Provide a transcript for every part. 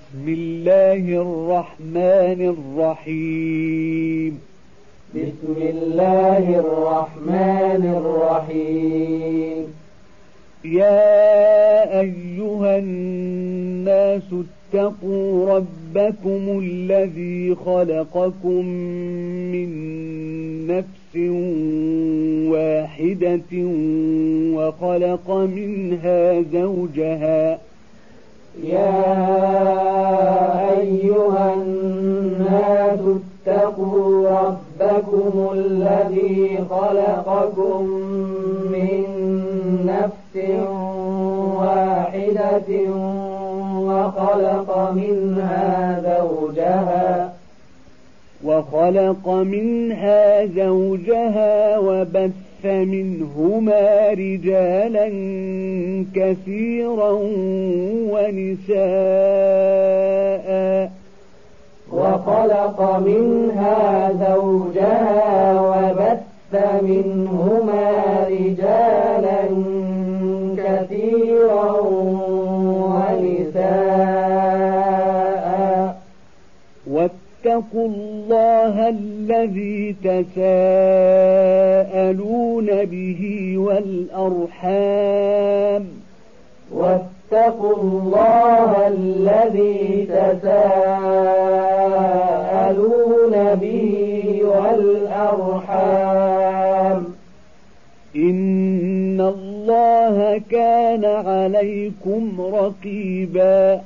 بسم الله الرحمن الرحيم. بسم الله الرحمن الرحيم. يا أيها الناس اتقوا ربكم الذي خلقكم من نفس واحدة وخلق منها زوجها. يا أيها الناس اتقوا ربكم الذي خلقكم من نفس واحدة وخلق منها زوجها وبث منهما رجالا كثيرا ونساء. وخلق منها زوجها وبث منهما رجالا كثيرا ونساء. واتقوا الله الذي تساءلون به والأرحام. واتقوا الله الذي تساءلون به والأرحام. إن الله كان عليكم رقيبا.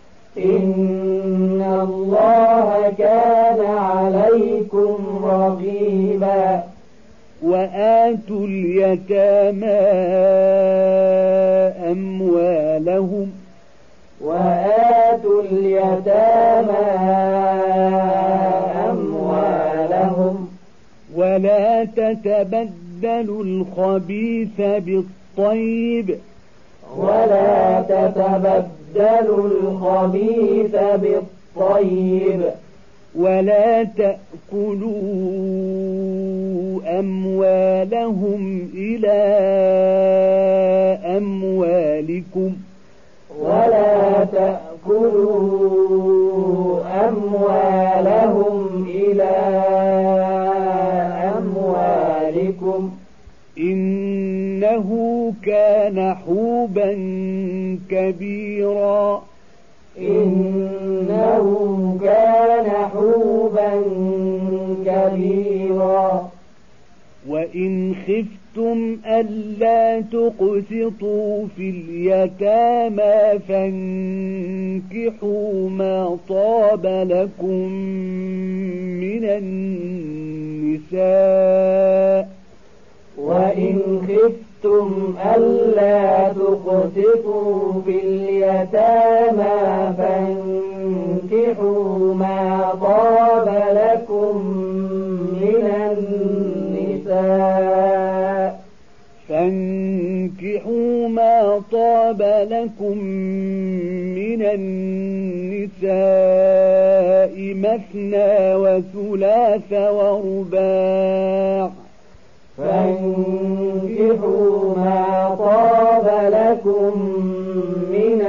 إن الله كان عليكم رقيبا. وآتوا اليتامى أموالهم. وآتوا اليتامى أموالهم. ولا تتبدلوا الخبيث بالطيب. ولا تتبدلوا الخبيث بالطيب. ولا تأكلوا أموالهم إلى أموالكم. ولا تأكلوا أموالهم إلى أموالكم. إنه كان حوبا كبيرا. إنه كان حوبا كبيرا. وإن خفتم ألا تقسطوا في اليتامى فانكحوا ما طاب لكم من النساء. وإن خفتم ألا تقسطوا في اليتامى فانكحوا ما طاب لكم من النساء. فانكحوا ما طاب لكم من النساء مثنى وثلاث ورباع. فانكحوا ما طاب لكم من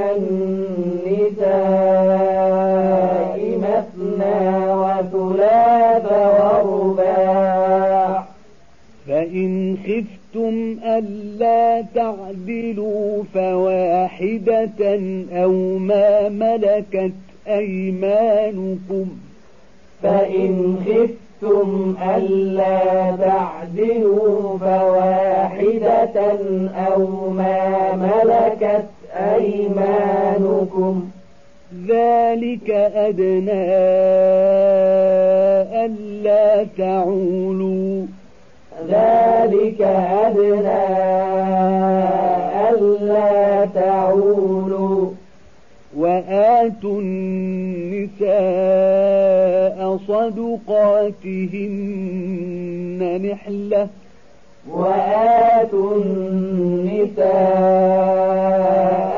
النساء مثنى وثلاث ورباع. فإن خفتم ألا تعدلوا فواحدة أو ما ملكت أيمانكم. فإن خفتم ألا تعدلوا فواحدة أو ما ملكت أيمانكم. ذلك أدنى ألا تعولوا. ذلك أدنى ألا تعولوا. وآتوا النساء صدقاتهن نحلة. وآتوا النساء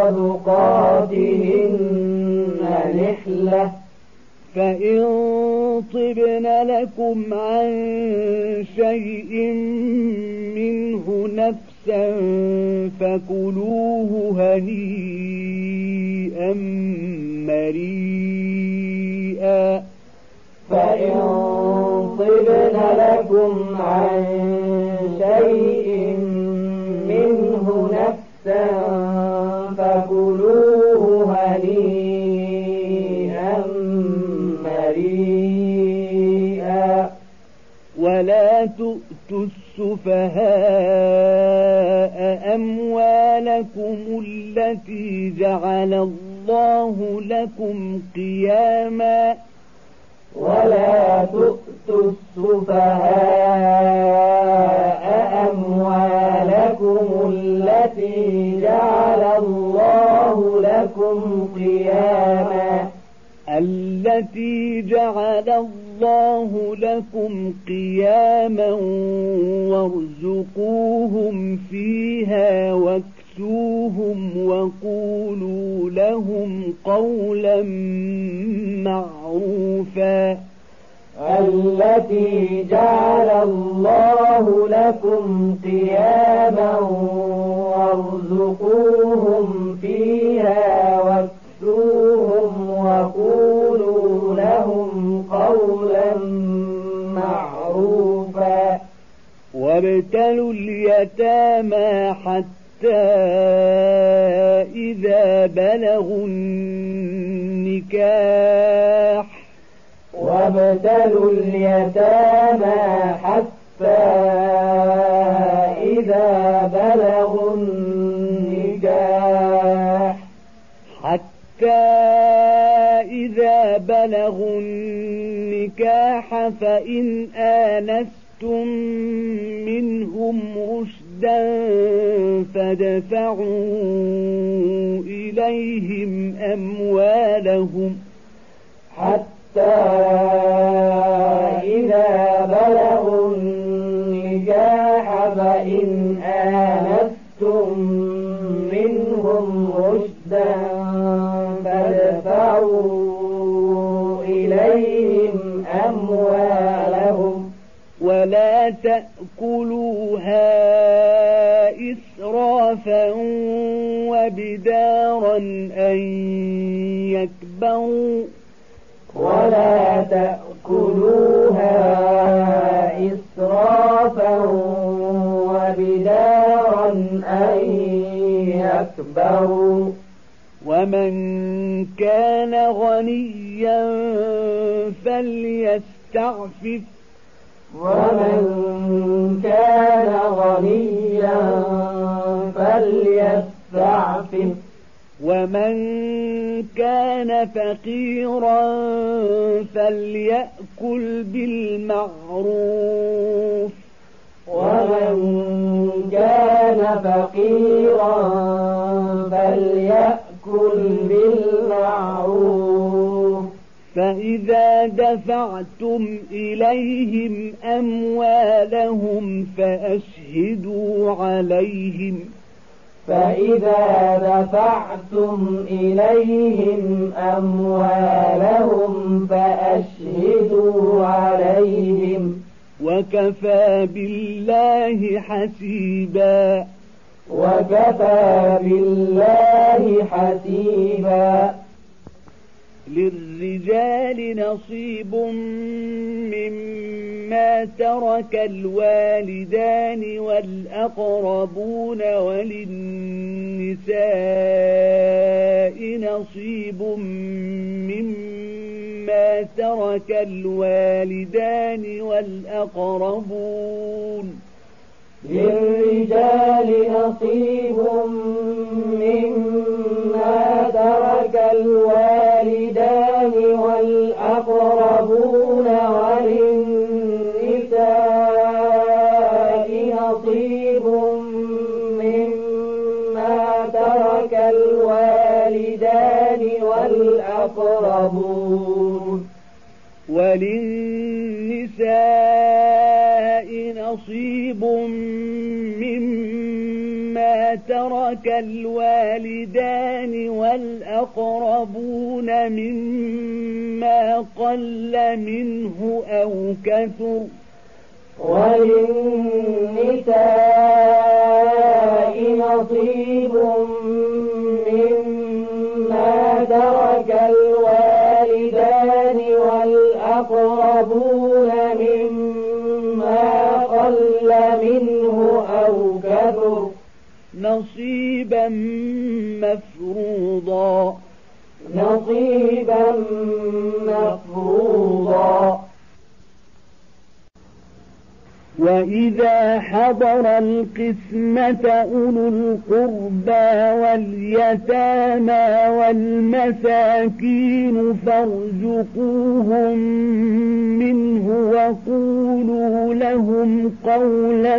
صدقاتهن نحلة. فإن طبن لكم عن شيء منه فكلوه هنيئا مريئا فإن طبن لكم عن شيء منه نفسا فكلوه هنيئا مريئا ولا تؤتوا السفهاء أموالكم التي جعل الله لكم قياما ولا تؤتوا السفهاء أموالكم التي جعل الله لكم قياما وارزقوهم فيها واكسوهم وقولوا لهم قولا معروفا التي جعل الله لكم قياما وارزقوهم فيها واكسوهم وقولوا لهم قولا معروفا وابتلوا اليتامى حتى إذا بلغوا النكاح فإن آنستم منهم رشدا فادفعوا إليهم أموالهم حتى إذا بلغوا النكاح فإن آنستم منهم رشدا فادفعوا إليهم أموالهم ولا تأكلوها إسرافا وبدارا أن يكبروا ومن كان غنيا فليستعفف ومن كان فقيرا فليأكل بالمعروف فإذا دفعتم إليهم أموالهم فأشهدوا عليهم وكفى بالله حسيبا للرجال نصيب مما ترك الوالدان والأقربون وللنساء نصيب مما ترك الوالدان والأقربون للرجال نصيب مما ترك الوالدان والأقربون وللنساء نصيب مما ترك الوالدان والأقربون وللنساء نصيب مما ترك الوالدان والأقربون مما قل منه أو كثر وللنساء نصيب مما ترك نصيبا مفروضا نصيبا مفروضا. وإذا حضر القسمة أولو القربى واليتامى والمساكين فارزقوهم منه وقولوا لهم قولا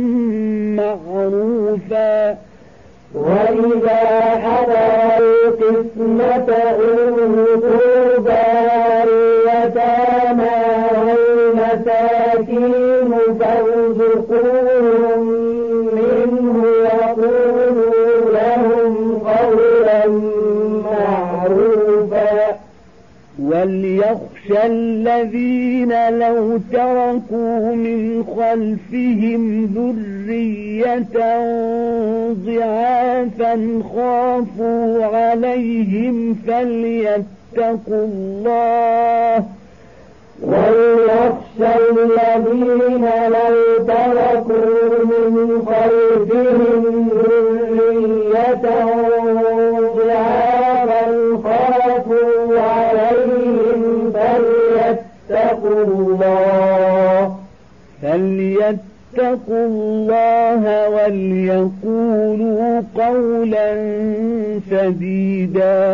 معروفا. وإذا حضر القسمة أولو القربى واليتامى والمساكين فارزقوهم منه وقولوا لهم قولا معروفا. وليخشى الذين لو تركوا من خلفهم ذرية ضعافا خافوا عليهم فليتقوا الله. وليخشى الذين لو تركوا من خلفهم ذرية ضعافا خافوا عليهم فليتقوا الله وليقولوا قولا سديدا.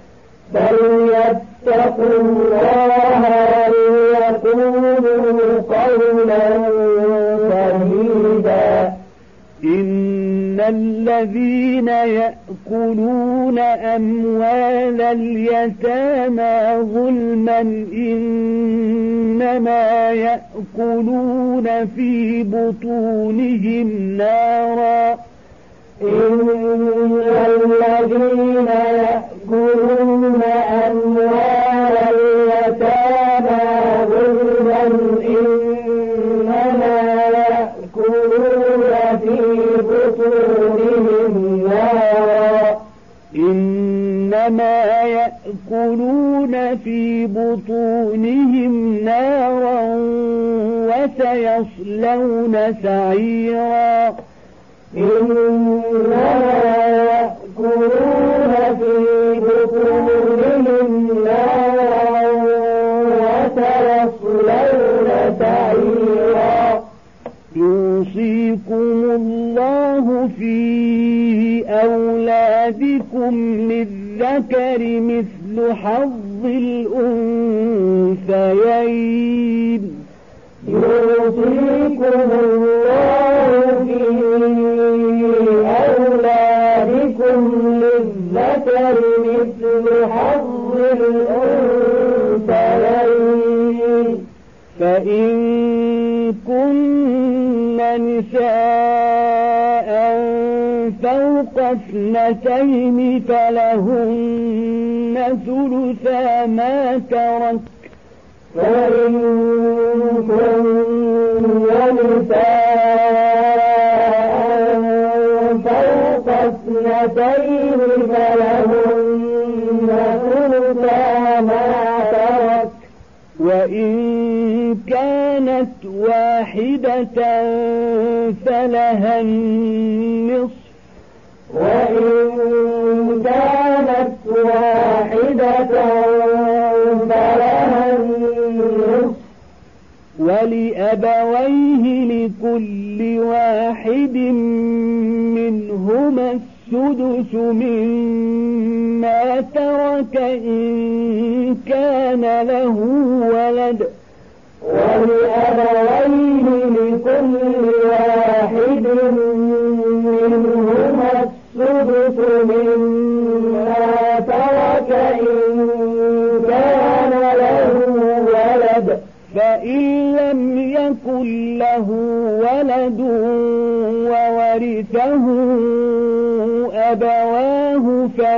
فليتقوا الله وليقولوا قولا سديدا. إن الذين يأكلون أموال اليتامى ظلما إنما يأكلون في بطونهم نارا. إن الذين يأكلون أموال اليتامى ظلما إنما يأكلون في بطونهم نارا. إنما يأكلون في بطونهم نارا وسيصلون سعيرا. إنما يأكلون في بطونهم نارا وسيصلون سعيرا. يوصيكم الله في أولادكم للذكر مثل حظ الأنثيين. يوصيكم الله في أولادكم للذكر مثل حظ الأنثيين. فإن كن نساء فوق اثنتين فلهن ثلثا ما ترك. فإن كن نساء فوق اثنتين فلهن ثلثا ما ترك. وإن كانت واحدة فلها النصف. وإن كانت واحدة فلها النصف. ولأبويه لكل واحد منهما السدس مما ترك إن كان له ولد. ولأبويه لكل واحد منهما السدس مما ترك إن كان له ولد. فإن لم يكن له ولد وورثه أبواه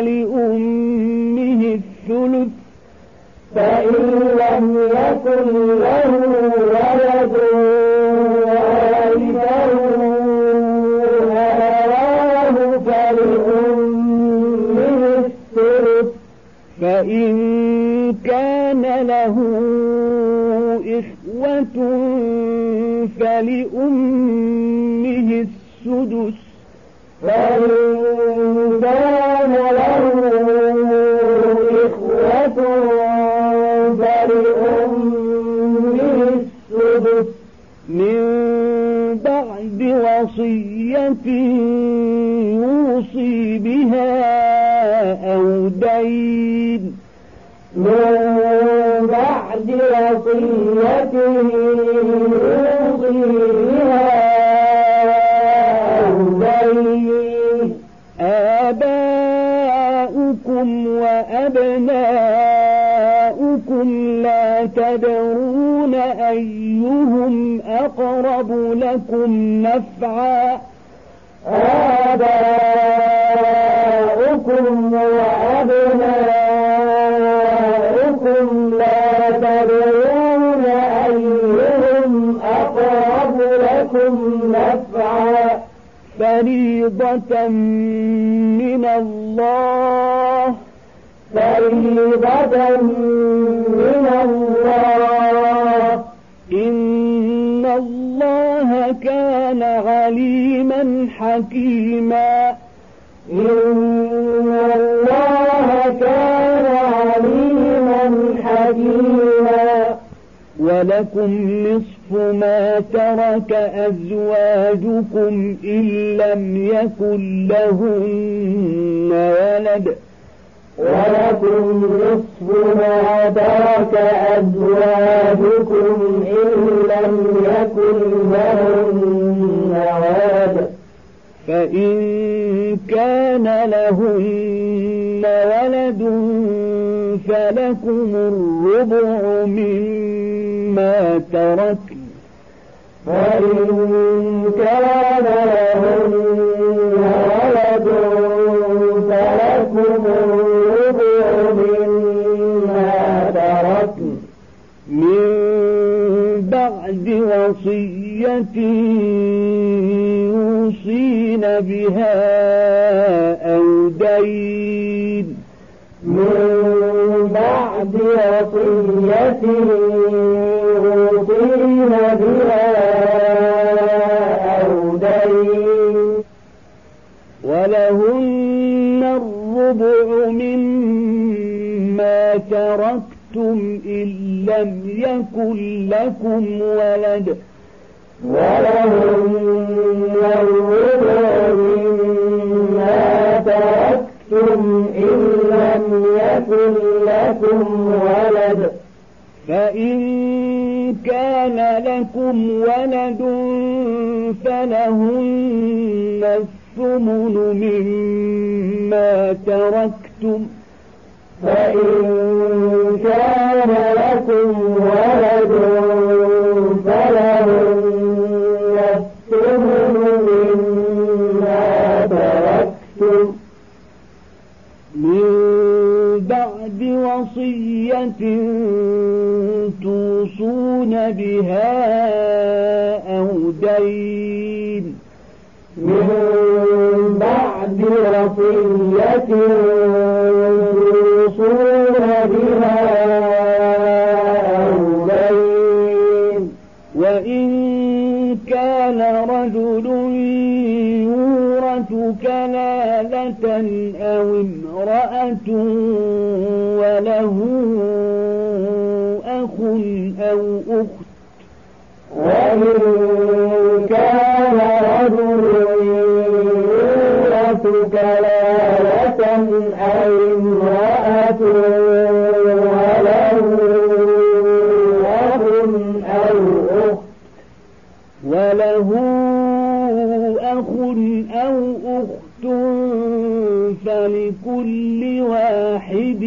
فلأمه الثلث. فإن لم يكن له ولد وورثه أبواه فلأمه الثلث. فإن كان له إخوة فلأمه السدس. فإن كان له إخوة فلأمه السدس من بعد وصية يوصي بها أو دين من بعد وصية يوصي بها أو دين آباؤكم وأبناؤكم لا تدرون أيهم أقرب لكم نفعا آباؤكم وأبناؤكم لا تدرون أيهم أقرب لكم نفعا فريضة من الله إن الله كان عليما حكيما ولكم نصف ما ترك أزواجكم إن لم يكن لهن ولد ولكم نصف ما ترك أزواجكم إن لم يكن لهن ولد فإن كان لهن ولد فلكم الربع مما تركن فإن كان لهن ولد فلكم الربع مما تركن من بعد وصية يوصين بها أو دين من بعد وصية يوصين بها أو دين ولهن الربع مما تركتم إن لم يكن لكم ولد ولهن الربع مما تركتم إن لم يكن لكم ولد فإن كان لكم ولد فلهن الثمن مما تركتم فإن كان لكم ولد فلهن الثمن مما تركتم من بعد وصية توصون بها أو دين من بعد وصية توصون بها أو دين وإن كان رجل يورث كلالة أو امرأة وله أخ أو أخت وإن كان رجل يورث كلالة أو امرأة وله أخ أو أخت فلكل واحد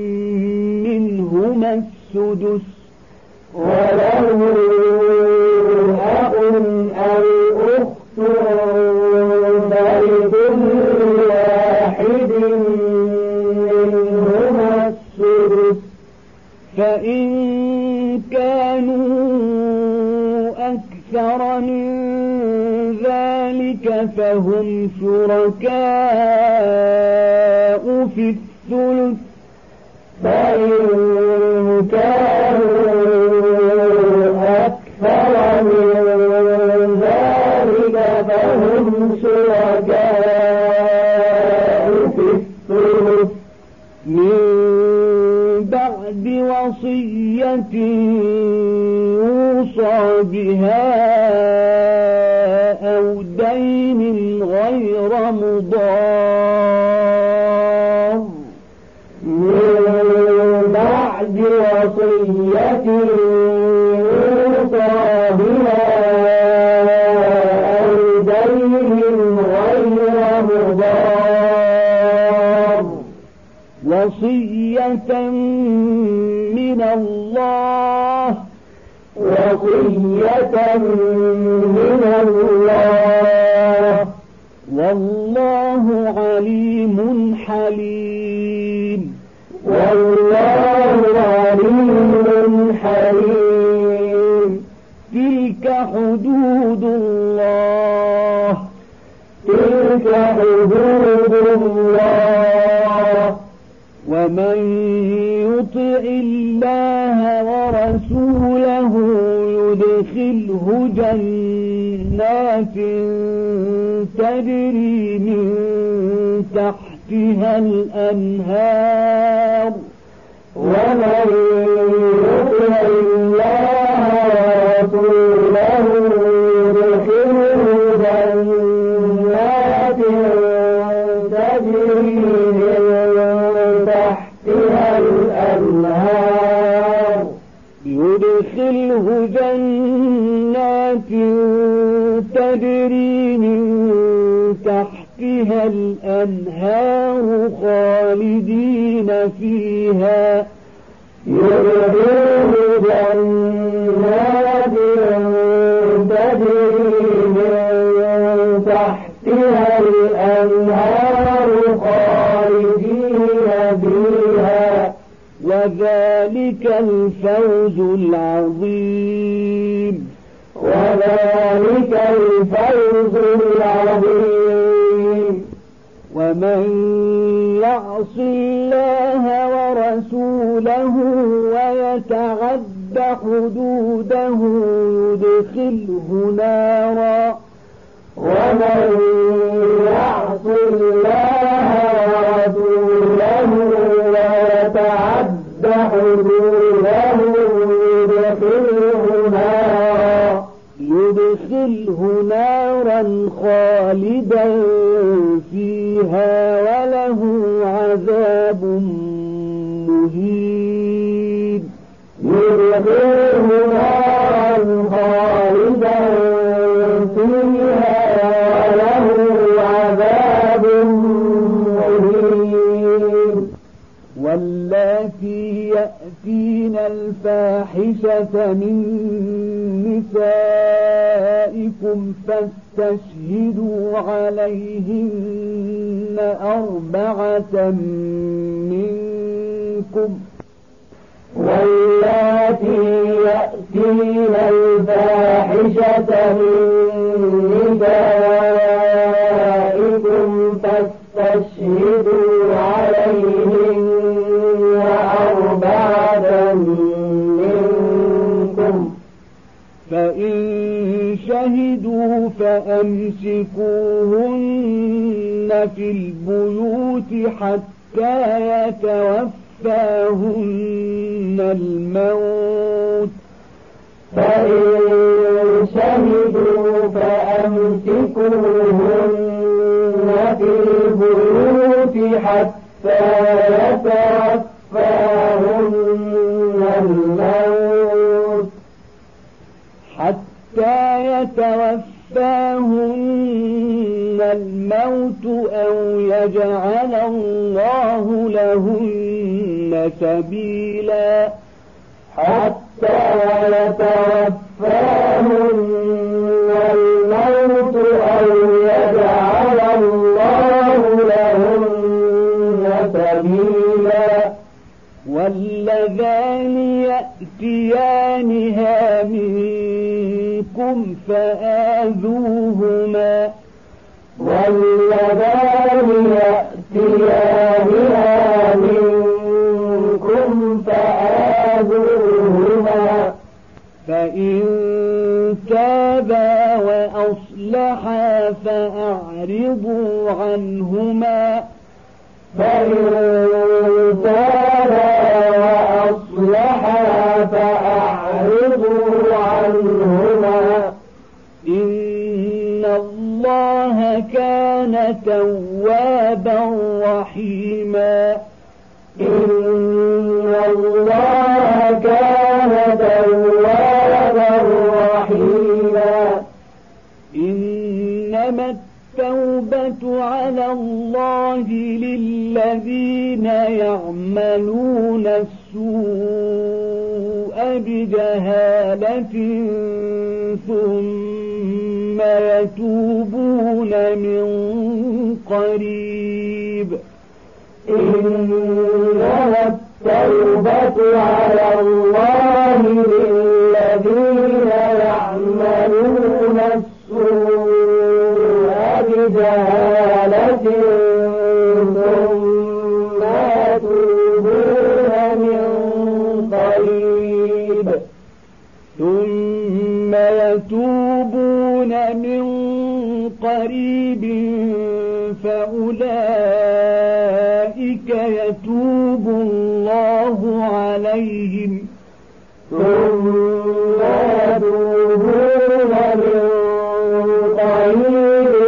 منهما السدس وله أخ أو أخت فلكل واحد منهما السدس فإن كانوا أكثر من ذلك فهم شركاء في الثلث فإن كانوا أكثر من ذلك فهم شركاء وصية يوصى بها أو دين غير مضار من بعد وصية يوصى بها أو دين غير مضار وصية من الله والله عليم حليم تلك حدود الله ومن يطع الله ورسوله يدخله جنات تجري من تحتها الأنهار ومن يطع الله ورسوله يدخله جنات تجري من تحتها الأنهار خالدين فيها جنات تجري من تحتها الأنهار خالدين فيها وذلك الفوز العظيم ومن يعص الله ورسوله ويتعد حدوده يدخله نارا ومن يعص الله ورسوله ويتعد حدوده يدخله نارا خالدا فيها وله عذاب مهين يدخله نارا خالدا فيها وله عذاب مهين واللاتي يأتين الفاحشة من نسائكم فاستشهدوا عليهن 4 منكم واللاتي يأتين الفاحشة من نسائكم فاستشهدوا عليهن 4 منكم فإن شهدوا فأمسكوهن في البيوت حتى يتوفاهن الموت فإن شهدوا فأمسكوهن في البيوت حتى يتوفاهن الموت أو يجعل الله لهن سبيلا حتى يتوفاهن الموت أو يجعل الله لهن سبيلا واللذان يأتيانها منكم فآذوهما فإن تابا وأصلحا فأعرضوا عنهما فإن تابا وأصلحا توابا رحيما إن الله كان توابا رحيما إنما التوبة على الله للذين يعملون السوء بجهالة ثم يتوبون من قريب إنما التوبة على الله للذين يعملون السوء بجهالة ثم يتوبون من قريب فأولئك يتوب الله عليهم ثم يتوبون من قريب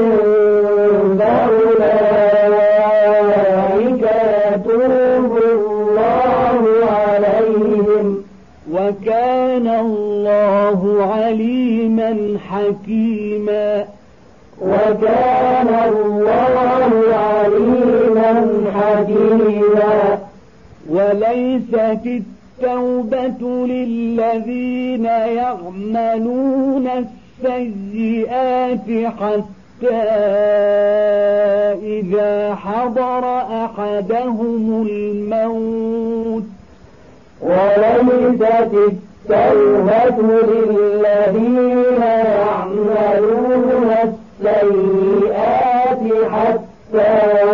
فأولئك يتوب الله عليهم وكان الله عليما حكيما وكان الله عليما حكيما وليست التوبة للذين يعملون السيئات حتى إذا حضر أحدهم الموت وليست التوبة للذين يعملون السيئات حتى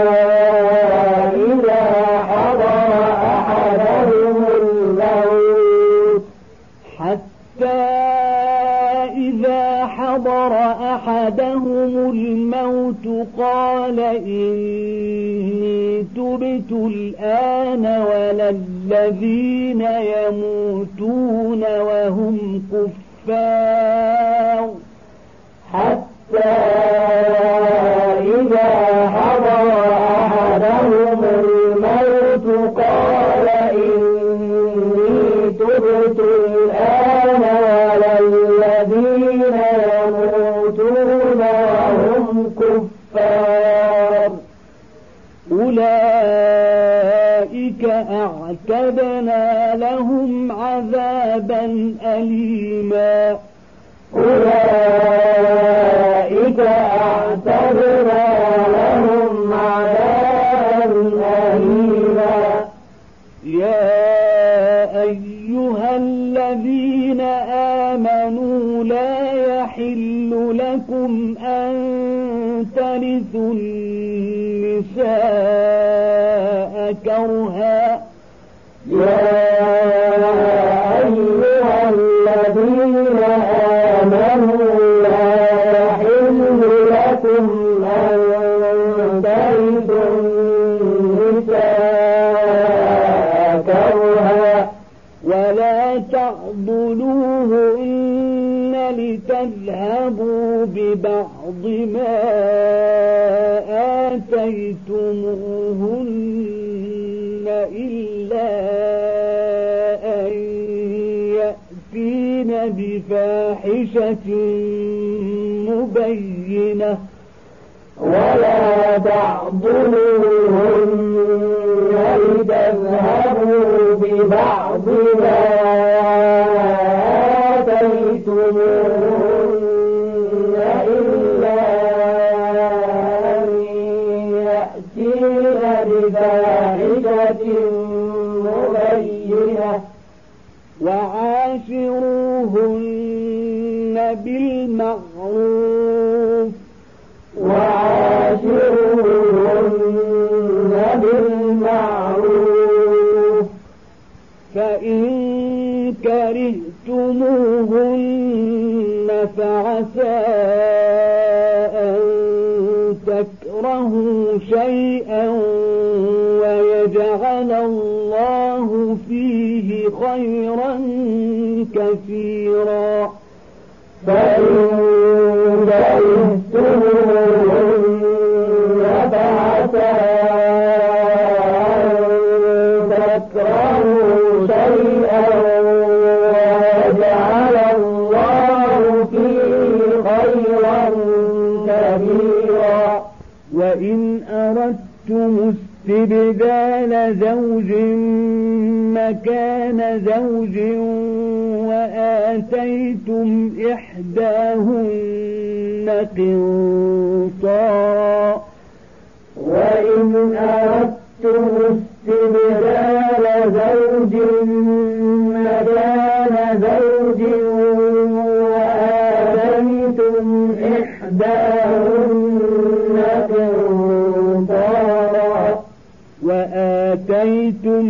إذا حضر أحدهم الموت قال إني تبت الآن ولا الذين يموتون وهم كفار حتى إذا حضر أحدهم الموت قال إني تبت الآن ولا الذين يموتون وهم كفار أولئك أعتدنا لهم عذابا أليما أولئك أعتدنا لهم عذابا أليما يا أيها الذين آمنوا لا يحل لكم أن ترثوا النساء كرها يا أيها الذين آمنوا لا يحل لكم أن ترثوا النساء كرها ولا تعضلوهن لتذهبوا ببعض ما آتيتموهن إلا أن يأتين بفاحشة مبينة ولا تعضلوهن لتذهبوا ببعض ما آتيتموهن إلا أن يأتين بفاحشة مبينة وعاشروهن بالمعروف فإن كرهتموهن فعسى أن تكرهوا شيئا ويجعل الله فيه خيرا كثيرا فإن كرهتموهن استبدال زوج مكان زوج وآتيتم إحداهن قنطارا وإن أردتم استبدال زوج مكان زوج وآتيتم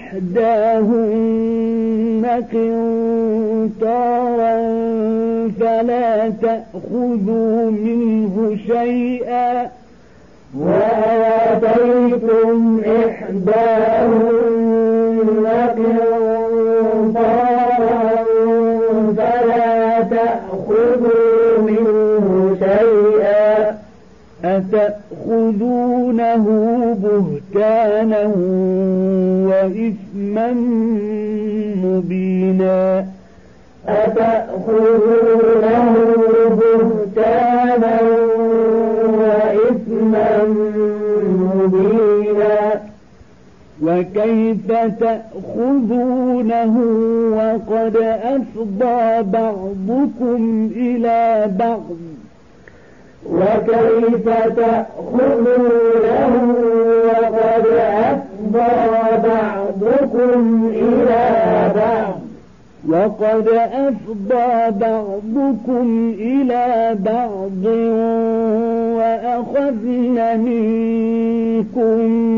إحداهن قنطارا فلا تأخذوا منه شيئا وآتيتم إحداهن قنطارا فلا تأخذوا منه شيئا أتأخذونه بهتانا وإثما مبينا أتأخذونه بهتانا وإثما مبينا وكيف تأخذونه وقد أفضى بعضكم إلى بعض وكيف تأخذونه وقد أفضى بعضكم إلى بعض وقد أفضى بعضكم إلى بعض وأخذن منكم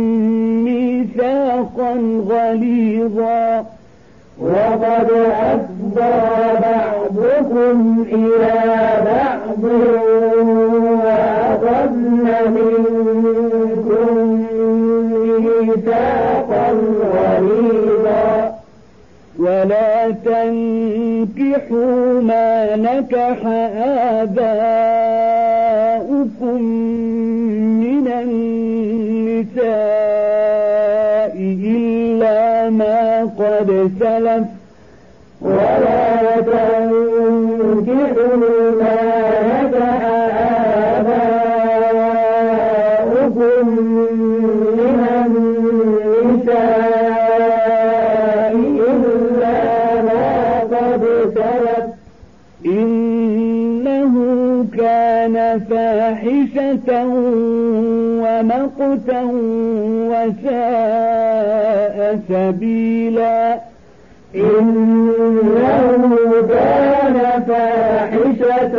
ميثاقا غليظا وقد أفضى بعضكم إلى بعض وأخذن منكم ميثاقا غليظا ولا تنكحوا ما نكح آباؤكم من النساء إلا ما قد سلف ولا تنكحوا ما نكح آباؤكم من النساء إلا ما قد سلف إنه كان فاحشة ومقتا وساء سبيلا إنه كان فاحشة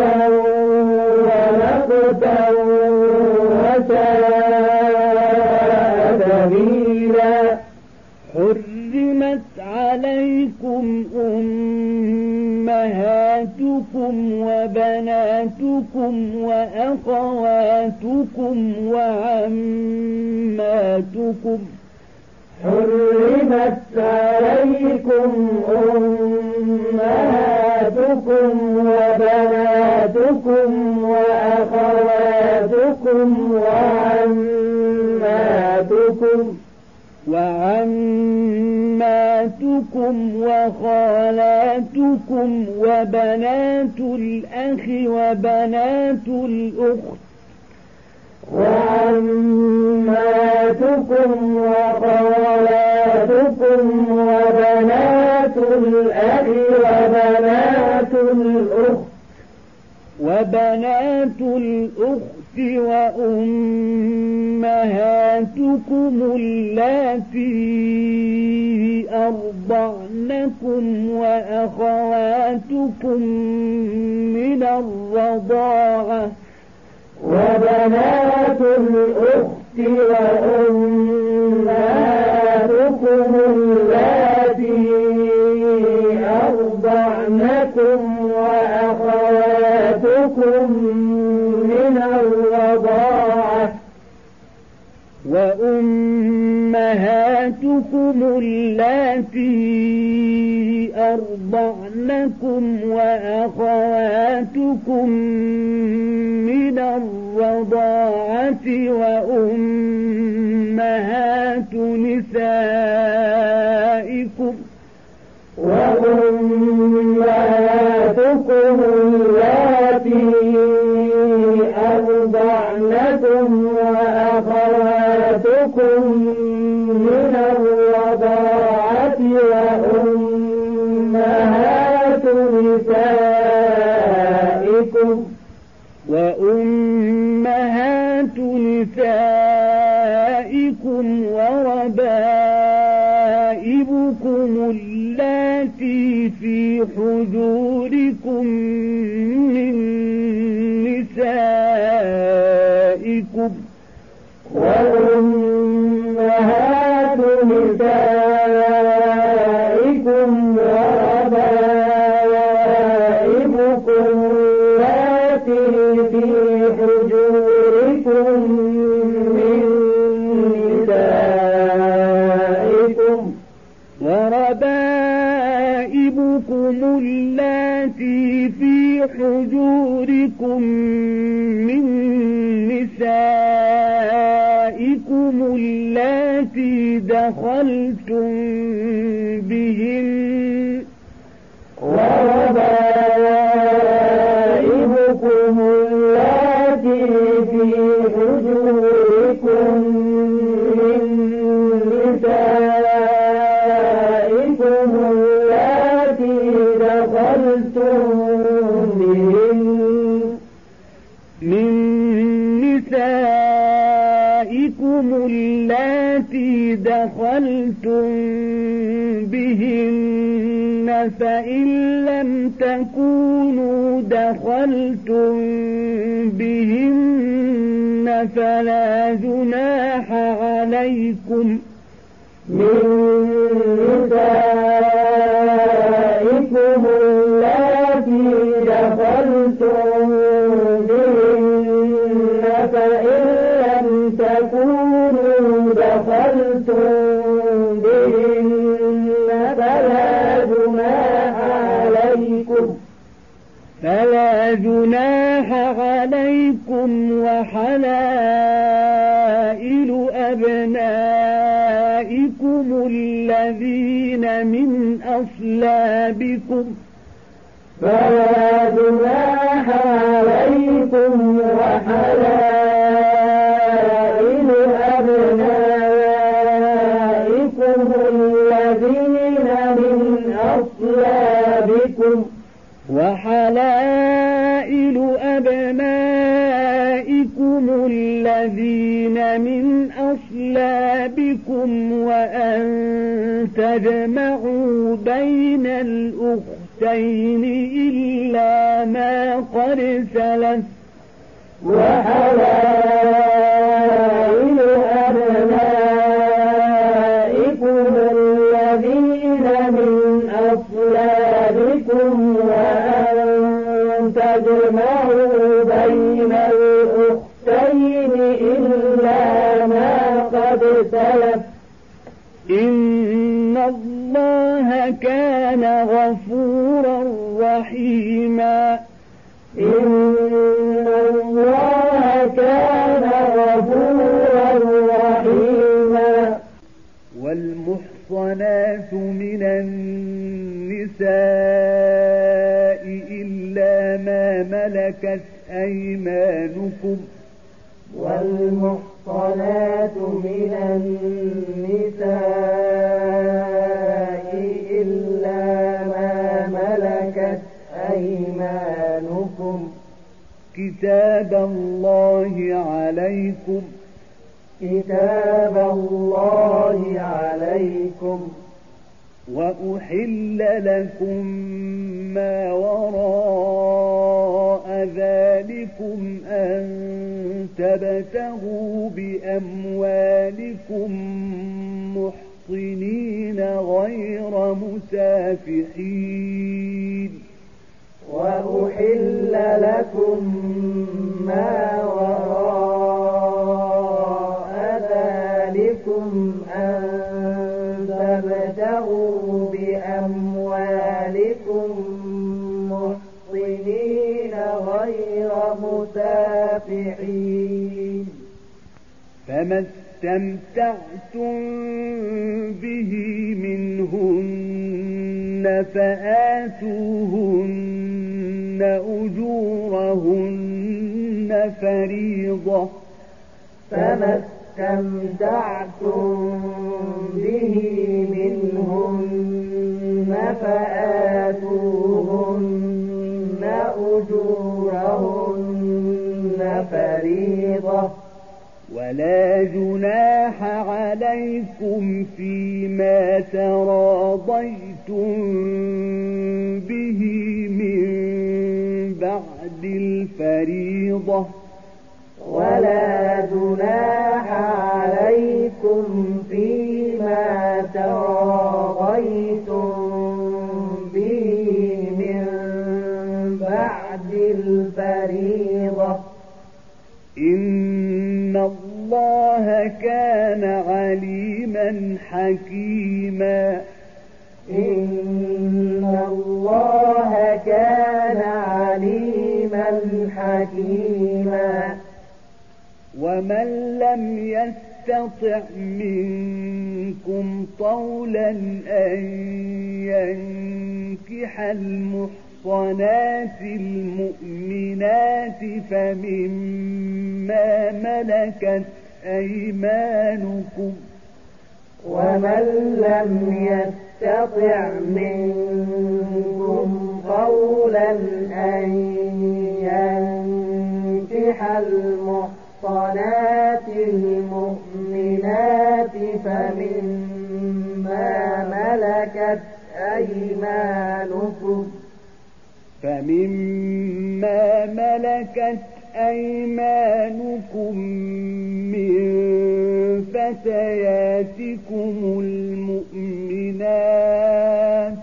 ومقتا وساء سبيلا حرمت عليكم أمهاتكم وبناتكم وأخواتكم وعماتكم حرمت عليكم أمهاتكم وبناتكم وأخواتكم وعماتكم وخالاتكم وبنات الأخ وبنات الأخت وعماتكم وخالاتكم وبنات الأخ وبنات الأخت وأمهاتكم اللاتي أرضعنكم وأخواتكم من الرضاعة وبنات الأخت وأمهاتكم اللاتي أرضعنكم وأخواتكم من الرضاعة وأمهاتكم اللاتي أرضعنكم وأخواتكم من الرضاعة وأمهات نسائكم اللاتي أرضعنكم وأخواتكم من الرضاعة وأمهات نسائكم وربائبكم اللاتي في حجوركم من نسائكم وأمهات نسائكم وربائبكم اللاتي في حجوركم من نسائكم وربائبكم اللاتي في حجوركم من نسائكم اللاتي دخلتم بهن وربائبكم اللاتي في حجوركم من نسائكم اللاتي دخلتم بهن من نسائكم اللاتي دخلتم بهن فإن لم تكونوا دخلتم بهن فلا جناح عليكم من نسائكم اللاتي دخلتم بهن فإن لم تكونوا دخلتم بهن فلا جناح عليكم وحلائل أبنائكم الذين من أصلابكم فلا جناح عليكم وحلائل أبنائكم الذين من أصلابكم وحلائل أبنائكم الذين من أصلابكم وأن تجمعوا بين الأختين إلا ما قد سلف وحلائل أبنائكم الذين من أصلابكم وأن تجمعوا بين الأختين إلا ما قد سلف إن الله كان غفورا رحيما إن الله كان غفورا رحيما والمحصنات من النساء إلا ما ملكت أيمانكم والمحصنات من النساء إلا ما ملكت أيمانكم كتاب الله عليكم وأحل لكم ما وراء ذلكم أن تبتغوا بأموالكم محصنين غير مسافحين وأحل لكم ما وراء ذلكم أن تبتغوا بأموالكم محصنين غير مسافحين فما استمتعتم به منهن فآتوهن أجورهن فريضة فما استمتعتم به منهن فآتوهن أجورهن فريضة ولا جناح عليكم فيما تراضيتم به من بعد الفريضة ولا جناح عليكم فيما تراضيتم به من بعد الفريضة إن الله كان عليما حكيما إن الله كان عليما حكيما ومن لم يستطع منكم طولا أن ينكح المحصنات المؤمنات فمما ملكت أيمانكم ومن لم يستطع منكم قولا أن ينكح المحصنات المؤمنات فمما ملكت أيمانكم من فتياتكم المؤمنات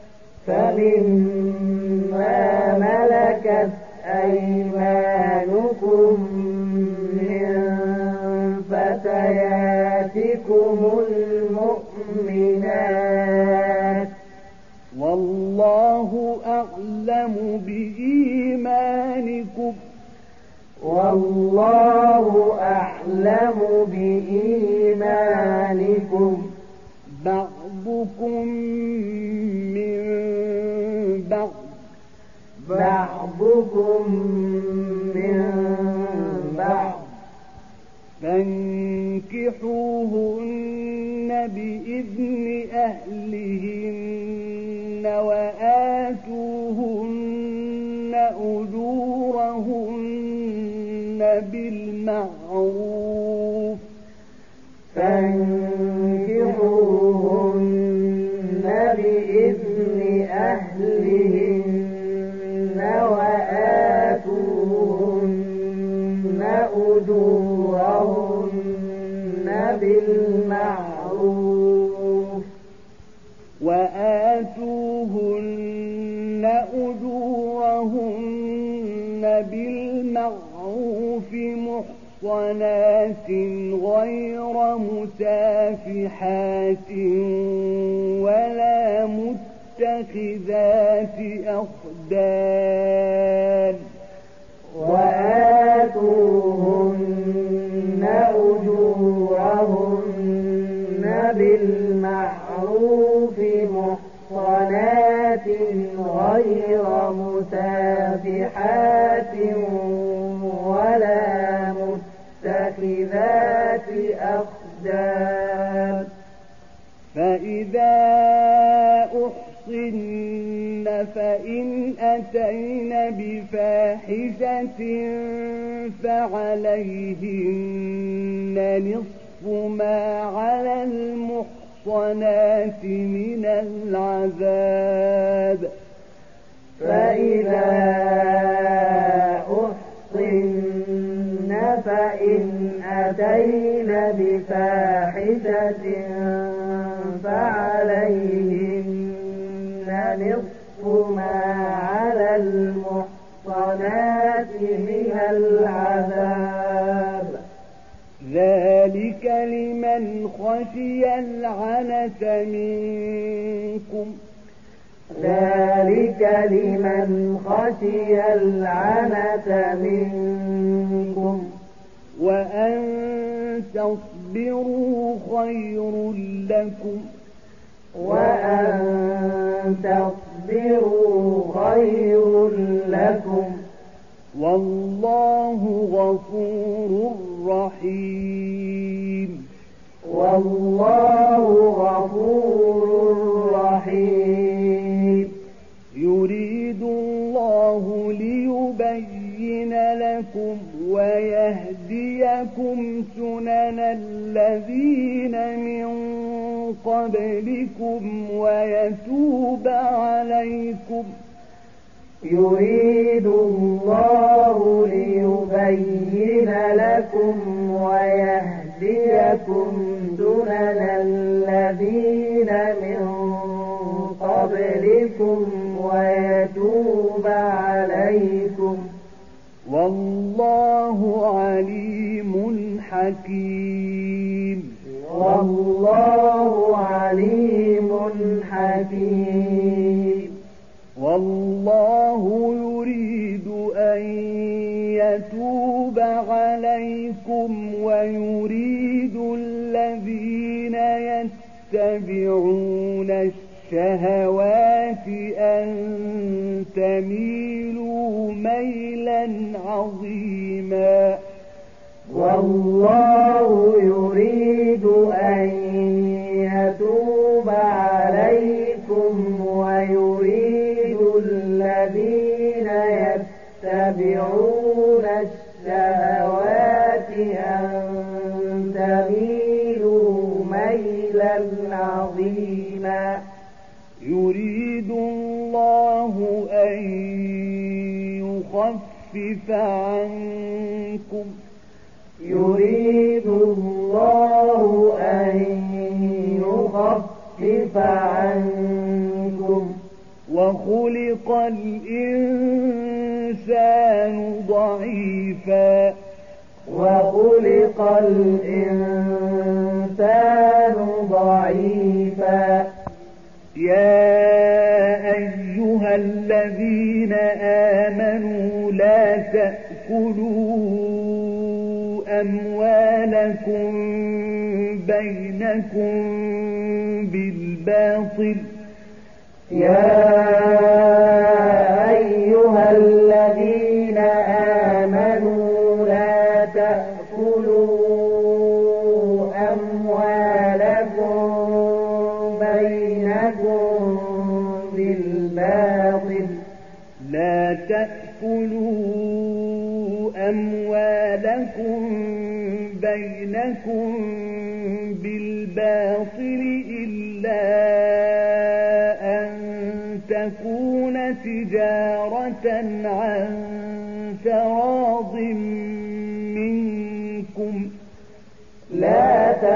والله أعلم بإيمانكم بعضكم من بعض فانكحوهن بإذن أهلهن وآتوهن أجورهن بالمعروف وآتوهن أجورهن بالمعروف محصنات غير مسافحات ولا متخذات أخدان وآتوهن أجورهن بالمعروف محصنات غير مسافحات ولا متخذات أخدان فإذا أحصن فإن أتين بفاحشة فعليهن نصف ما على المحصنات من العذاب فإذا أحصن فإن أتين بفاحشة فعليهن نصف ما على المحصنات من العذاب ذلك لمن خشي العنة منكم وأن تصبروا خير لكم والله غفور رحيم. والله غفور رحيم. يريد الله ليبين لكم ويهديكم سنن الذين من قبلكم ويتوب عليكم. يريد الله ليبين لكم ويهديكم سنن الذين من قبلكم ويتوب عليكم. والله عليم حكيم. والله عليم حكيم. والله يريد أن يتوب عليكم ويريد الذين يتبعون الشهوات أن تميلوا ميلا عظيما. والله يريد أن يتوب عليكم ويريد الذين يتبعون الشهوات أن تميلوا ميلا عظيما. يريد الله أن يخفف عنكم. يريد الله أن يخفف عنكم. وخلق الإنسان ضعيفا. وخلق الإنسان ضعيفا. يا أيها الذين آمنوا لا تأكلوا أموالكم بينكم بالباطل. يا أيها الذين آمنوا لا تأكلوا أموالكم بينكم بالباطل. لا تأكلوا أموالكم بينكم بالباطل إلا أن تكون تجارة عن تراض منكم. لا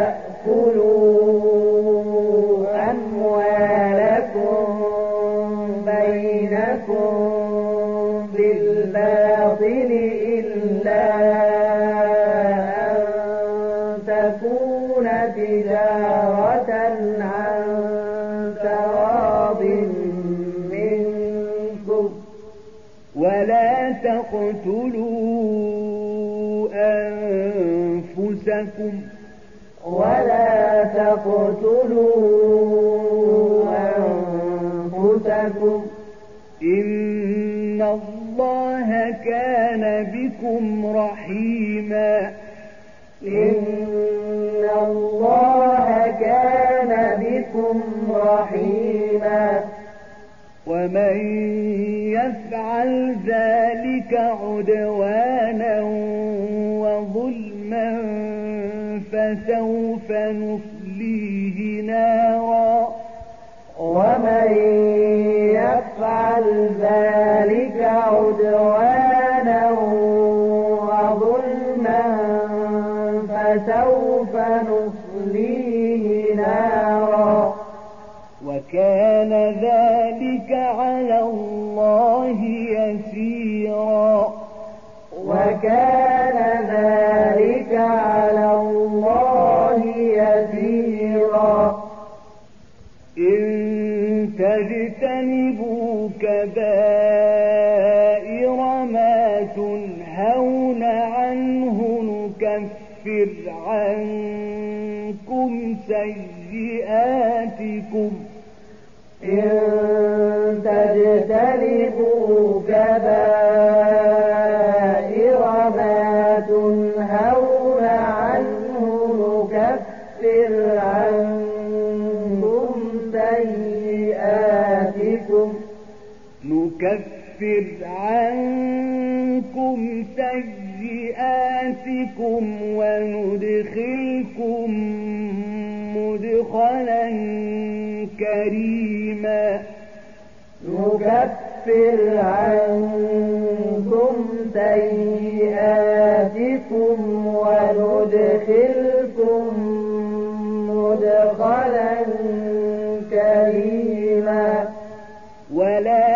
تأكلوا أموالكم بينكم بالباطل إلا أن تكون تجارة عن تراض منكم. ولا تقتلوا أنفسكم. ولا تقتلوا أنفسكم. إن الله كان بكم رحيما. إن الله كان بكم رحيما. ومن يفعل ذلك عدوانا وظلما فسوف نصليه نارا. ومن يفعل ذلك عدوانا وظلما فسوف نصليه نارا. وكان ذلك على الله يسيرا. وكان ذلك على الله يسيرا. إن تجتنبوا كبائر ما تنهون عنه نكفر عنكم سيئاتكم. إن تجتنبوا كبائر ما تنهون نكفر عنكم سيئاتكم وندخلكم مدخلا كريما نكفر عنكم سيئاتكم وندخلكم مدخلا كريما ولا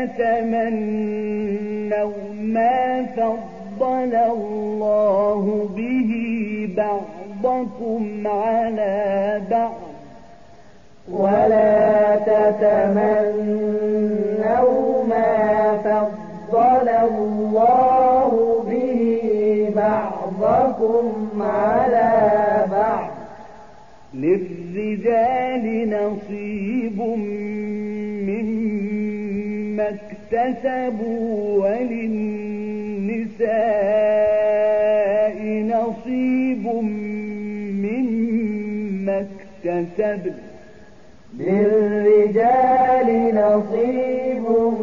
تتمنوا ما فضل الله به بعضكم على بعض ولا تتمنوا ما فضل الله به بعضكم على بعض للرجال نصيب مما اكتسبوا وللنساء نصيب مما اكتسبن للرجال نصيب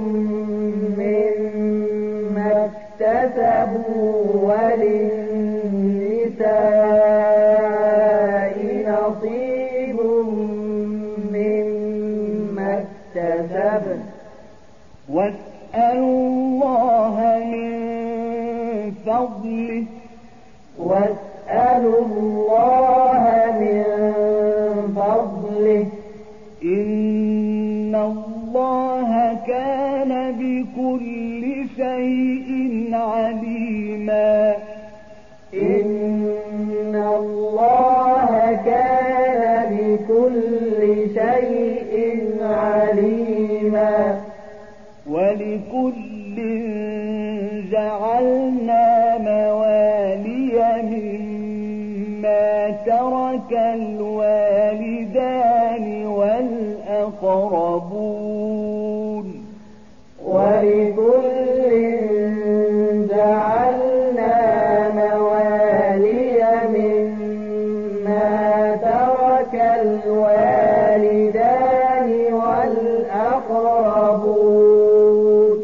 مما اكتسبوا وللنساء نصيب مما اكتسبن واسألوا الله من فضله واسألوا الله من فضله إن الله كان بكل شيء عليما إن الله كان بكل شيء عليما ولكل جعلنا موالي مما ترك الوالدان والأقربون ولكل جعلنا موالي مما ترك الوالدان والأقربون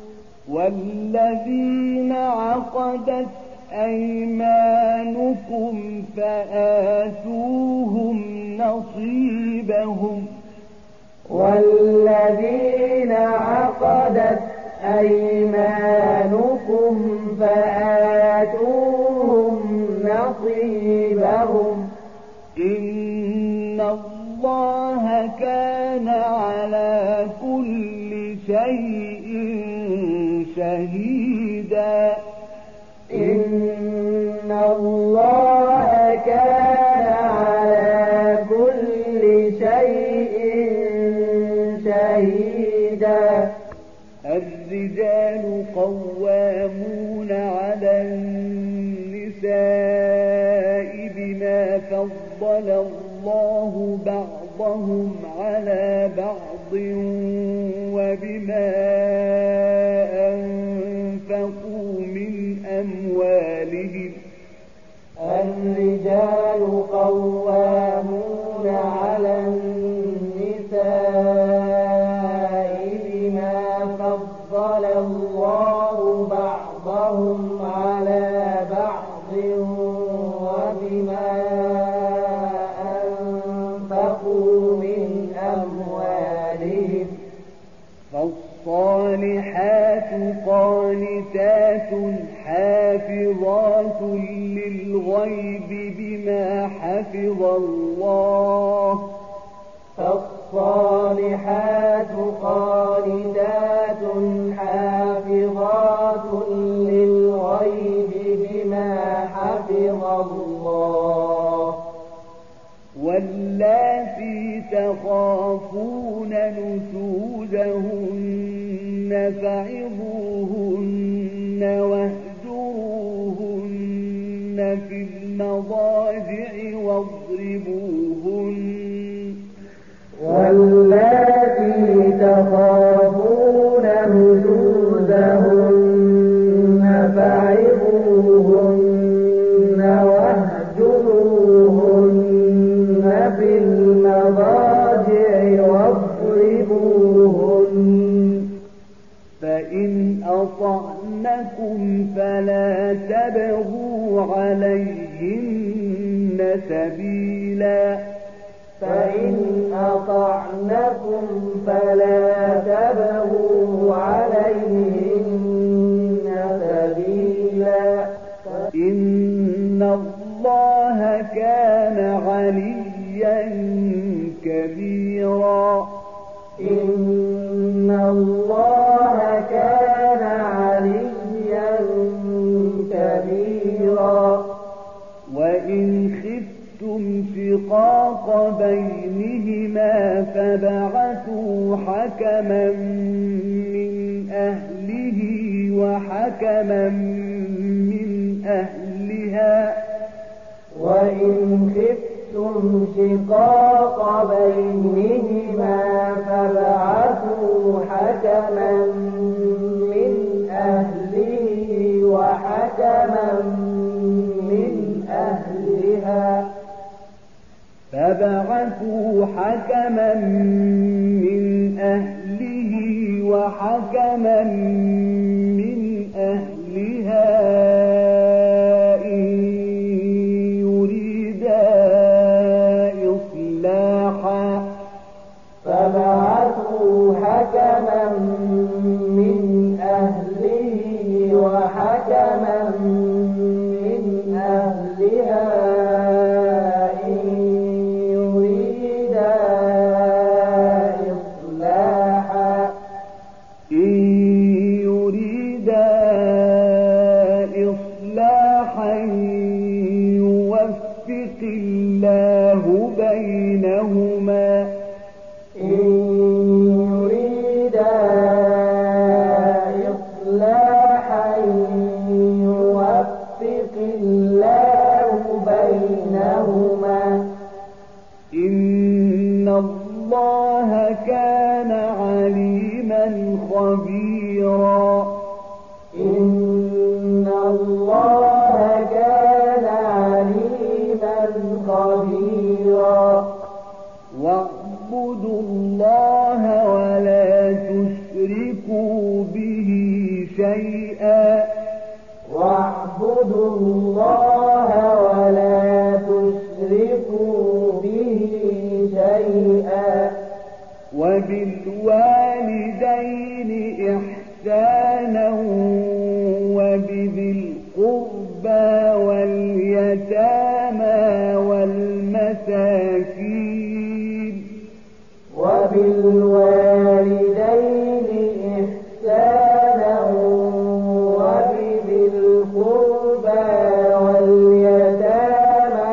والذين عقدت أيمانكم فآتوهم نصيبهم والذين عقدت أيمانكم فآتوهم نصيبهم إن الله كان على كل شيء شهيدا إن الله كان على كل شيء شهيدا الرجال قوامون على النساء بما فضل الله بعضهم على بعض وبما أنفقوا من أموالهم الرجال قوامون على النساء بما فضل الله بعضهم على بعض وبما أنفقوا من أموالهم فالصالحات قانتات حافظات للغيب بما حفظ الله فالصالحات قانتات حافظات للغيب بما حفظ الله واللاتي تخافون نشوزهن فعظوهن واهجروهن في المضاجع واضربوهن واللاتي تخافون نشوزهن فعظوهن واهجروهن في المضاجع واضربوهن فإن أطعنكم فلا تبغوا عليهن سبيلا إن الله كان عليا كبيرا إن الله كان عليا كبيرا وإن خفتم شقاق بينهما فابعثوا حكما من أهله وحكما من أهلها وإن خفتم شقاق بينهما فابعثوا حكما من أهله وحكما من أهلها فابعثوا حكما من أهله وحكما من أهلها إن يريدا إصلاحا فابعثوا حكما من أهله وحكما من أهلها إن يريدا إصلاحا يوفق الله بينهما إن يريدا إصلاحا يوفق الله بينهما إن الله كان عليما خبيرا إن الله كان عليما خبيرا واعبدوا الله ولا تشركوا به شيئا واعبدوا الله ولا تشركوا به شيئا وبالوالدين إحسانا وبذي القربى واليتامى والمساكين وبالوالدين إحسانا وبذي القربى واليتامى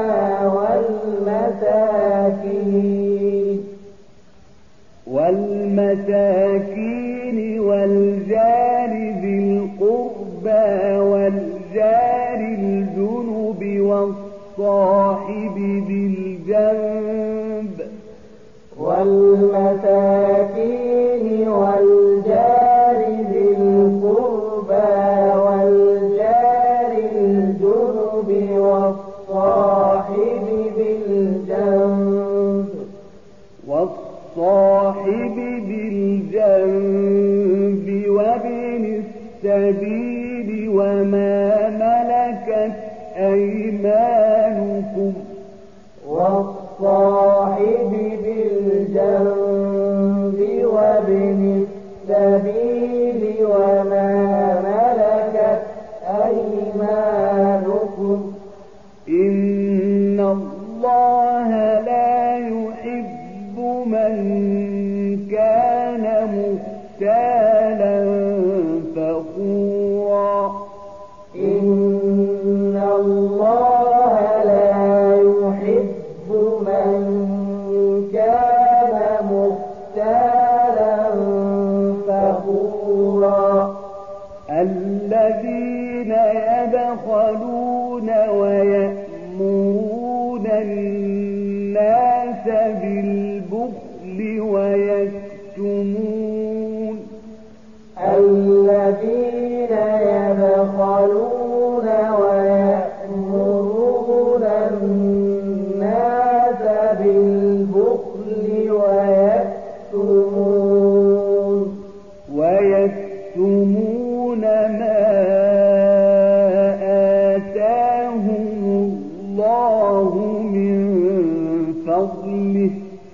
والمساكين والجار ذي القربى والجار الجنب والصاحب بالجنب والمساكين والجار ذي القربى والجار الجنب والصاحب بالجنب وابن السبيل وما ملكت أيمانكم والصاحب بالجنب وابن السبيل وما ملكت أيمانكم إن الله لا يحب من كان مختالا فخورا إن الله لا يحب من كان مختالا فخورا الذين يبخلون ويأمرون الناس بالبخل ويكتمون الذين يبخلون ويأمرون الناس بالبخل ويكتمون ما آتاهم الله من فضله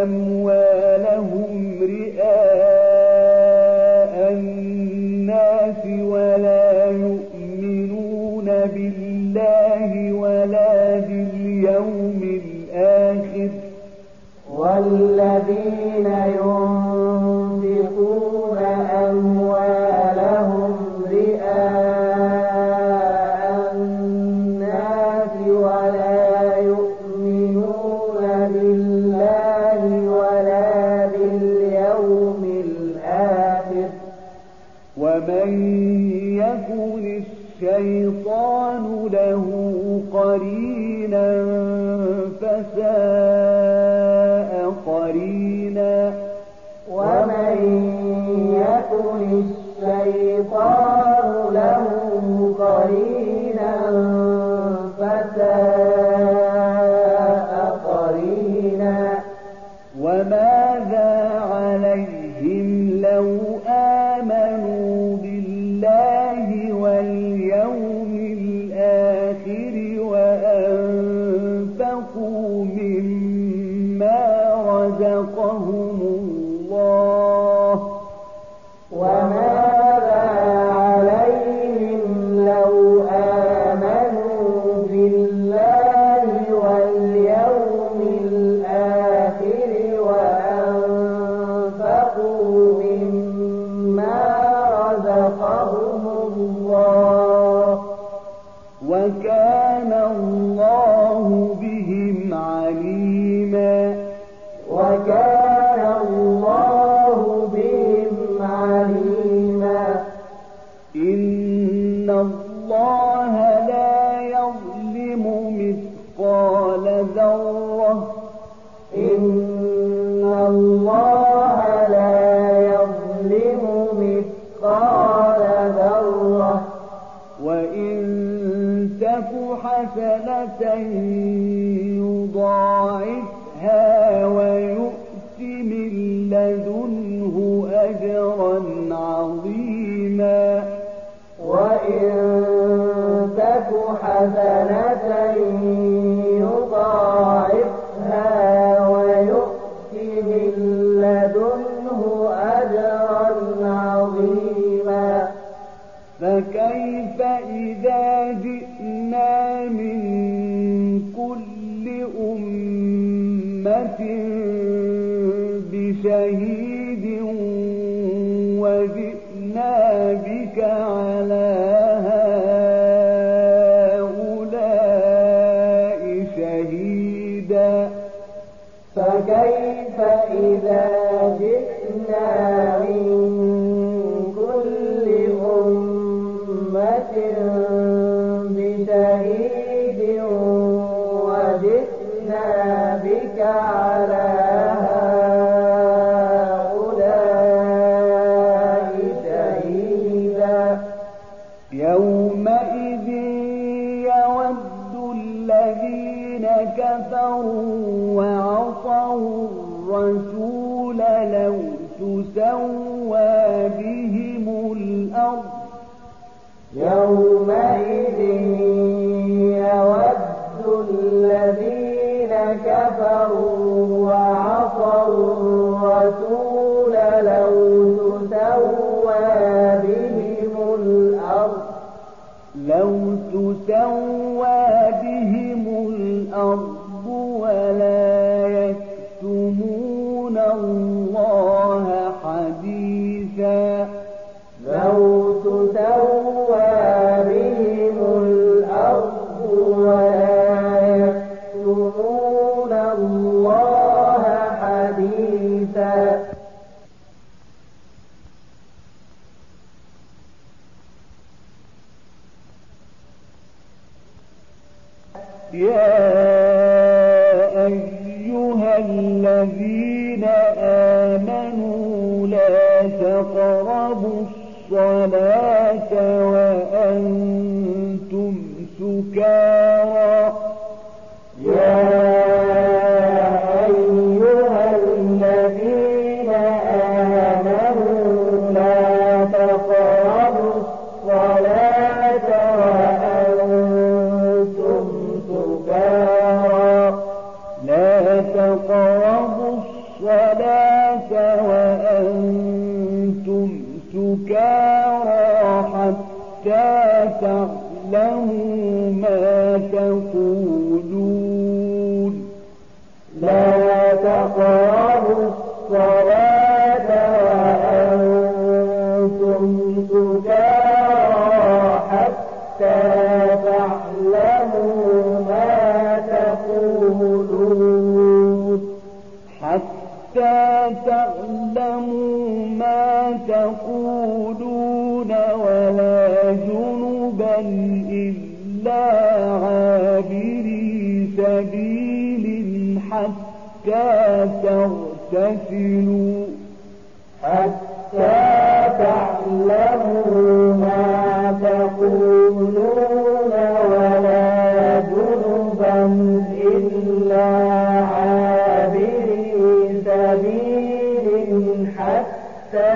أموالهم رئاء الناس ولا يؤمنون بالله ولا باليوم الآخر والذين ينفقون أموالهم رئاء الناس ولا يؤمنون بالله ولا باليوم الآخر ومن يكن الشيطان له قرينا فساء قرينا ومن يكن الشيطان له قرينا فساء قرينا وماذا عليهم لو آمنوا بالله واليوم الآخر وأنفقوا مما رزقهم الله وماذا عليهم لو آمنوا بالله واليوم الآخر وأنفقوا مما رزقهم الله وكان الله بهم عليما وكان الله بهم عليما إن الله لا يظلم مثقال ذرة إن الله لا يظلم مثقال ذرة وإن تك حسنة يضاعفها ويؤت من لدنه أجرا عظيما وإن تك حسنة يضاعفها ويؤت من لدنه أجرا عظيما فكيف إذا جئنا من كل أمة بشهيد وجئنا بك على هؤلاء شهيدا فكيف إذا جئنا من كل أمة بشهيد وجئنا بك على هؤلاء شهيدا يومئذ يود الذين كفروا وعصوا الرسول لو تسوى بهم الأرض يومئذ يود الذين كفروا وعصوا الرسول لو تسوى بهم الأرض ولا يكتمون الله حديثا لو تسوى بهم الأرض ولا يكتمون الله حديثا يا أيها الذين آمنوا لا تقربوا الصلاة وأنتم سكارى يا أيها الذين آمنوا لا تقربوا الصلاة وأنتم سكارى ما تقولون لا تقربوا الصلاة وأنتم سكارى حتى تعلموا ما تقولون ولا جنبا إلا عابري سبيل حتى تغتسلوا ما تقولون ولا جنبا إلا عابري سبيل حتى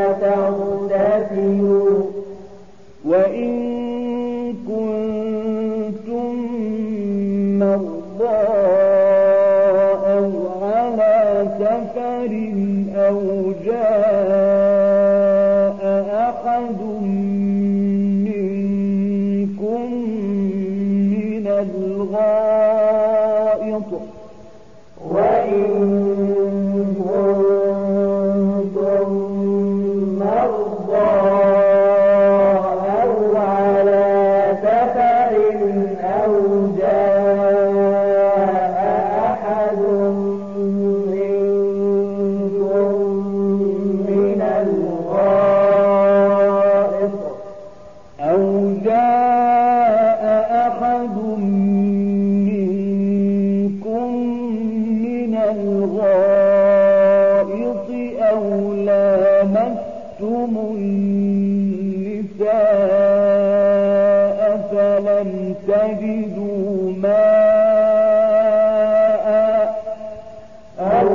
تغتسلوا وإن كنتم مرضى أو على سفر أو جاء أحد منكم من الغائط وإن كنتم مرضى أو على سفر أو جاء أحد منكم من الغائط أو لامستم النساء فلم تجدوا ماء أو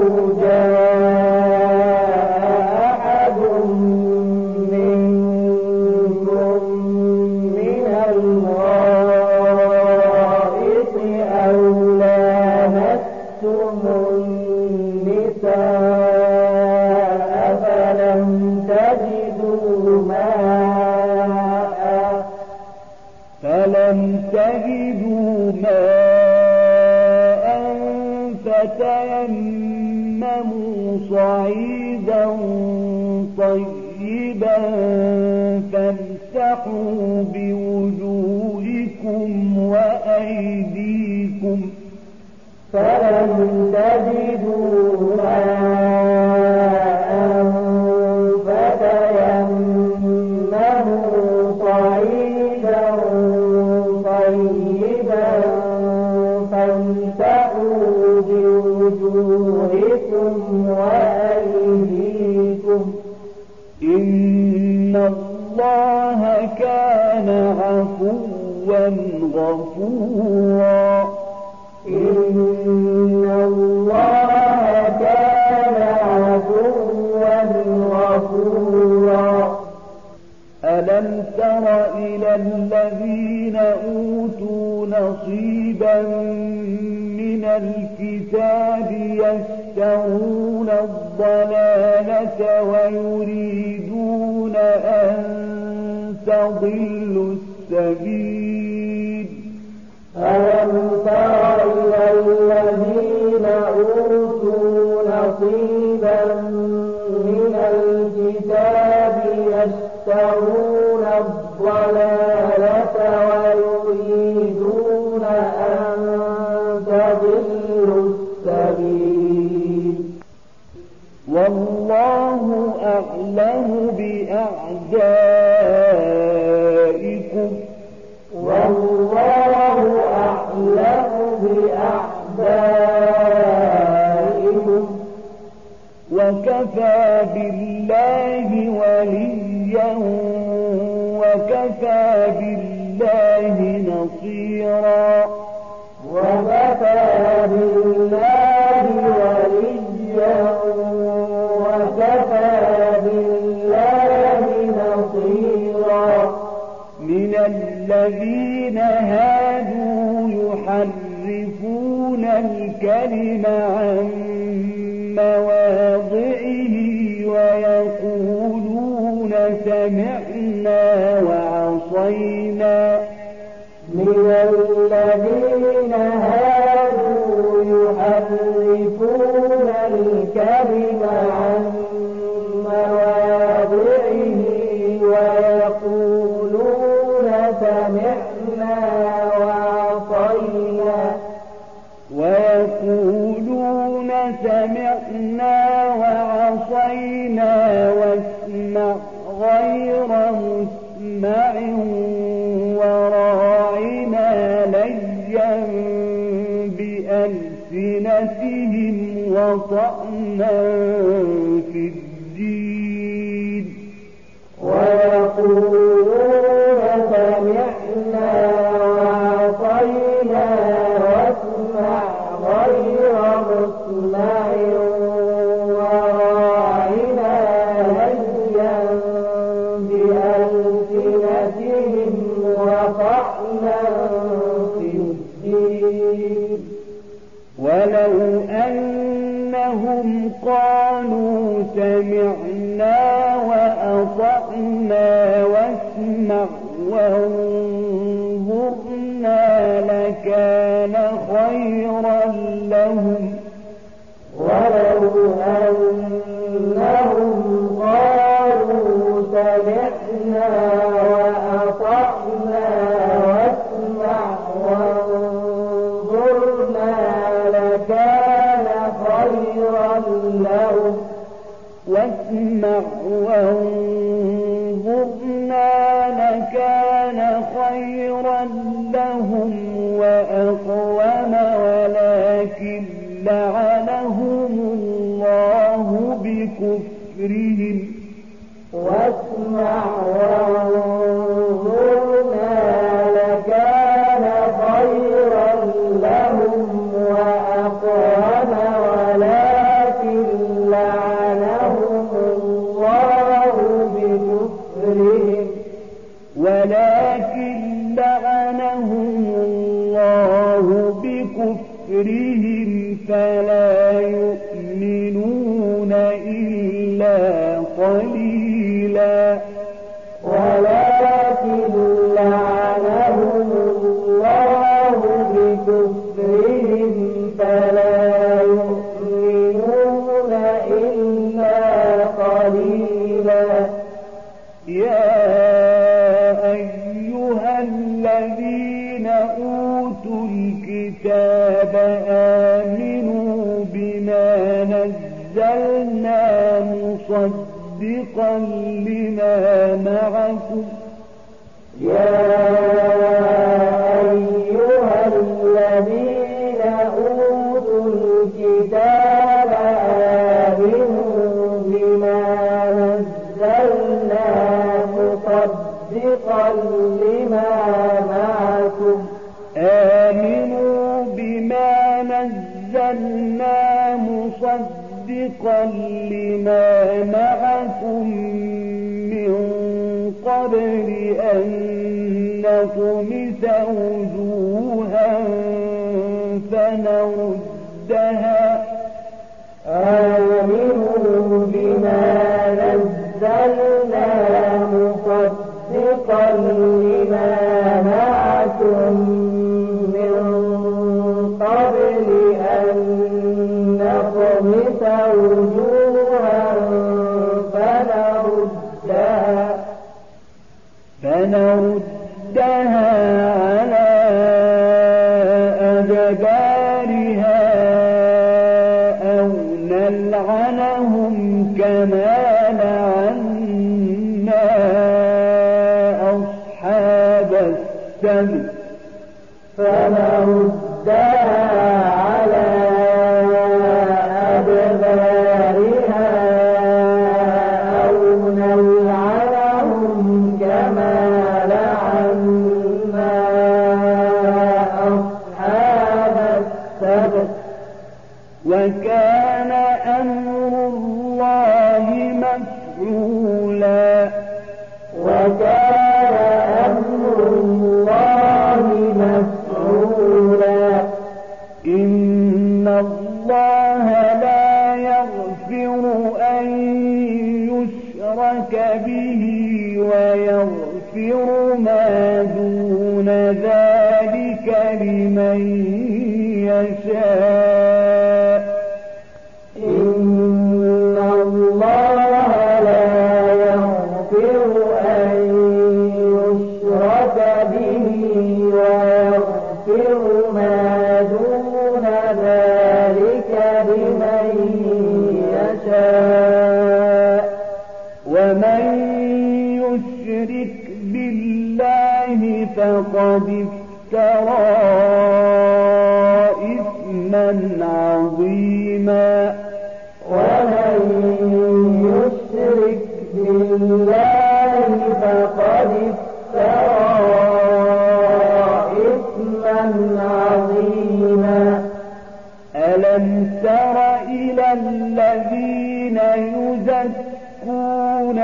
جاء أحد منكم من الغائط أو لامستم النساء فلم تجدوا ماء فتيمموا صعيدا طيبا فامسحوا بوجوهكم وأيديكم فلم تجدوا ماء فتيمموا صعيدا طيبا فامسحوا بوجوهكم وأيديكم إن الله كان عفوا غفورا إن الله كان عفوا غفورا ألم تر إلى الذين أوتوا نصيبا من الكتاب يشترون الضلالة ويريدون أن تضلوا السبيل ألم تر إلى الذين أوتوا نصيبا من الكتاب يشترون الضلالة ويريدون أن تضلوا السبيل والله أعلم بأعدائكم وكفى بالله وليا وكفى بالله نصيرا وكفى بالله وليا وكفى بالله نصيرا من الذين هادوا يحرفون الكلم عن مواضعه ويقولون سمعنا وعصينا من الذين هادوا يحرفون الكلم عن مواضعه ويقولون سمعنا وعصينا واسمع غير مسمع وراعنا ليا بألسنتهم وطعنا في الدين ويقولون سمعنا وعصينا واسمع غير مسمع وراعنا ليا بألسنتهم وطعنا في الدين ولو أنهم قالوا سمعنا وأطعنا واسمع وانظرنا لكان خيرا لهم ولو أنهم قالوا سمعنا وأطعنا واسمع وانظرنا لكان خيرا لهم واسمع وانظرنا لكان خيرا لهم وأقوم ولكن لعنهم الله بكفرهم واسمع وانظرنا لكان خيرا لهم وأقوم ولكن لعنهم الله بكفرهم فلا يؤمنون إلا قليلا ولكن لعنهم الله بكفرهم فلا يؤمنون إلا قليلا يا أيها الذين أوتوا الكتاب آمنوا بما نزلنا مصدقا لما معكم يا أيها الذين أوتوا الكتاب آمنوا بما نزلنا مصدقا لما معكم آمنوا بما نزلنا مصدقا لما معكم من قبل أن نطمس وجوها فنردها آمنوا بما نزلنا مصدقا لما معكم من قبل أن نطمس وجوها فنردها على أدبارها أو نلعنهم كما لعنا أصحاب السبت فنردها على أدبارها أو نلعنهم كما لعنا أصحاب السبت وكان أمر الله مفعولا وكان أمر الله مفعولا إن ذلك لمن يشاء إن الله لا يغفر أن يشرك به ويغفر ما دون ذلك لمن يشاء ومن يشرك بالله فقد افترى إثما عظيما ومن يشرك بالله فقد افترى إثما عظيما ألم تر إلى الذين يزكون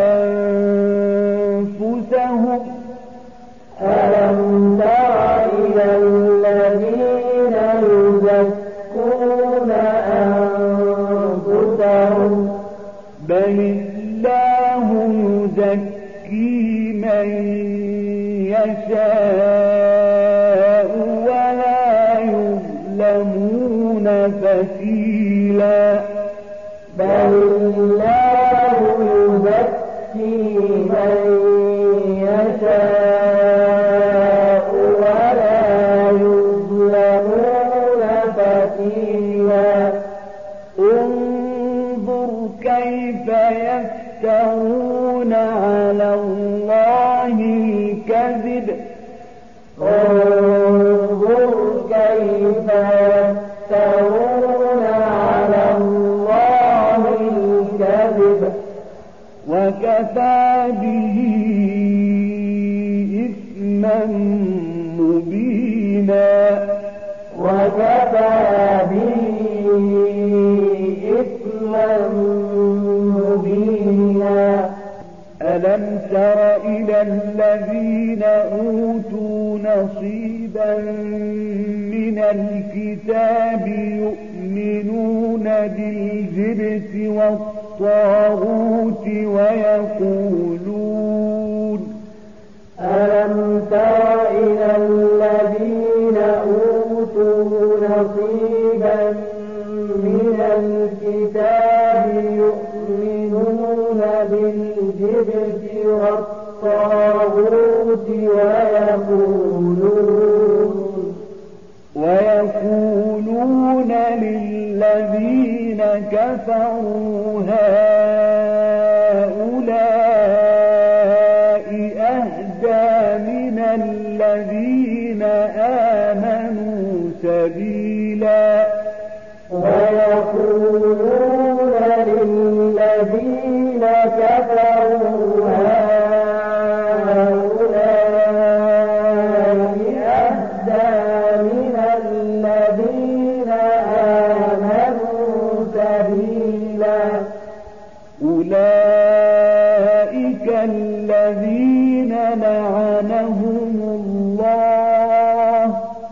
أنفسهم ألم تر إلى الذين يزكون أنفسهم بل الله يزكي من يشاء ولا يظلمون فتيلا بل الله يزكي من يشاء ولا يظلمون فتيلا انظر كيف يفترون على الله الكذب انظر كيف يفترون على الله الكذب وكفى به إثما مبينا وكفى به إثما مبينا ألم تر إلى الذين أوتوا نصيبا من الكتاب يؤمنون بالجبت والطاغوت ويقولون ألم تر إلى الذين أوتوا نصيبا من الكتاب يؤمنون بالجبت والطاغوت ويقولون للذين كفروا هؤلاء أهدى من الذين آمنوا سبيلا ويقولون للذين كفروا هؤلاء أهدى من الذين آمنوا سبيلا أولئك الذين لعنهم الله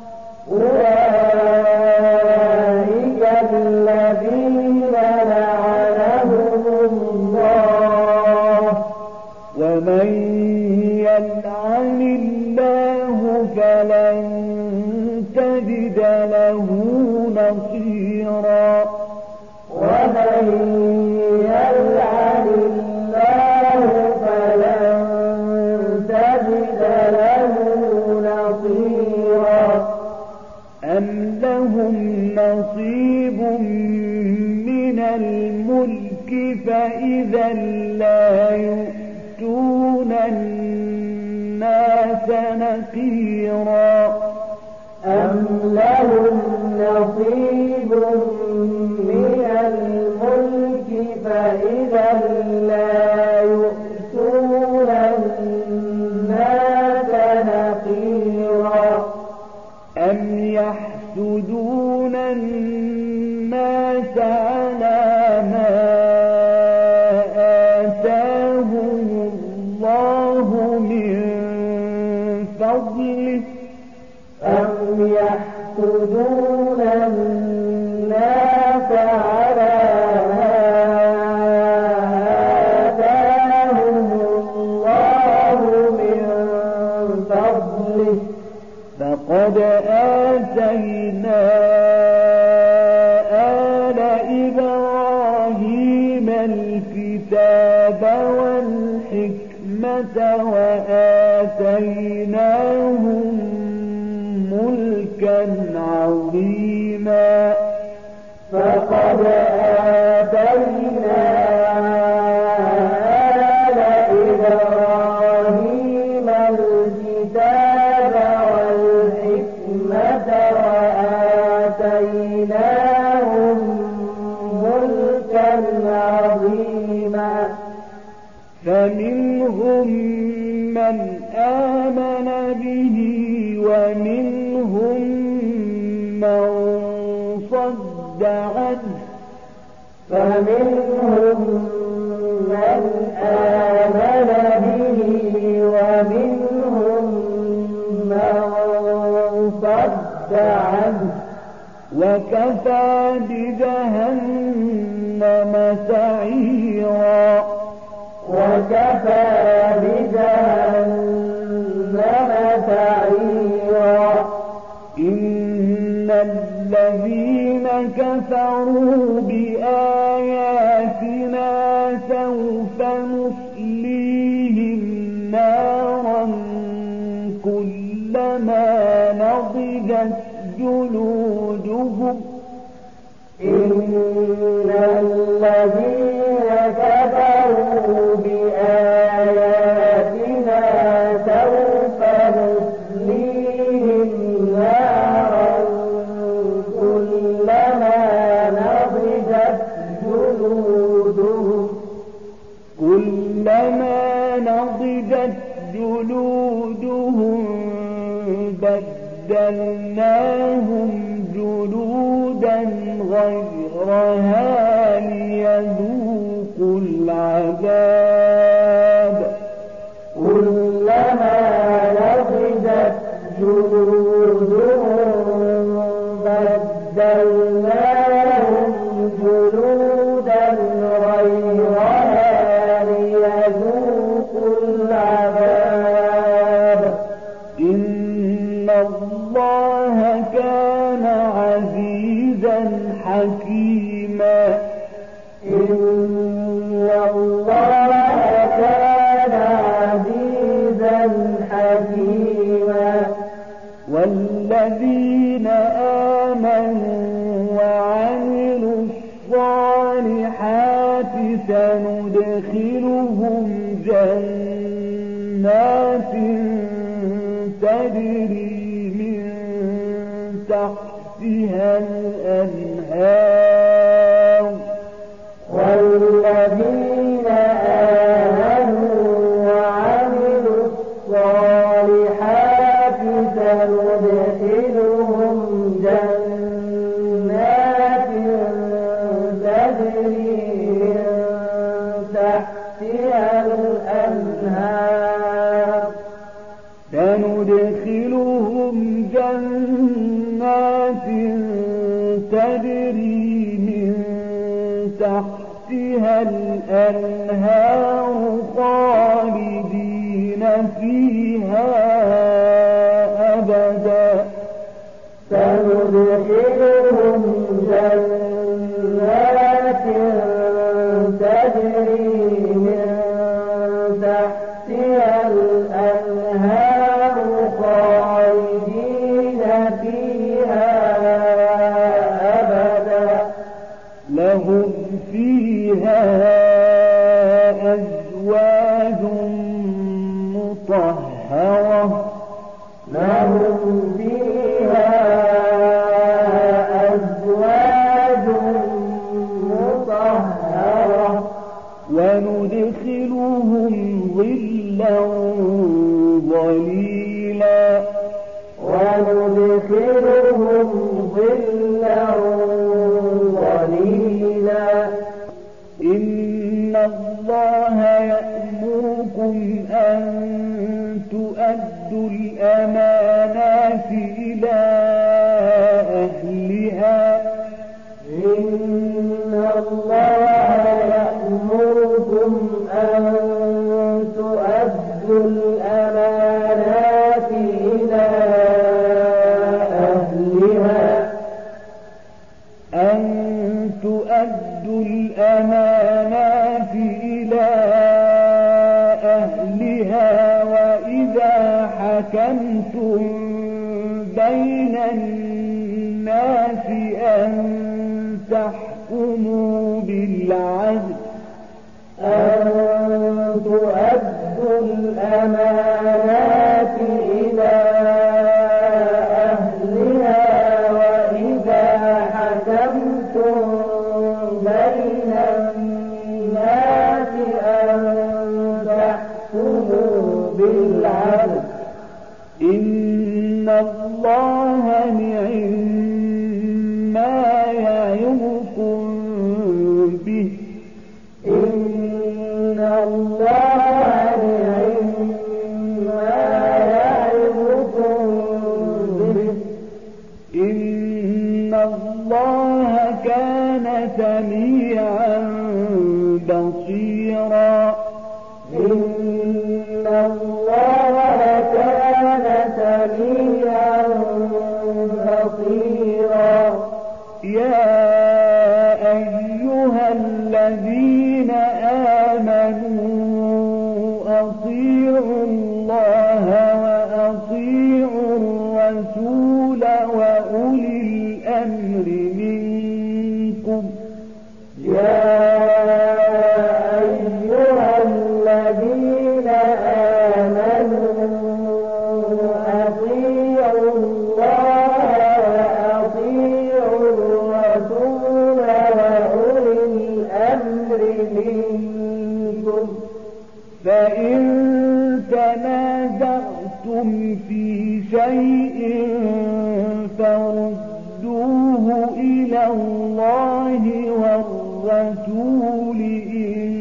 أولئك الذين لعنهم الله ومن يلعن الله فلن تجد له نصيرا ومن يلعن الله فلن تجد له نصيرا أم لهم نصيب من الملك فإذا لا يؤتون الناس نقيرا أم لهم نصيب من الملك فإذا لا يؤتون الناس نقيرا أم يحسدون الناس على ما آتاهم الله من فضله أم يحسدون الناس على ما آتاهم الله من فضله فقد آتينا آل إبراهيم الكتاب والحكمة وآتيناهم ملكا عظيما فقد آتينا آل إبراهيم الكتاب والحكمة وآتيناهم ملكا عظيما فمنهم من آمن به ومنهم من صد عنه فمنهم من آمن به ومنهم من صد عنه وكفى بجهنم سعيرا وكفى بجهنم سعيرا إن الذين كفروا بآياتنا سوف نصليهم نارا كلما نضجت جلودهم إن الذين كفروا بآياتنا سوف نصليهم نارا كلما نضجت جلودهم بدلناهم جلودا غيرها ليذوقوا العذاب كلما نضجت جلودهم بدلناهم جلودا غيرها ليذوقوا العذاب إن الله كان عزيزا حكيما إن الله كان عزيزا حكيما والذين آمنوا وعملوا الصالحات سندخلهم جنات تجري من تحتها الأنهار والذين آمنوا وعملوا الصالحات سندخلهم جنات تجري من تحتها الأنهار سندخلهم جنات تجري من تحتها الأنهار خالدين فيها أبدا سندخلهم جنات تجري من تحتها الأنهار خالدين فيها أبدا لهم فيها أزواج مطهرة لهم فيها أزواج مطهرة وندخلهم ظلا ظليلا وندخلهم ظلا ظليلا إن الله يأمركم أن تؤدوا الأمانات إلى أهلها إن الله يأمركم أن تؤدوا الأمانات إلى بين الناس أن تحكموا بالعدل تؤدوا الأمانات إلى أهلها وإذا حكمتم بين الناس أن تحكموا بالعدل إن الله نعم ما يعظكم به إن الله نعم ما يعظكم به إن الله كان سميعا بصيرا إن الله كان سميعا بصيرا يا أيها الذين آمنوا أطيعوا الله وأطيعوا الرسول وأولي الأمر منكم يا أيها الذين آمنوا أطيعوا الله وأطيعوا الرسول وأولي الأمر منكم فإن تنازعتم في شيء فردوه إلى الله والرسول إن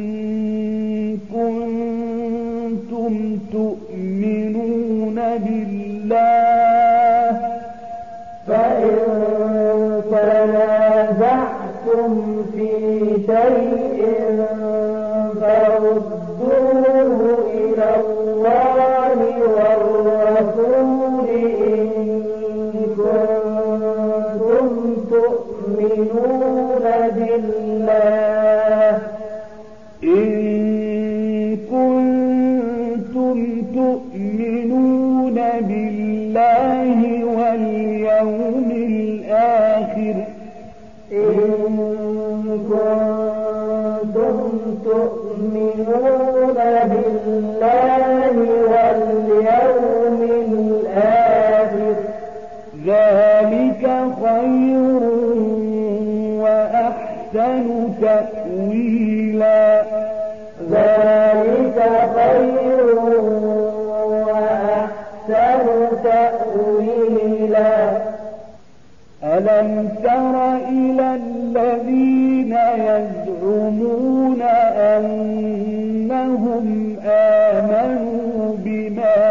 كنتم تؤمنون بالله فإن تنازعتم في شيء فردوه إلى الله والرسول إن كنتم تؤمنون بالله إن كنتم تؤمنون بالله واليوم الآخر إن كنتم تؤمنون بالله واليوم الآخر ذلك خير وأحسن تأويلا ذلك خير وأحسن تأويلا ألم تر إلى الذين يزعمون أنهم آمنوا بما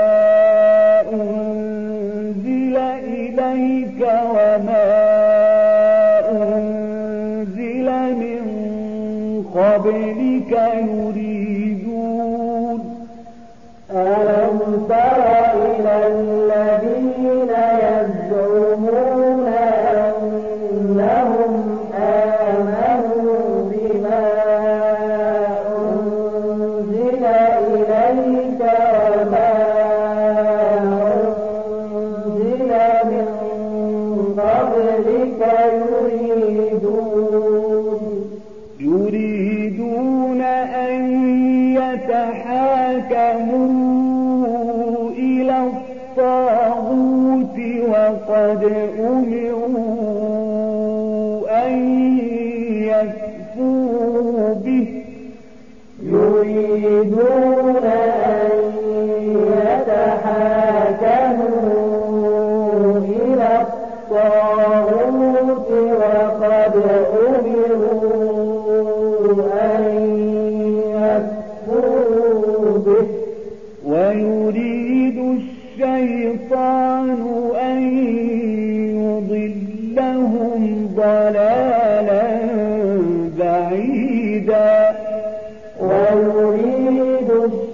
أنزل إليك وما أنزل من قبلك ألم تر إلى الذين يزعمون أنهم آمنوا بما أنزل إليك وما أنزل من قبلك يريدون أن يتحاكموا إلى الطاغوت وقد أمروا أن يكفروا به يريدون أن يتحاكموا إلى الطاغوت وقد أمروا أن يكفروا به ويريد الشيطان أن يضلهم ضلالا بعيدا ويريد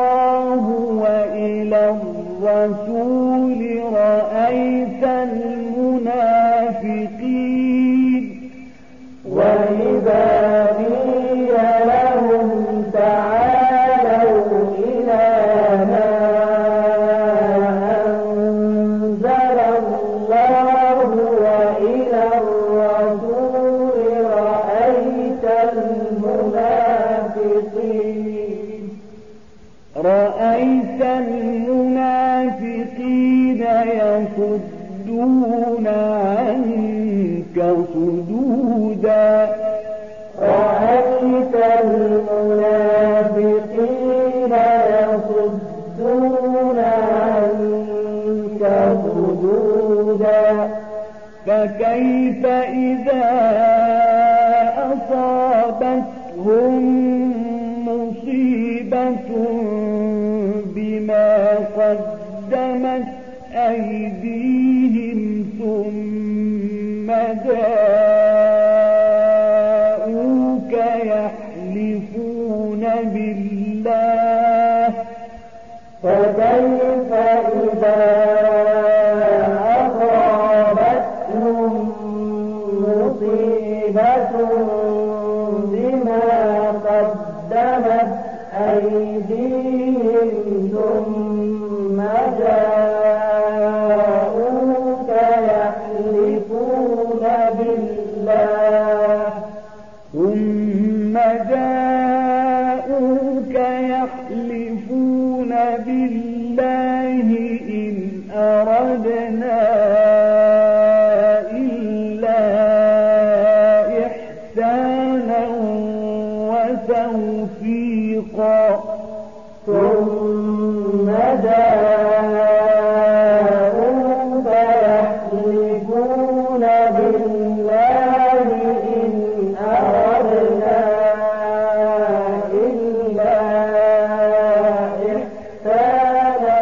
الله وإلى الرسول رأيت المنافقين وإذا قيل لهم تعالوا إلى ما أنزل الله وإلى الرسول رأيت المنافقين يصدون عنك صدودا رأيت المنافقين يصدون عنك صدودا فكيف إذا أصابتهم مصيبة بما قدمت أيديهم ثم جاءوك يحلفون بالله فكيف إذا أصابتهم مصيبة بما قدمت أيديهم ثم جاءوك يحلفون بالله إن أردنا إلا إحسانا وتوفيقا ثم جاءوك يحلفون بالله إن أردنا إلا إحسانا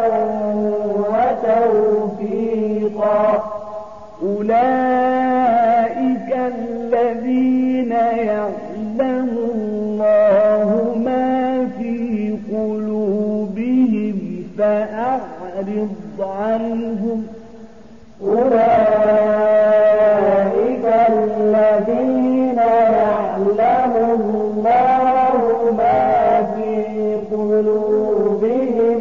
وتوفيقا أولئك الذين يعلم الله ما في قلوبهم فأعرض عنهم أولئك الذين يعلم الله ما في قلوبهم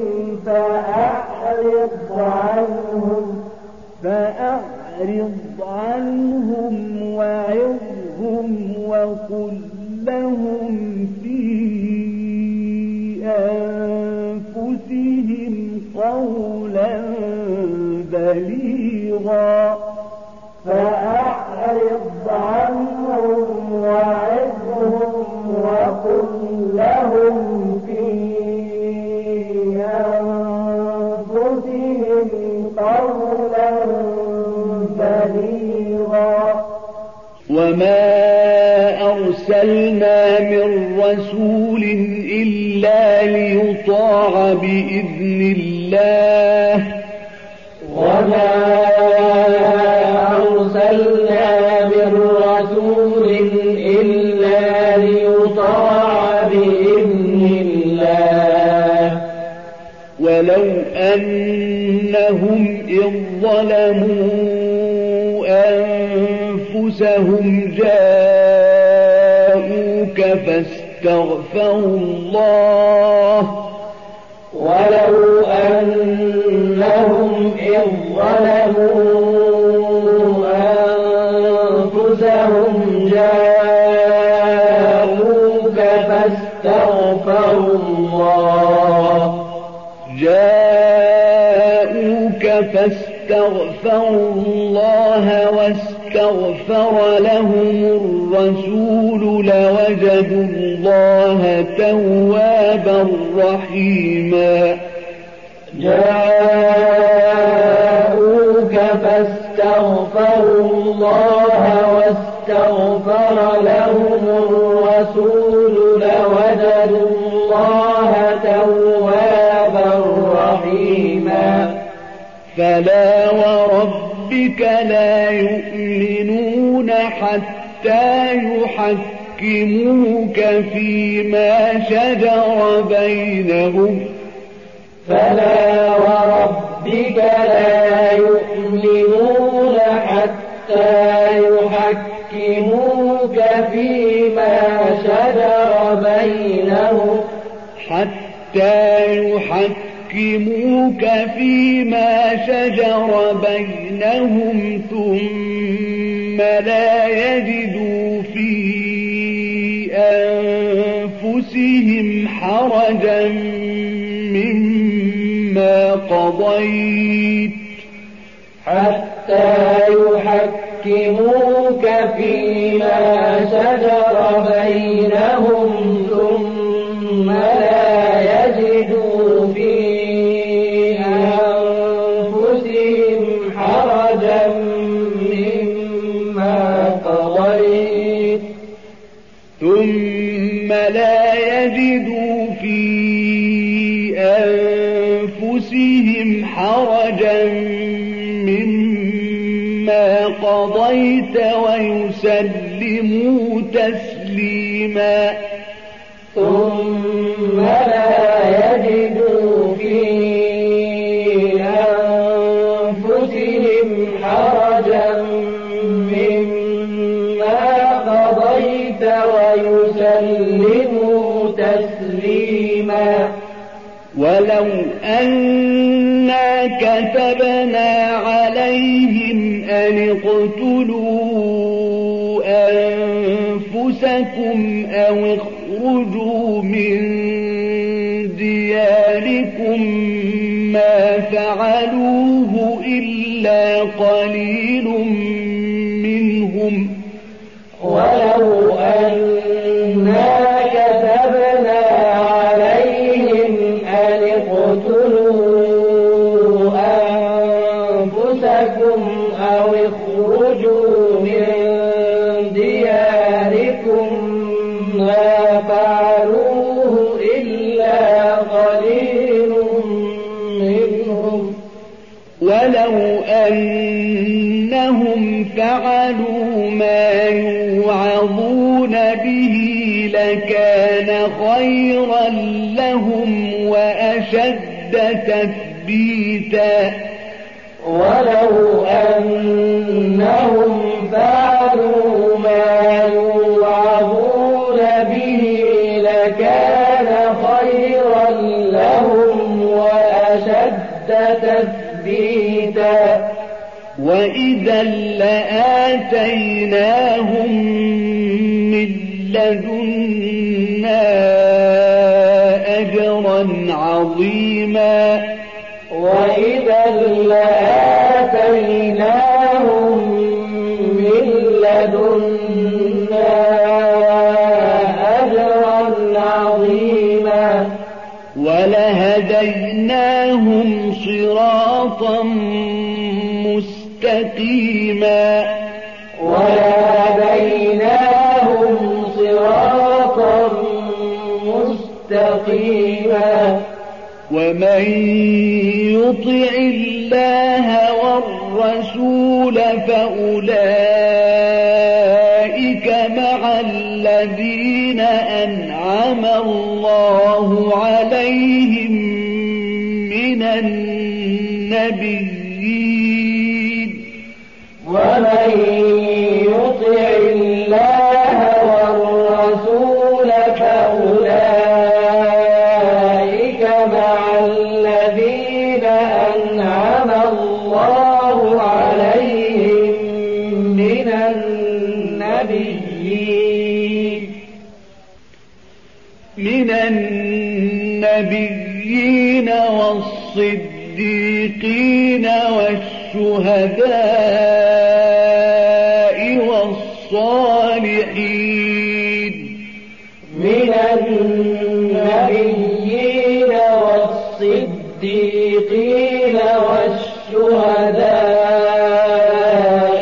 فأعرض عنهم وعظهم وقل لهم في أنفسهم قولا بليغا فأعرض عنهم وعظهم وقل لهم في أنفسهم قولا بليغا وما أرسلنا من رسول إلا ليطاع بإذن الله وما أرسلنا من رسول إلا ليطاع بإذن الله ولو أنهم إذ ظلموا أنفسهم جاءوك فاستغفروا الله ولو أنهم إذ ظلموا أنفسهم جاءوك فاستغفروا الله واستغفر لهم الرسول لوجدوا الله توابا رحيما جاءوك فاستغفروا الله واستغفر لهم الرسول لوجدوا الله توابا رحيما فلا وربك لا يؤمنون حتى يحكموك فيما شجر بينهم فلا وربك لا يؤمنون حتى يحكموك فيما شجر بينهم ثم لا يجدوا في أنفسهم حرجا مما قضيت ثم لا يجدوا في أنفسهم حرجا مما قضيت ويسلموا تسليما ثم لا يجدوا في أنفسهم حرجا مما قضيت ويسلموا تسليما ولو أنا كتبنا عليهم أن اقتلوا أنفسكم أو اخرجوا من دياركم ما فعلوه إلا قليل منهم ولو أنا كتبنا عليهم أن اقتلوا أنفسكم أو اخرجوا من دياركم ما فعلوه إلا قليل منهم ولو أنهم فعلوا ما يوعظون به لكان خيرا لهم وأشد تثبيتا ولو أنهم فعلوا ما يوعظون به لكان خيرا لهم وأشد تثبيتا وإذا لآتيناهم من لدنا أجرا عظيما وإذا لآتيناهم من لدنا أجرا عظيما ولهديناهم صراطا مستقيما ومن يطع الله والرسول فأولئك مع الذين أنعم الله عليهم من النبيين ومن يطع الله والرسول فأولئك مع الذين أنعم الله عليهم من النبيين والصديقين والشهداء والصالحين من النبيين والصديقين والشهداء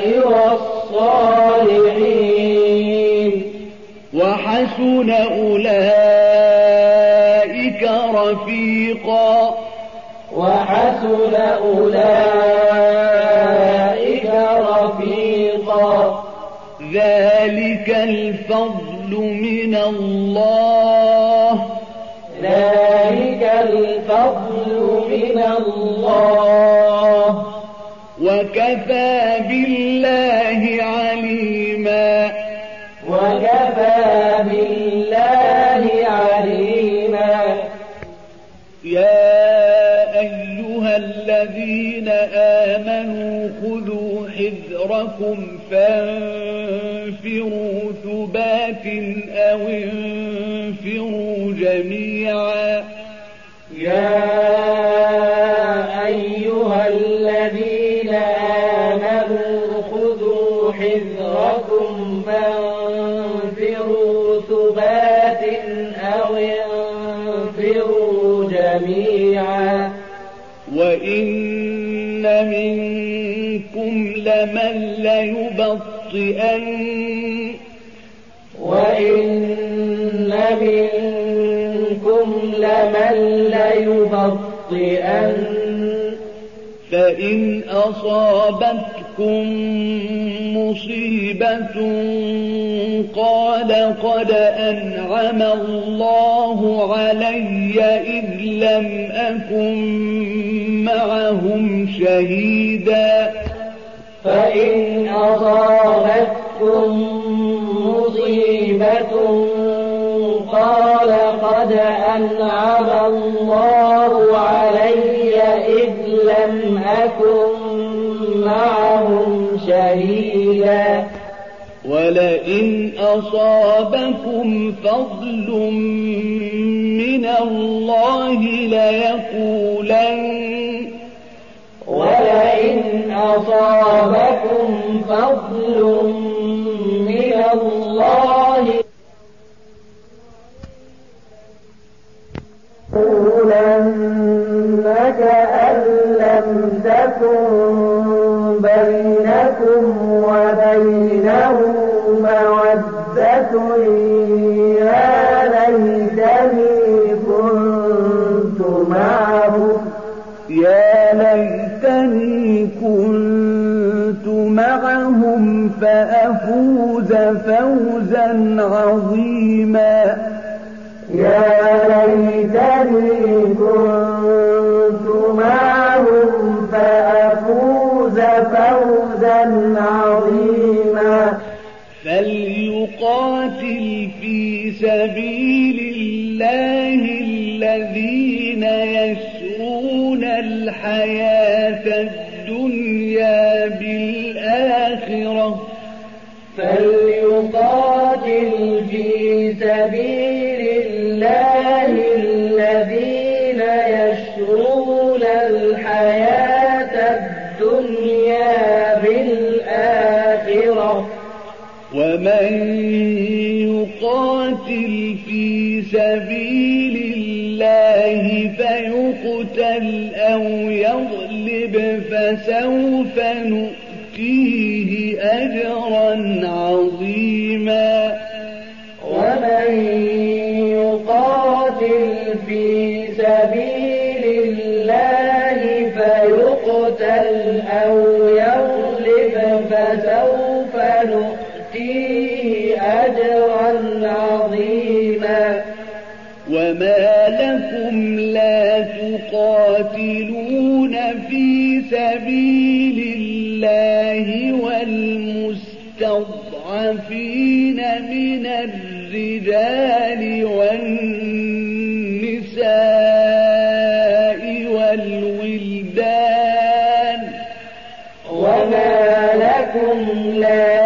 والصالحين وحسن أولئك رفيقا ذلك الفضل من الله من الله وكفى بالله عليما وكفى بالله عليما يا أيها الذين آمنوا خذوا حذركم فانفروا ثبات أو انفروا جميعا يا أيها الذين آمنوا خذوا حذركم فانفروا ثبات أو انفروا جميعا وإن منكم لمن ليبطئن فإن أصابتكم مصيبة قال قد أنعم الله علي إذ لم أكن معهم شهيدا فإن أصابتكم مصيبة قال قد أنعم الله علي إذ لم أكن معهم شهيدا ولئن أصابكم فضل من الله ولئن أصابكم فضل من الله لنك أن لم تكن بينكم وبينه مودة يا ليتني كنت معهم فأفوز فوزا عظيما يا ليتني كنت معهم فأفوز فوزا عظيما فليقاتل في سبيل الله الذين يشرون الحياة الدنيا بالآخرة فليقاتل في سبيل الله الذين يشرون الحياة الدنيا بالآخرة ومن يقاتل في سبيل الله فيقتل أو يغلب فسوف نؤتيه أجرا عظيما ومن يقاتل في سبيل الله فيقتل أو يغلب فسوف نؤتيه أجرا عظيما وما لكم لا تقاتلون في سبيل الله والمستضعفين من الرجال والنساء والولدان وما لكم لا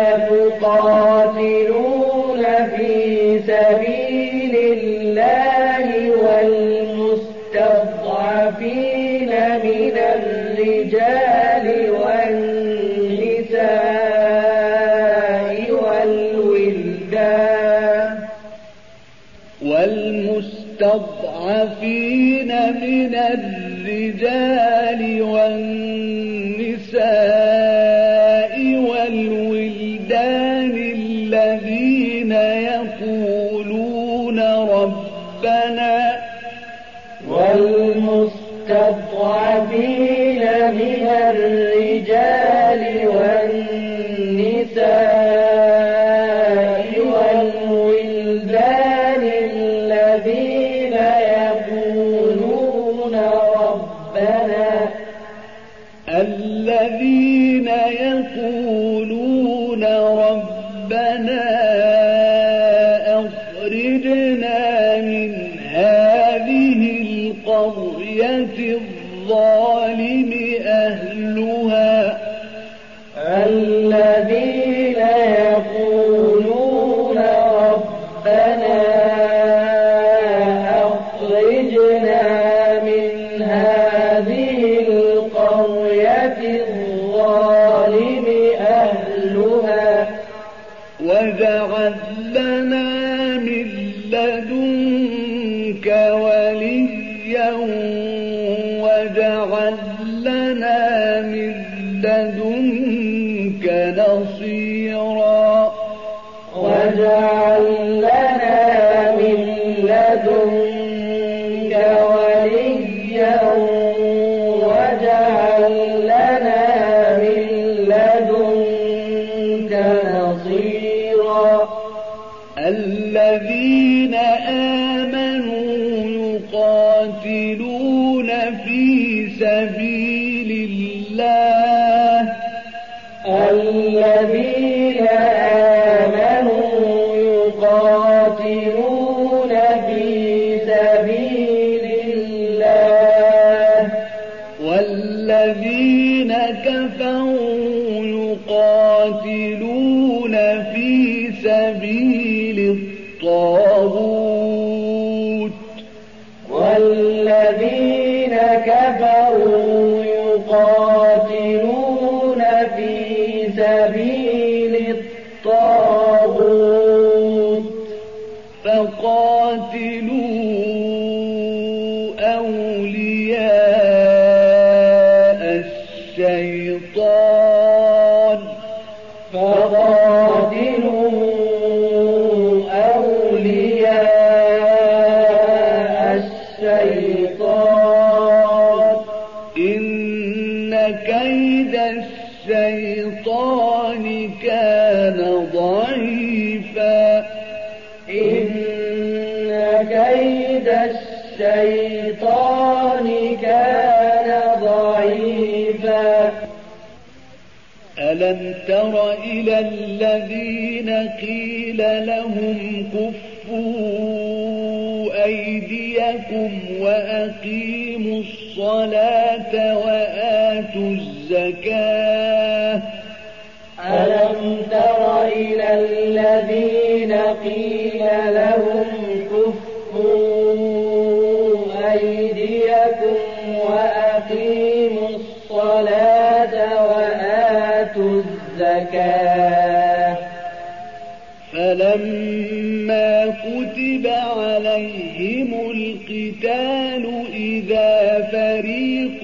تقاتلون في سبيل الله والمستضعفين من الرجال والنساء والولدان الذين يقولون والمستضعفين من الرجال والنساء والولدان الذين يقولون ربنا الذين يقولون ربنا أخرجنا من هذه القرية الظالم أهلها الذين يقولون ربنا أخرجنا من هذه القرية الظالم أهلها واجعل لنا من لدنك وليا واجعل لنا من لدنك نصيرا واجعل لنا من لدنك وليا واجعل لنا من لدنك نصيرا الذين آمنوا يقاتلون في سبيل الله الذين آمنوا يقاتلون في سبيل الله والذين كفروا يقاتلون في سبيل الطاغوت والذين كفروا يقاتلون في سبيل الطاغوت فقاتلوا أولياء الشيطان إن كيد الشيطان كان ضعيفا إن كيد الشيطان كان ضعيفا ألم تر إلى الذين قيل لهم كفوا أيديكم وأقيموا الصلاة وآتوا الزكاة ألم تر إلى الذين قيل لهم كفوا أيديكم وأقيموا الصلاة وآتوا الزكاة فلما كتب عليهم القتال إذا فريق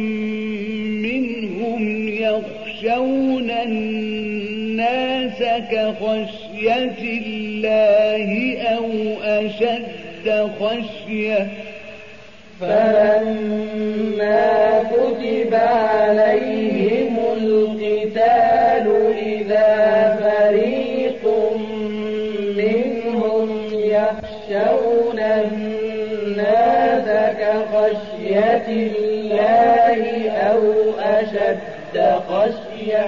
منهم يخشون الناس كخشية الله أو أشد خشية فلما كتب عليهم القتال إذا فريق منهم يخشون الناس كخشية الله أو أشد خشية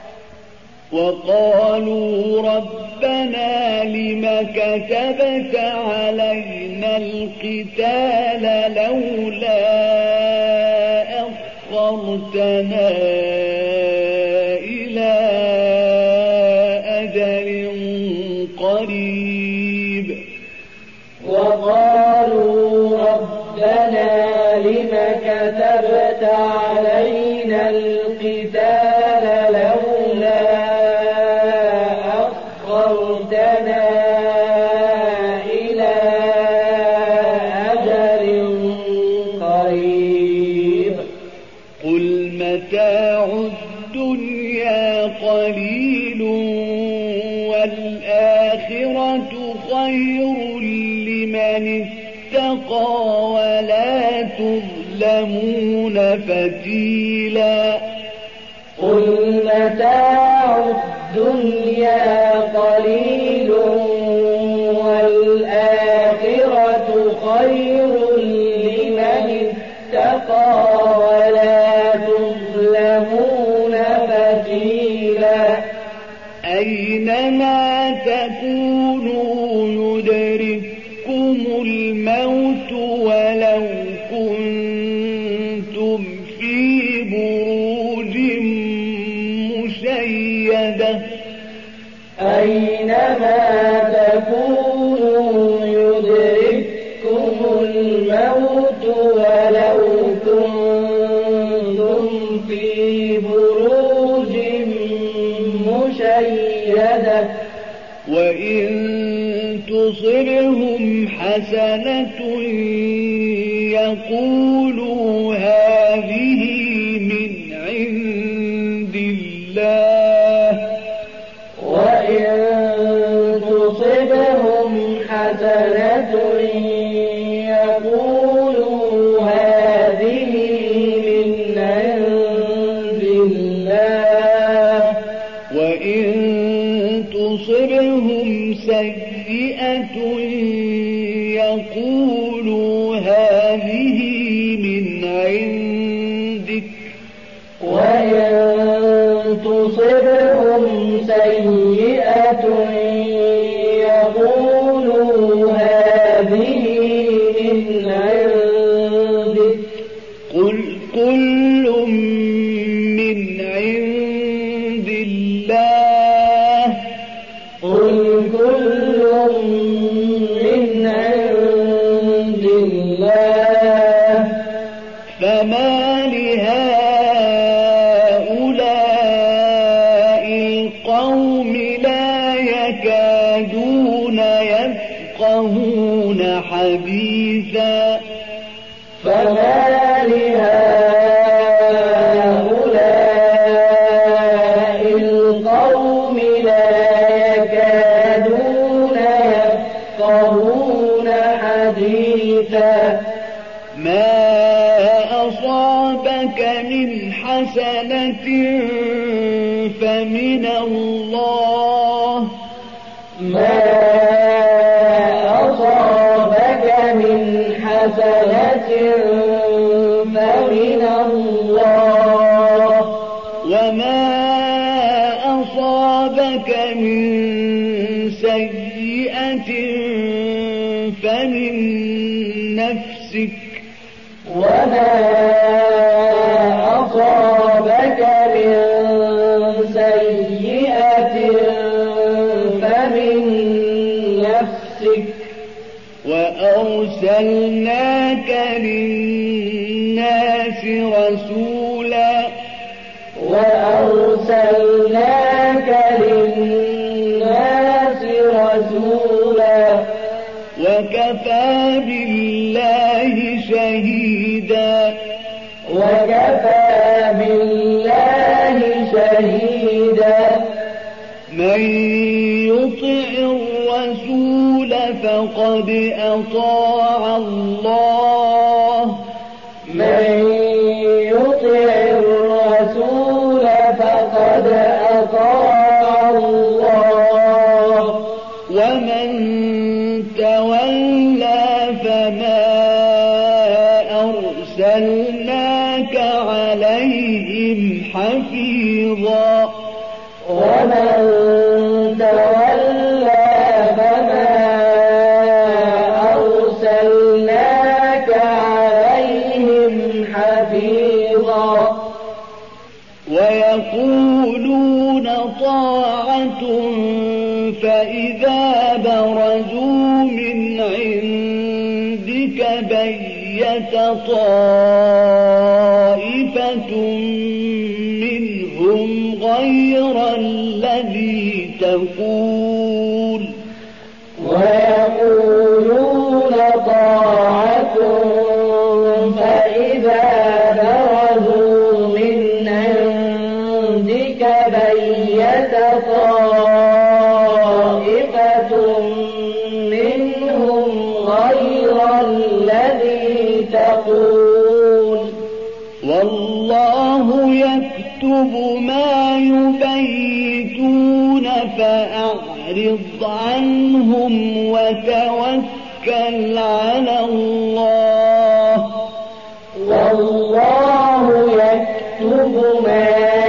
وقالوا ربنا لم كتبت علينا القتال لولا أخرتنا إلى أجل قريب وقالوا ربنا لم كتبت علينا القتال لولا أخرتنا إلى أجل قريب قل متاع الدنيا قليل والآخرة خير لمن اتقى ولا تظلمون فتيلا قل متاع الدنيا قليل والآخرة خير لمن اتقى حسنة يقولوا هذه من عند الله وإن تصبهم حسنة يقولوا هذه من عند الله وإن تصبهم سيئة يقولوا هذه من عندك وإن تصبهم سيئة يقولوا هذه من عندك قل كل من عند الله قل كل من عند الله فما لهؤلاء القوم لا يكادون يفقهون حديثا فما لهؤلاء القوم لا يكادون يفقهون حديثا ما أصابك من حسنة فمن الله ما أصابك من حسنة فمن الله وما أصابك من سيئة فمن نفسك وما أصابك من سيئة فمن نفسك وأرسلناك للناس رسولا وأرسلناك للناس رسولا وكفى بالله شهيدا وكفى بالله شهيدا من يطع الرسول فقد أطاع الله من يطع الرسول فقد أطاع الله ومن تولى فما أرسلناك عليهم حفيظا ومن تولى فما أرسلناك عليهم حفيظا ويقولون طاعة فإذا برزوا من عندك بيت طائفة منهم غير الذي تقول ويقولون طاعة فإذا برزوا من عندك بيت طائفة منهم غير الذي تقول والله يكتب ما يبيتون فأعرض عنهم وتوكل على الله والله يكتب ما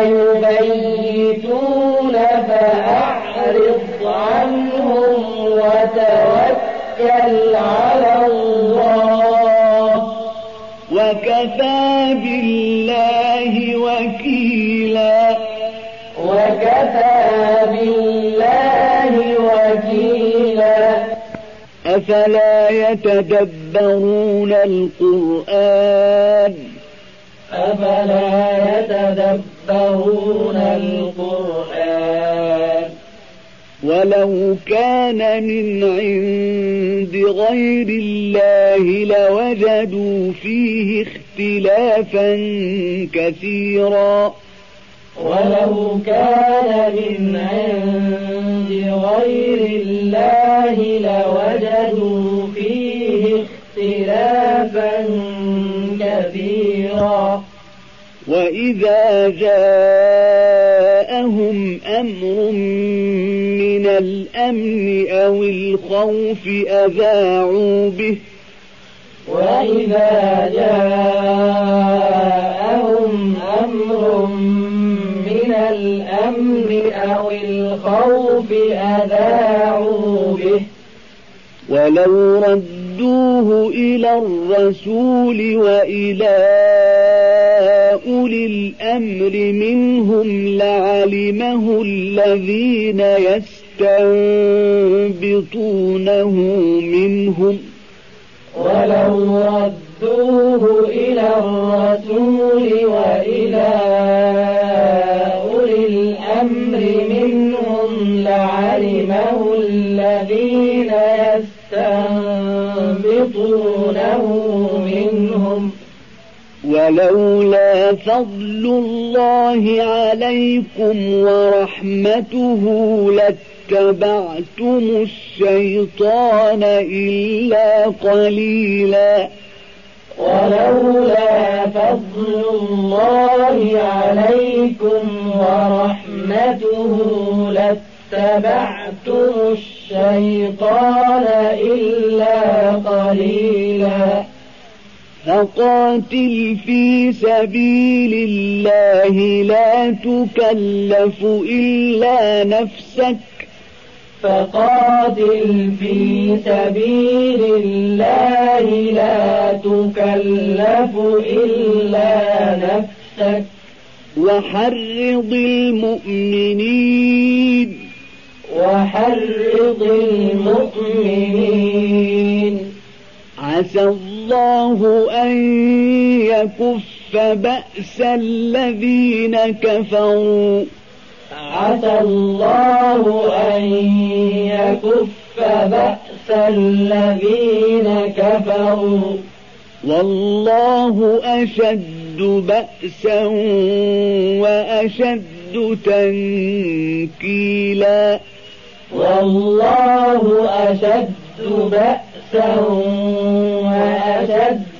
يبيتون فأعرض عنهم وتوكل على الله وكفى بالله وكيلا وكفى بالله وكيلا أفلا يتدبرون القرآن أفلا يتدبرون القرآن ولو كان من عند غير الله لوجدوا فيه اختلافا كثيرا ولو كان من عند غير الله لوجدوا فيه اختلافا كثيرا وإذا جاءهم أمر من الأمن أو الخوف أذاعوا به وإذا جاءهم أمر من الأمن أو الخوف أذاعوا به ولو ردوه إلى الرسول وإلى أولي الأمر منهم لعلمه الذين يستنبطونه منهم ولو ردوه إلى الرسول وإلى أولي الأمر منهم لعلمه الذين يستنبطونه منهم ولولا فضل الله عليكم ورحمته لاتبعتم الشيطان إلا قليلا ولولا فضل الله عليكم ورحمته لاتبعتم الشيطان إلا قليلا فقاتل في سبيل الله لا تكلف إلا نفسك فقاتل في سبيل الله لا تكلف إلا نفسك وحرض المؤمنين عسى الله أن يكف بأس الذين كفروا عسى الله أن يكف بأس الذين كفروا والله أشد بأسا وأشد تنكيلا والله أشد بأسا وأشد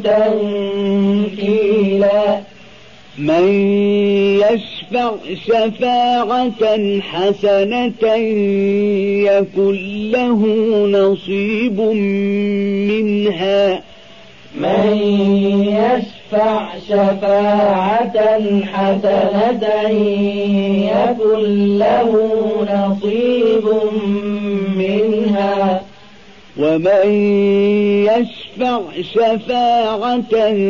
تنكيلا من يشفع شفاعة حسنة يكن له نصيب منها من يشفع شفاعة حسنة يكن له نصيب منها ومن يشفع شفاعة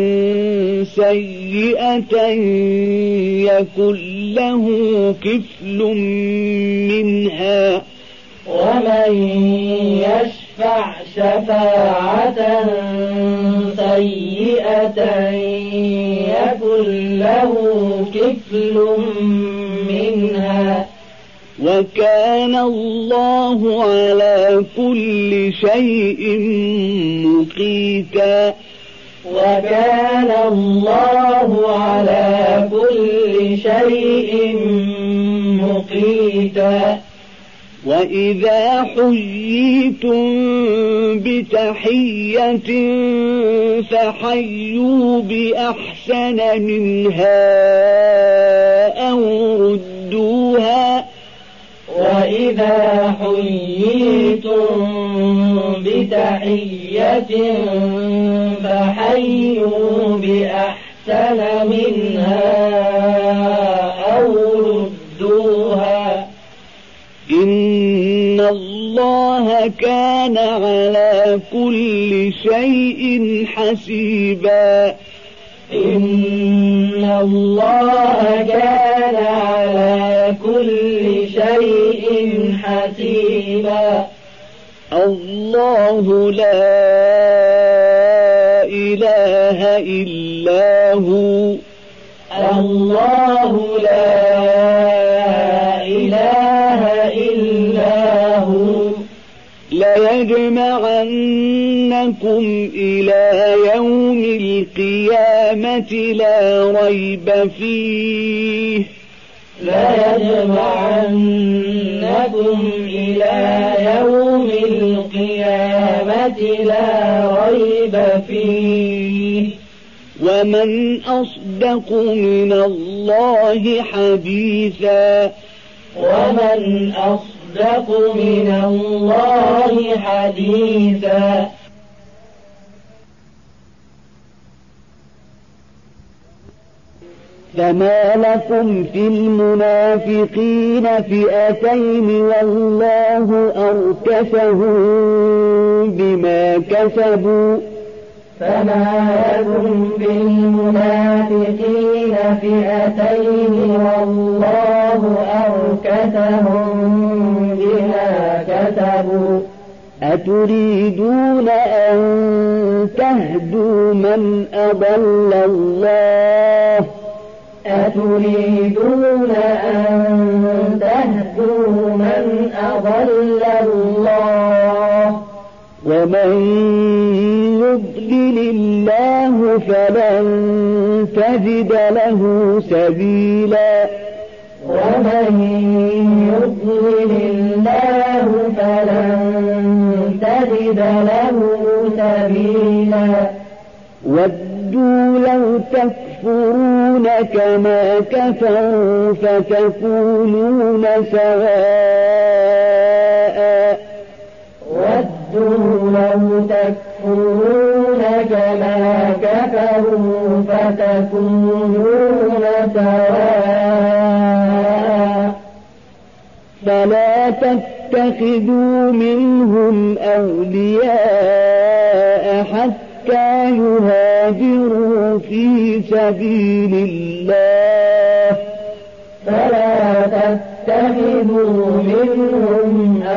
سيئة يكن له كفل منها ومن يشفع شفاعة سيئة يكن له كفل منها وكان الله على كل شيء مقيتا وكان الله على كل شيء مقيتا وإذا حييتم بتحية فحيوا بأحسن منها أو ردوها وإذا حييتم بتحية فحيوا بأحسن منها أو ردوها إن الله كان على كل شيء حسيبا إن الله كان على كل شيء حسيبا الله لا إله إلا هو الله لا إله إلا ليجمعنكم إلى يوم القيامة لا ريب فيه ليجمعنكم إلى يوم القيامة لا ريب فيه ومن أصدق من الله حديثا ومن أصدق من الله حديثا فما لكم في المنافقين فئتين والله أركسهم بما كسبوا فما لكم بالمنافقين فئتين والله أركسهم بما كسبوا أتريدون أن تهدوا من أضل الله أتريدون أن تهدوا من أضل الله ومن يضلل الله فلن تجد له سبيلا ومن يضلل الله فلن تجد له سبيلا ودوا لو تكفرون كما كفروا فتكونون سواء ودوا لو تكفرون كما كفروا فتكونون سواء فلا تتخذوا منهم أولياء حتى يهاجروا في سبيل الله فلا تتخذوا منهم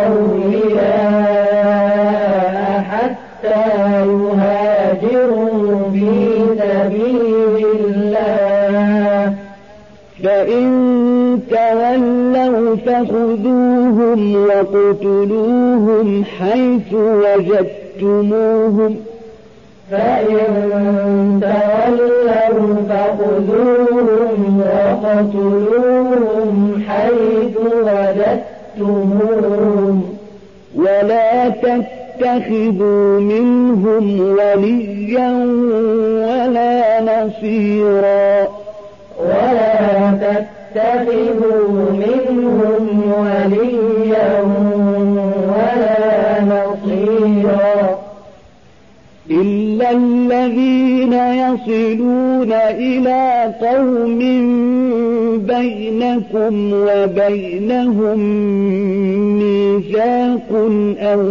أولياء حتى يهاجروا في سبيل الله فإن تولوا فخذوهم وقتلوهم حيث وجدتموهم فإن تولوا فخذوهم وقتلوهم حيث وجدتموهم ولا تتخذوا منهم وليا ولا نصيرا ولا تتخذوا منهم وليا ولا نصيرا إلا الذين يصلون إلى قوم بينكم وبينهم ميثاق أو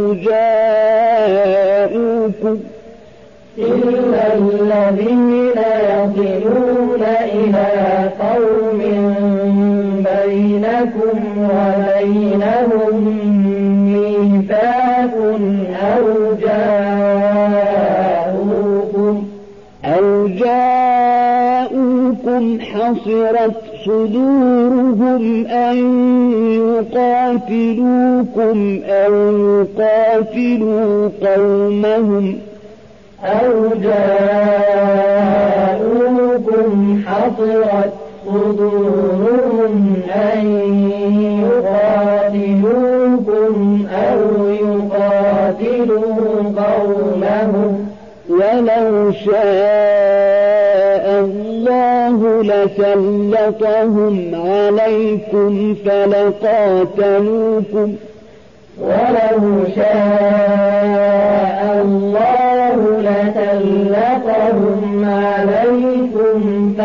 جاءوكم إلا الذين يصلون إلى قوم بينكم وبينهم ميثاق أو جاءوكم حصرت صدورهم أن يقاتلوكم أو يقاتلوا قومهم حصرت صدورهم أن يقاتلوكم أو يقاتلوا قومهم ولو شاء الله لسلطهم عليكم فلقاتلوكم ولو شاء الله لسلطهم عليكم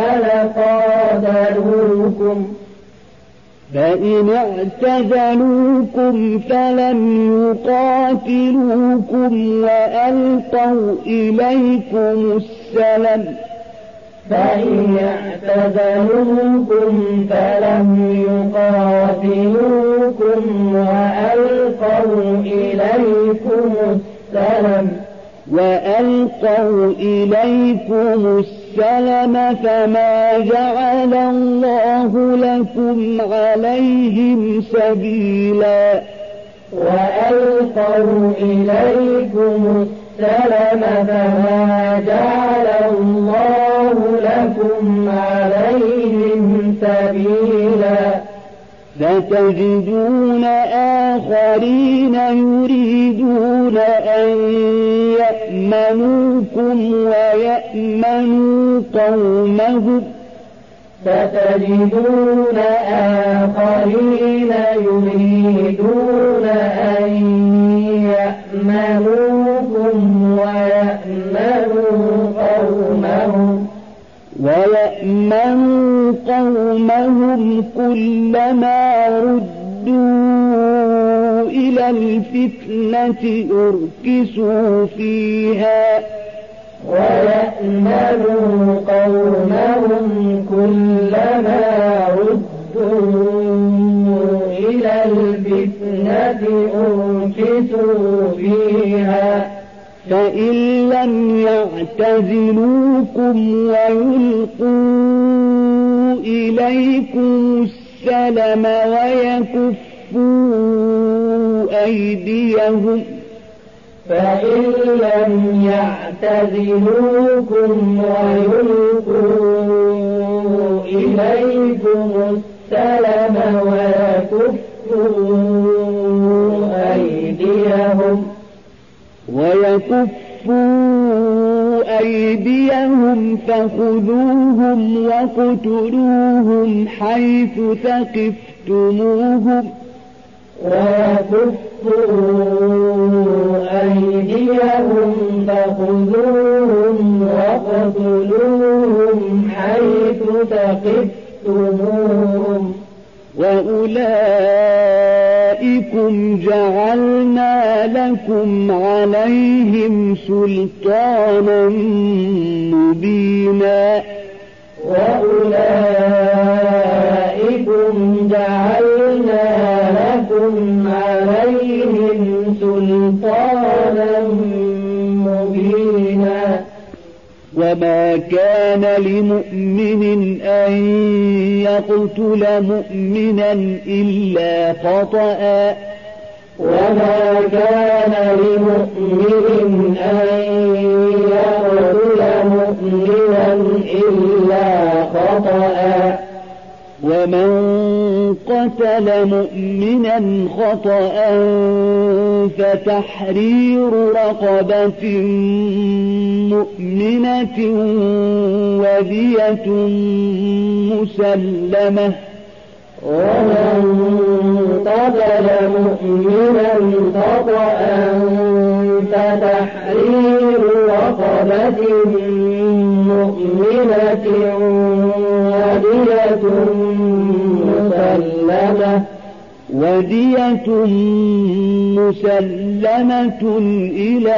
فلقاتلوكم فإن اعتزلوكم فلم يقاتلوكم وألقوا إليكم السلم فإن اعتزلوكم فلم يقاتلوكم وألقوا إليكم السلم فما جعل الله لكم عليهم سبيلا وألقوا إليكم السلم فما جعل الله لكم عليهم سبيلا ستجدون آخرين يريدون أن يأمنوكم ويأمنوا قومهم ستجدون آخرين يريدون أن يأمنوكم ويأمنوا قومهم كلما ردوا إلى الفتنة أركسوا فيها ويأمنوا قومهم كلما ردوا إلى الفتنة أركسوا فيها فإن لم يعتزلوكم ويلقوا إليكم السلم ويكفوا أيديهم إليكم السلم ويكفوا أيديهم فخذوهم وَاقْتُلُوهُمْ حيث ثقفتموهم وأولئكم جعلنا لكم عليهم سلطانا مبينا وما كان لمؤمن أن يقتل مؤمنا إلا خطأ ومن قتل مؤمنا خطأ فتحرير رقبة مؤمنة ودية مسلمة ودية مسلمة إلى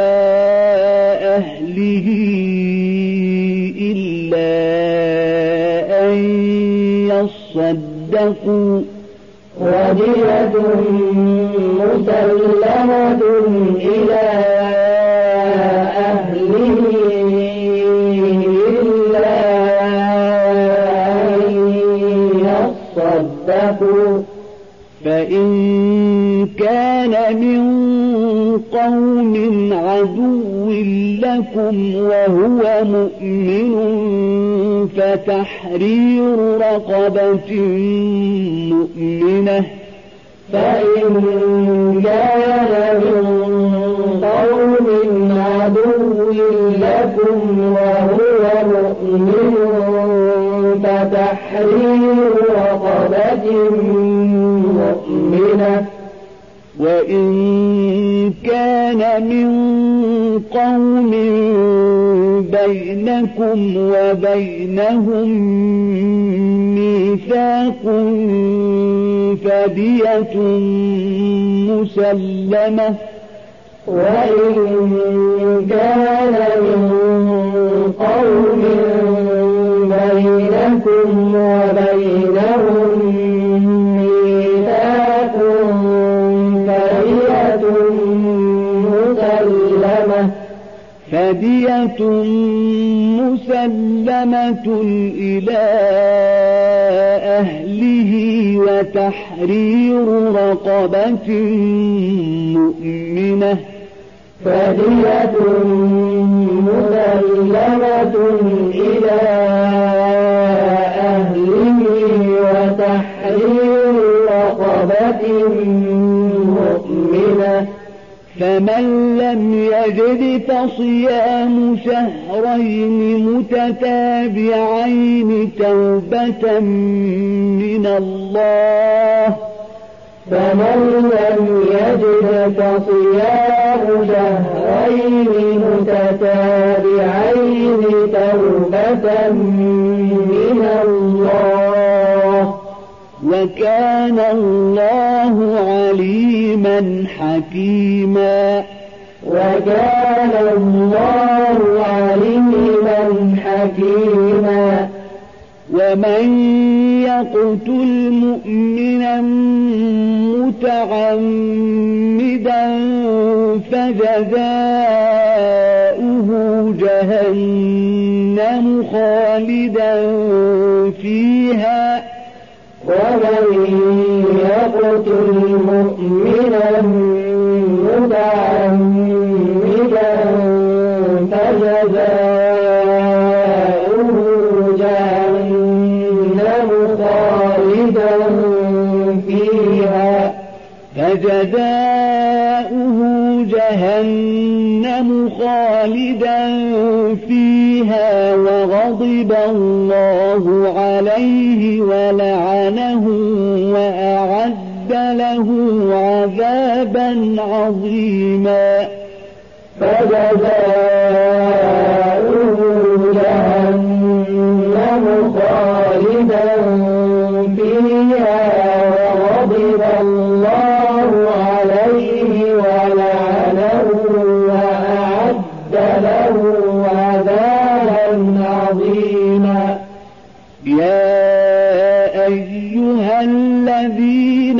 أهله إلا أن يصدقوا فإن كان من قوم عدو لكم وهو مؤمن فتحرير رقبة مؤمنة وإن كان من قوم بينكم وبينهم ميثاق فدية مسلمة فدية مسلمة إلى أهله وتحرير رقبة مؤمنة فدية مسلمة إلى أهله وتحرير رقبة مؤمنة فمن لم يجد فصيام شهرين متتابعين توبة من الله فمن لم يجد فصيام شهرين متتابعين توبة من الله وكان الله عليما حكيما وكان الله عليما حكيما ومن يقتل مؤمنا متعمدا فجزاؤه جهنم خالدا فيها ومن يقتل مؤمنا متعمدا فجزاؤه جهنم خالدا فيها وغضب الله عليه ولعنه وأعد له عذابا عظيما فجزاؤه جهنم خالدا فيها وغضب الله عليه ولعنه وأعد له عذابا عظيما يا أيها الذين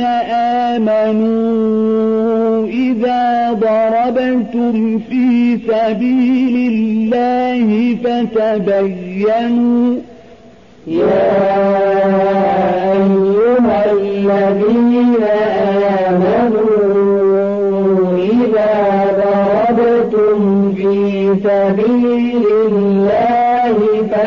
آمنوا إذا ضربتم في سبيل الله فتبينوا يا أيها الذين آمنوا إذا ضربتم في سبيل الله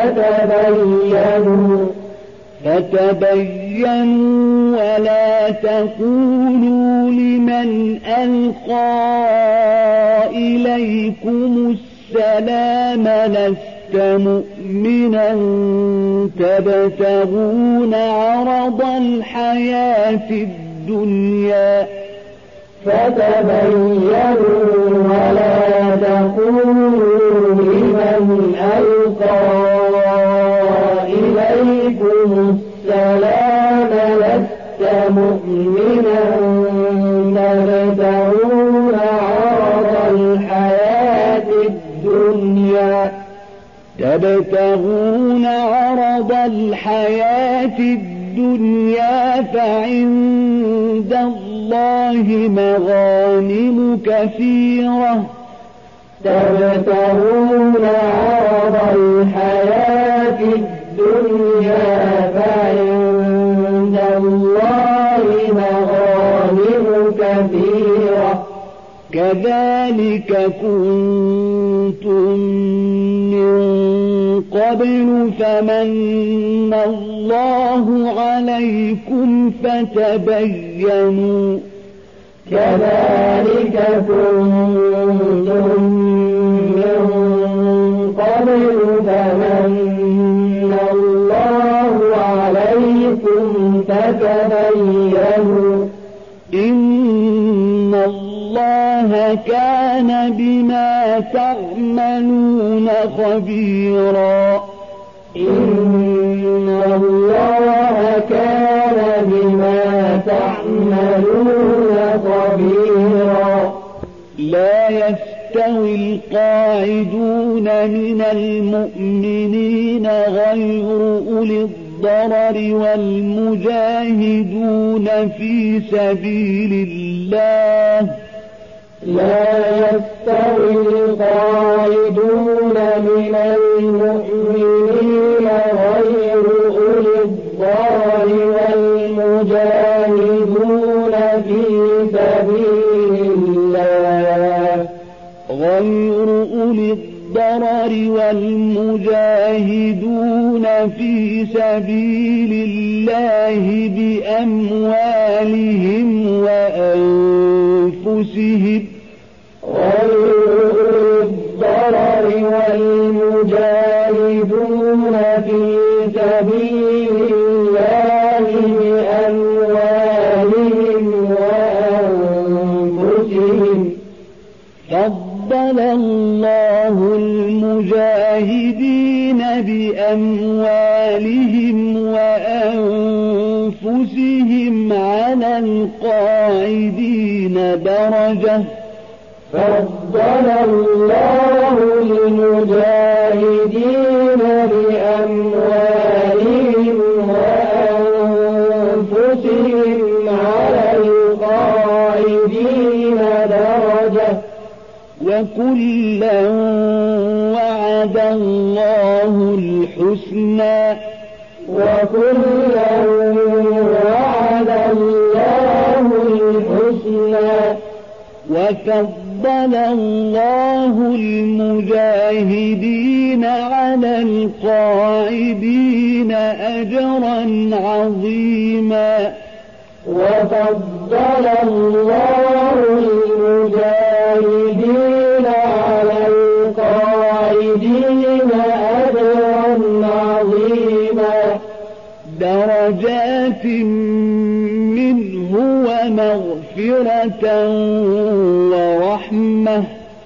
فتبينوا ولا تقولوا لمن ألقى إليكم السلام لست مؤمنا تبتغون عرض الحياة الدنيا فتبينوا ولا تقولوا لمن ألقى إليكم السلام لست مؤمنا تبتغون عرض الحياة الدنيا فعند الله مغانم كثيرة تبتغون عرض الحياة الدنيا فعند الله مغانم كثيرة كذلك كنتم من قبل فمن الله عليكم فتبينوا كذلك كنتم من قبل فمن الله عليكم فتبينوا إن الله كان بما تعملون خبيرا إن الله كان بما تعملون خبيرا لا يستوي القاعدون من المؤمنين غير أولي الضرر والمجاهدون في سبيل الله لا يستوي القاعدون من المؤمنين في سبيل الله بأموالهم وأنفسهم الضرر والمجاهدون في سبيل الله بأموالهم وأنفسهم فضل الله المجاهدين بأموالهم وأنفسهم على القاعدين درجة فضل الله المجاهدين بأموالهم وأنفسهم على القاعدين درجة وكلا وعد الله الحسنى وفضل الله المجاهدين على القاعدين أجرا عظيما وفضل الله المجاهدين على القاعدين أجرا عظيما درجات منه ومغفرة ورحمة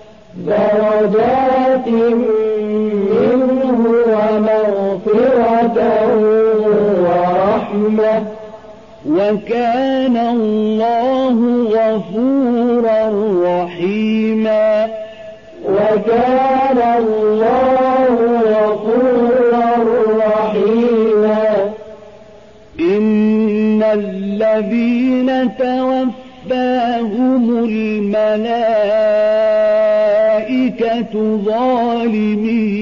وكان الله غفورا رحيما إن الذين توفاهم الملائكة ظالمي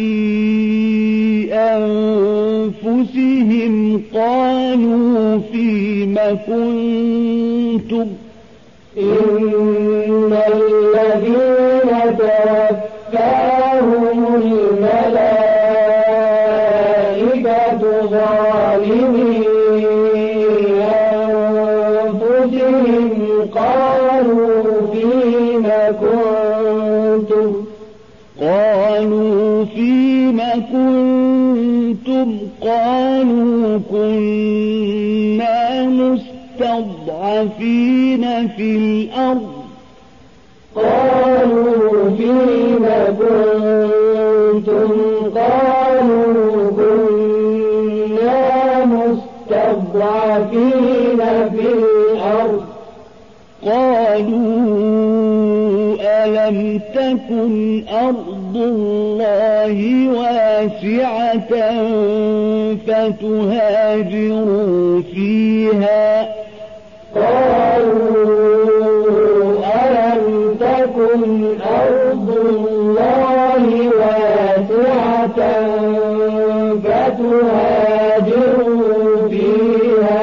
أنفسهم قالوا فيم كنتم إن الذين توفاهم الملائكة ظالمي أنفسهم قالوا فيم كنتم قالوا كنا مستضعفين في الأرض قالوا فيم كنتم قالوا كنا مستضعفين في الأرض قالوا ألم تكن أرض الله واسعة فتهاجروا فيها ألم تكن أرض الله واسعة فتهاجروا فيها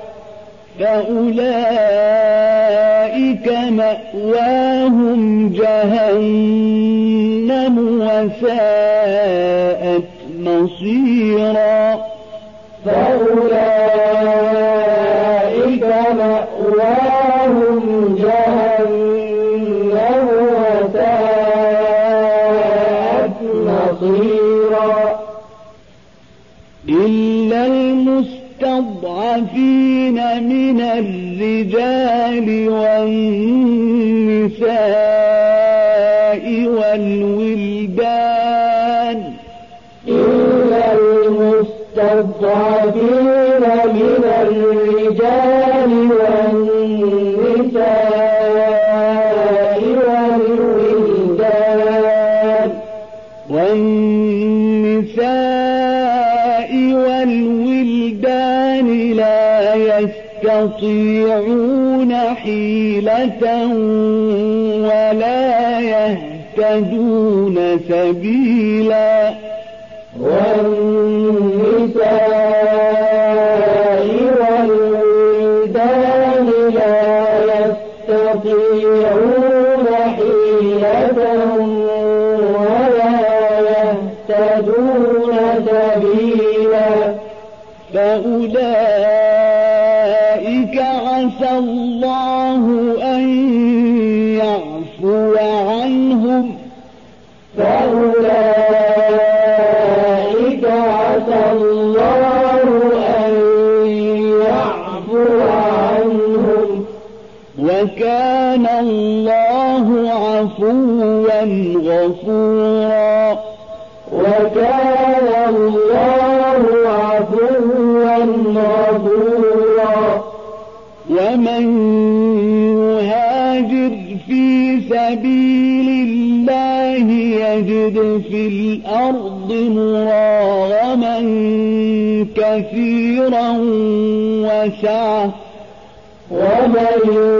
فأولئك مأواهم جهنم وساءت مصيرا إلا المستضعفين من الرجال والنساء والولدان والولدان لا يستطيعون حيلة ولا يهتدون سبيلا والنساء والولدان لا يستطيعون حيلة ولا يهتدون سبيلا فأولئك عسى الله أن يعفو عنهم فأولئك عسى الله أن يعفو عنهم وكان الله عفوا غفورا وكان الله عفوا غفورا ومن يهاجر في سبيل الله يجد في الأرض مراغما كثيرا وسعة ومن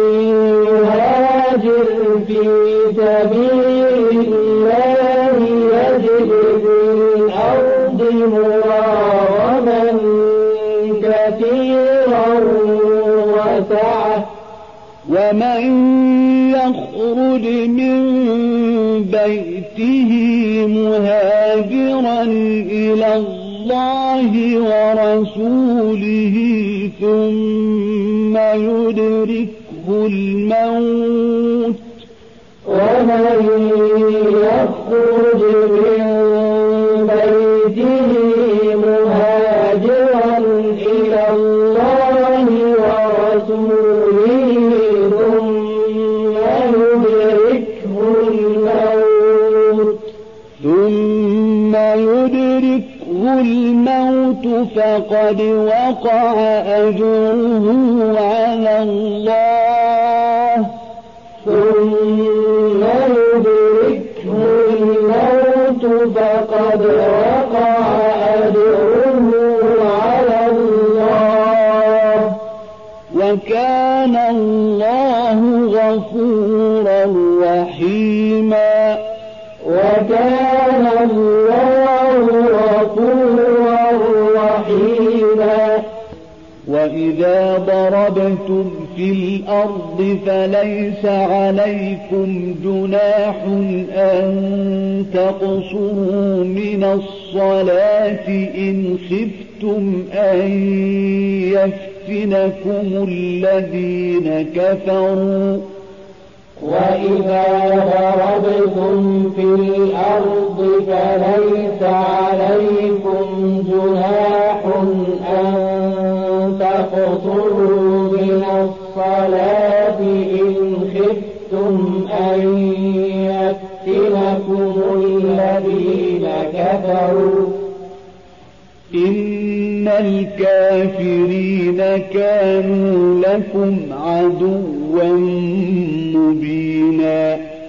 يهاجر في سبيل الله يجد في الأرض مراغما كثيرا وسعة ومن يخرج من بيته مهاجرا إلى الله ورسوله ثم يدركه الموت ومن يخرج من بيته مهاجرا إلى الله ورسوله ثم يدركه الموت فقد وقع أجره على الله ثم يدركه الموت فقد وقع أجره على الله وكان الله غفورا رحيما وكان الله غفورا رحيما وإذا ضربتم في الأرض فليس عليكم جناح أن تقصروا من الصلاة إن خفتم أن يفتنكم الذين كفروا وإذا ضربتم في الأرض فليس عليكم جناح أن تقصروا من الصلاة إن خفتم أن يفتنكم الذين كفروا إن الكافرين كانوا لكم عدوا مبينا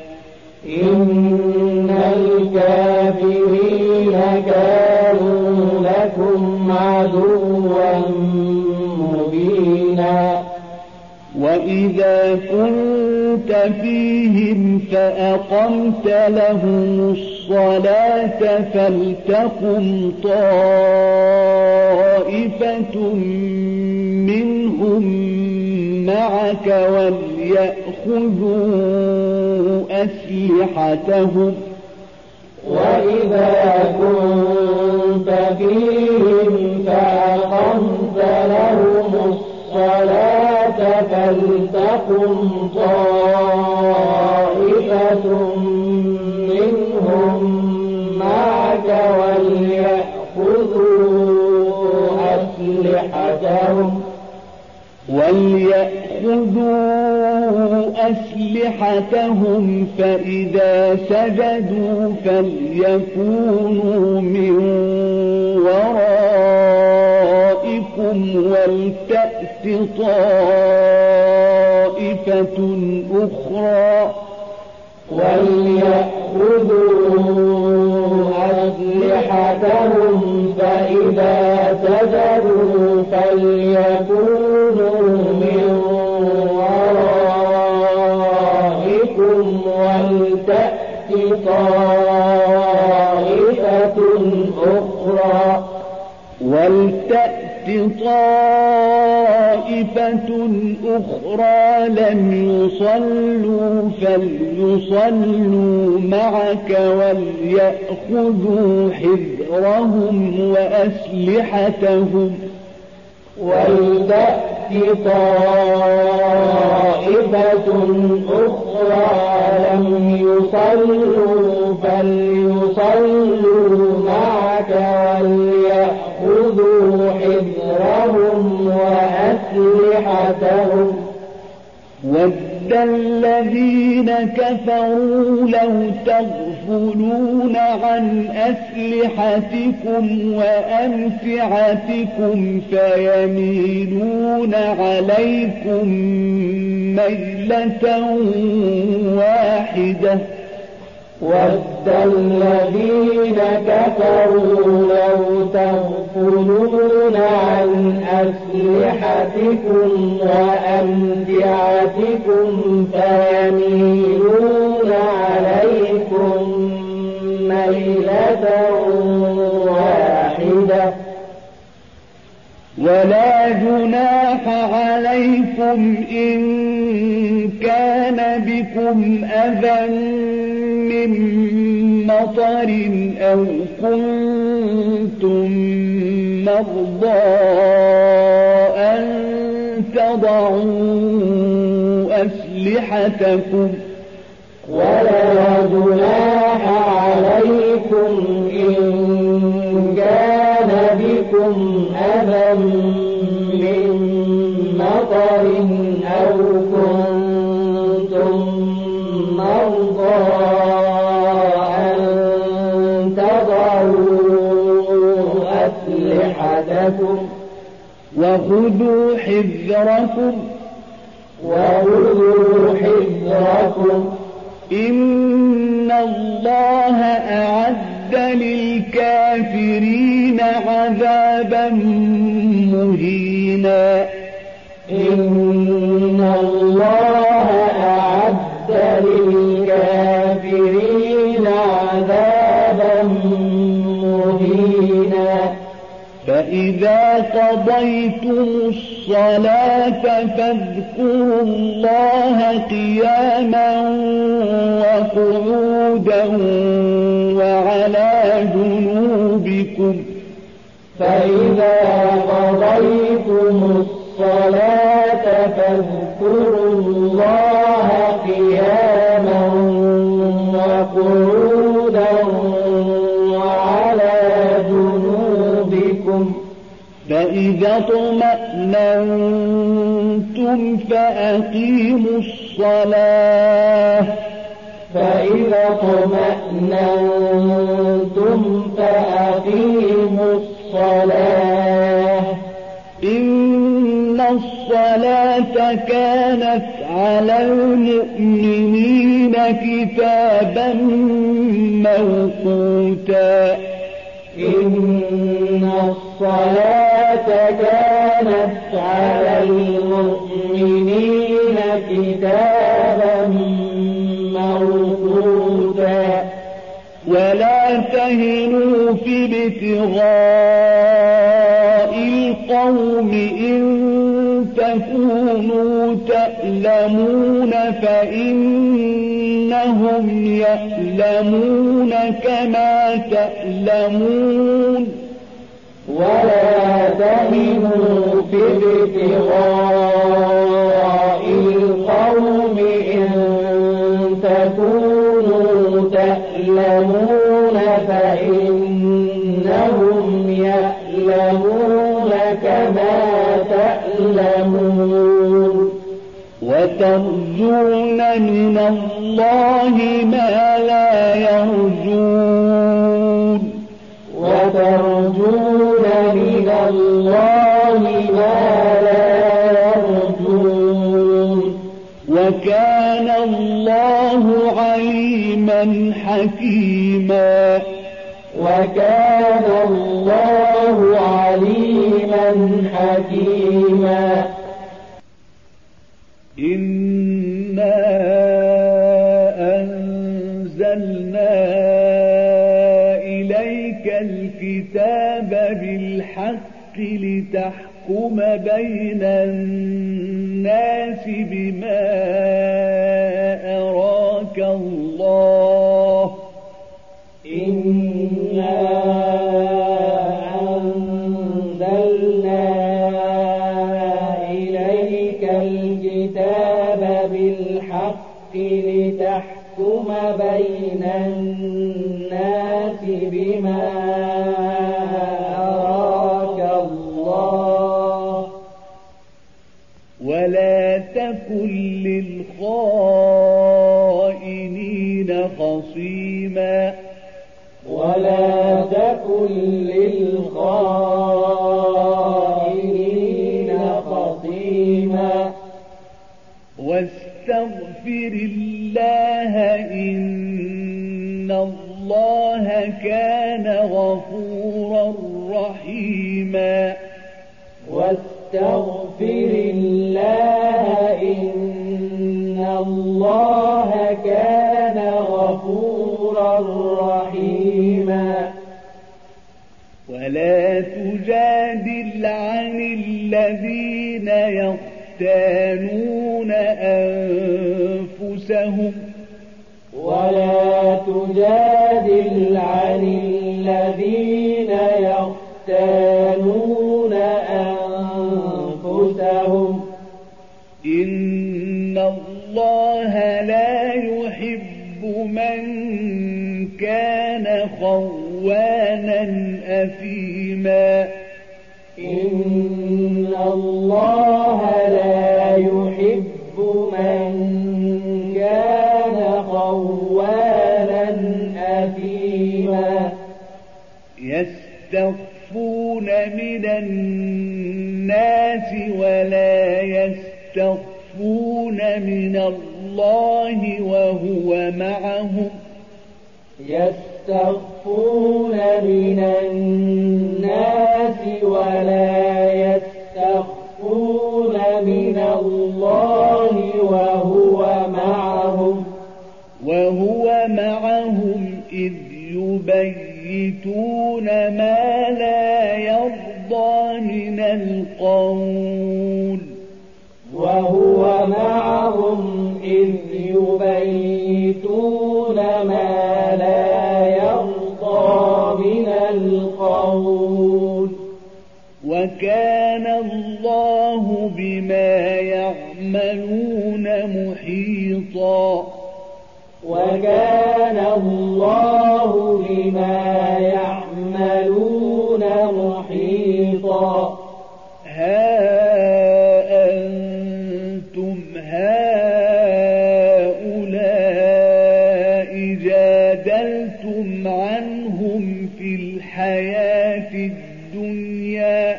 إن الكافرين كانوا لكم عدوا مبينا وإذا كنت فيهم فأقمت لهم الصلاة فلتقم طائفة منهم معك وليأخذوا أسلحتهم وإذا كنت فيهم فأقمت لهم الصلاة فلتقم طائفة منهم معك وليأخذوا أسلحتهم فإذا سجدوا فليكونوا من ورائكم ولتأت طائفة أخرى وليأخذوا أسلحتهم فإذا سجدوا فليكونوا من ورائكم ولتأت طائفة أخرى لم يصلوا فليصلوا معك وليأخذوا حذرهم وأسلحتهم ولتأت طائفة أخرى لم يصلوا فليصلوا معك وليأخذوا حذرهم وأسلحتهم ود الذين كفروا لو تغفلون عن أسلحتكم وأمتعتكم فيميلون عليكم ميلة واحدة. ود الذين كفروا لو تغفلون عن أسلحتكم وأمتعتكم فيميلون عليكم ميلة واحدة. ولا جناح عليكم إن كان بكم أذى من مطر أو كنتم مرضى أن تضعوا أسلحتكم. ولا جناح عليكم إن كان بكم أذى من مطر أو كنتم مرضى أن تضعوا أسلحتكم وخذوا حذركم إن الله أعد للكافرين عذابا مهينا. إن الله أعد للكافرين عذابا مهينا. فإذا قضيتم الصلاة فاذكروا الله قياما وقعودا وعلى جنوبكم. فإذا قضيتم الصلاة فاذكروا الله قياما وقعودا وعلى جنوبكم. فإذا اطمأننتم فأقيموا الصلاة إن الصلاة كانت على المؤمنين كتابا موقوتا. إن الصلاة كانت على المؤمنين كتابا موقوتا. ولا تهنوا في ابتغاء القوم إن تكونوا تألمون فإنهم يألمون كما تألمون. ولا تهنوا في ابتغاء القوم إن تكونوا تألمون فإنهم يألمون كما تألمون. وترجون من الله ما لا يرجون. وكان الله عليما حكيما. إنا أنزلنا إليك الكتاب بالحق لتحكم بين الناس بما أراك الله. إنا أنزلنا ولا تكن للخائنين خصيما ولا تكن للخائنين خصيما واستغفر الله إن الله كان غفورا رحيما واستغفر الله إن الله كان غفورا رحيما ولا تجادل عن الذين يختانون أنفسهم ولا تجادل عن الذين يختانون أنفسهم إن الله لا يحب من كان خوانا أثيما إن الله لا يحب من كان خوانا أثيما يستخفون من الناس ولا يستخفون من الله وهو معهم يستخفون من الناس ولا يستخفون من الله وهو معهم إذ يبيتون ما لا يرضى من القول وهو معهم إذ يبيتون ما لا يرضى من القول وكان الله بما يعملون محيطا وكان الله بما يعملون محيطا ها أنتم هؤلاء جادلتم عنهم في الحياة الدنيا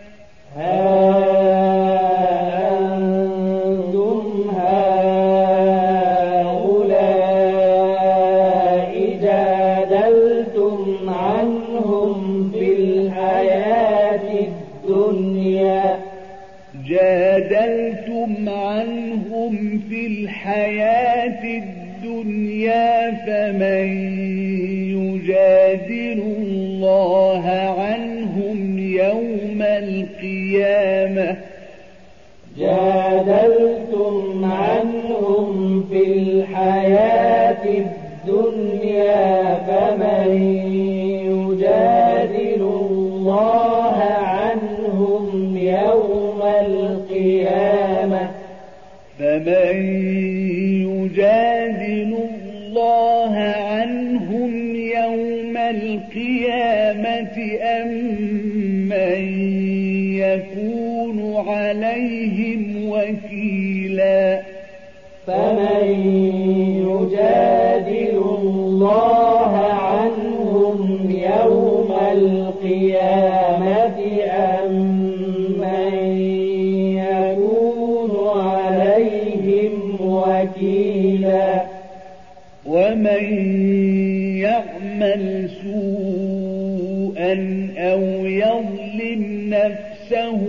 جادلتم عنهم في الحياة الدنيا فمن يجادل الله عنهم يوم القيامة جادلتم عنهم في الحياة الدنيا فمن يجادل الله عنهم يوم القيامة فمن يجادل الله عنهم يوم القيامة أم من يكون عليهم وكيلا فمن يجادل الله عنهم يوم القيامة أم من يكون عليهم وكيلا ومن يعمل سوءا أو يظلم نفسه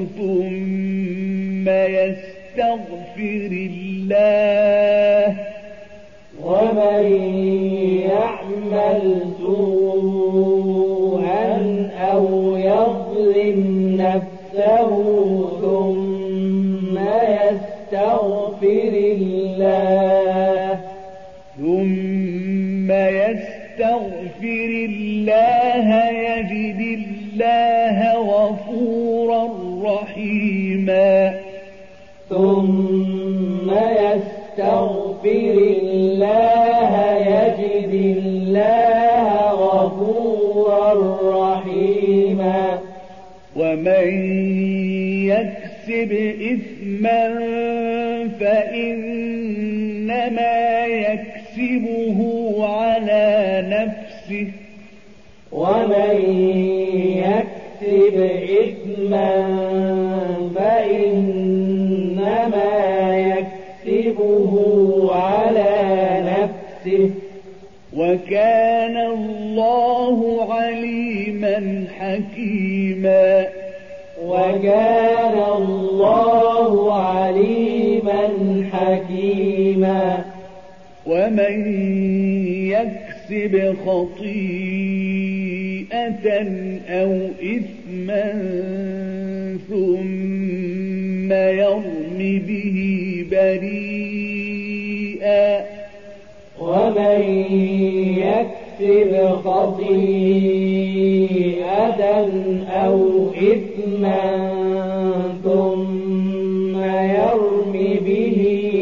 ثم يستغفر الله ومن يعمل سوءا أو يظلم نفسه ثم يستغفر الله يجد الله غفورا رحيما ثم يستغفر الله يجد الله غفورا رحيما ومن يكسب يكسب إثما فإنما يكسبه على نفسه ومن يكسب إثما فإنما يكسبه على نفسه وكان الله عليما حكيما وكان الله عليما حكيما ومن يكسب خطيئة أو إثما ثم يرم به بريئا ومن يكسب خطيئة أو إثما ثم يرم به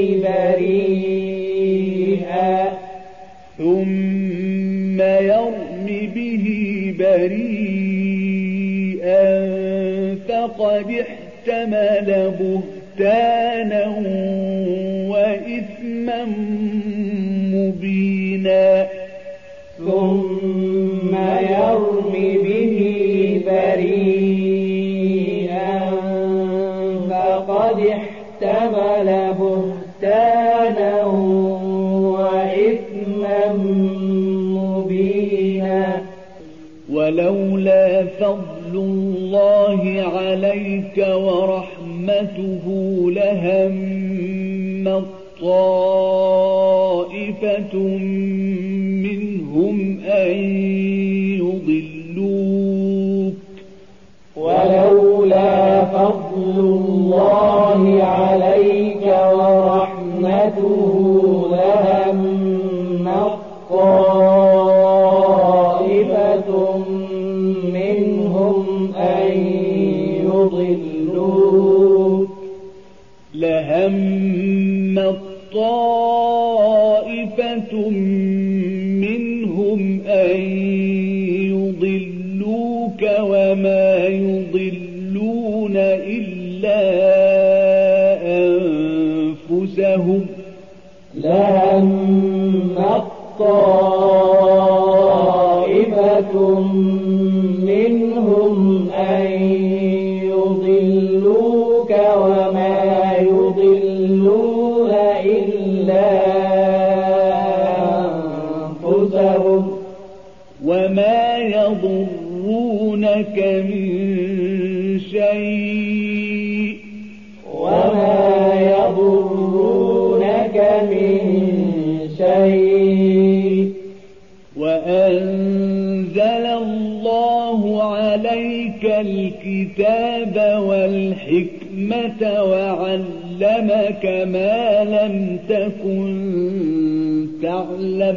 بريئا فقد احتمل بهتانا وإثما مبينا ثم يرم به بريئا فقد احتمل بهتانا وإثما مبينا ولولا فضل الله عليك ورحمته لهم طائفة منهم أن يضلوك ولولا فضل الله عليك ورحمته لهم طائفة منهم أن يضلوك لهمت طائفة منهم أن يضلوك وما يضلون إلا أنفسهم لهمت طائفة منهم أن يضلوك وما يضلون إلا أنفسهم وما يضرونك من شيء وما يضرونك من شيء وأنزل الله عليك الكتاب والحكمة وعلمك ما لم تكن تعلم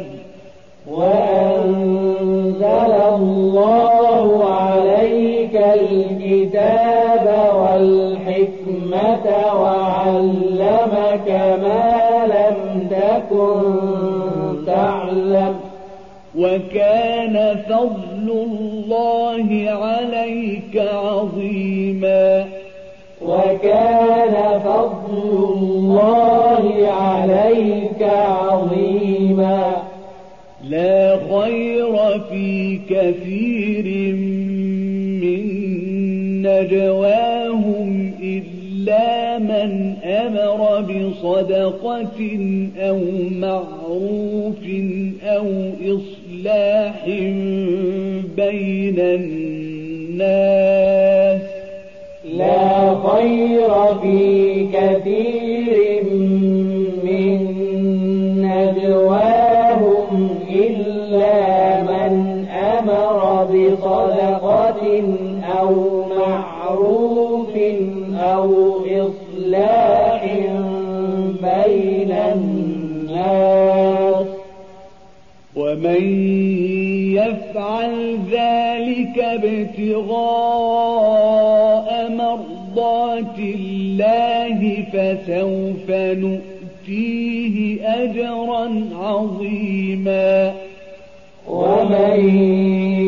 وأنزل الله عليك الكتاب والحكمة وعلمك ما لم تكن تعلم وكان فضل الله عليك عظيما وكان فضل الله عليك عظيما لا خير في كثير من نجواهم إلا من أمر بصدقة أو معروف أو إصلاح بين الناس لا خير في كثير من نجواهم إلا من أمر بصدقة أو معروف أو إصلاح بين الناس ومن يفعل ذلك ابتغاء مرضات الله فسوف نؤتيه أجرا عظيما ومن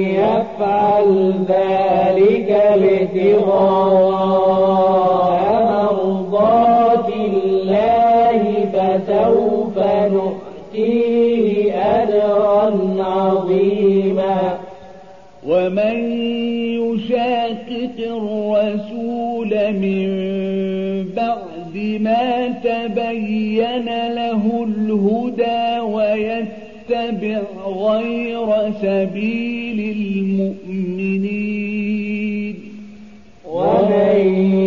يفعل ذلك ابتغاء الرسول من بعد ما تبين له الهدى ويتبع غير سبيل المؤمنين ومن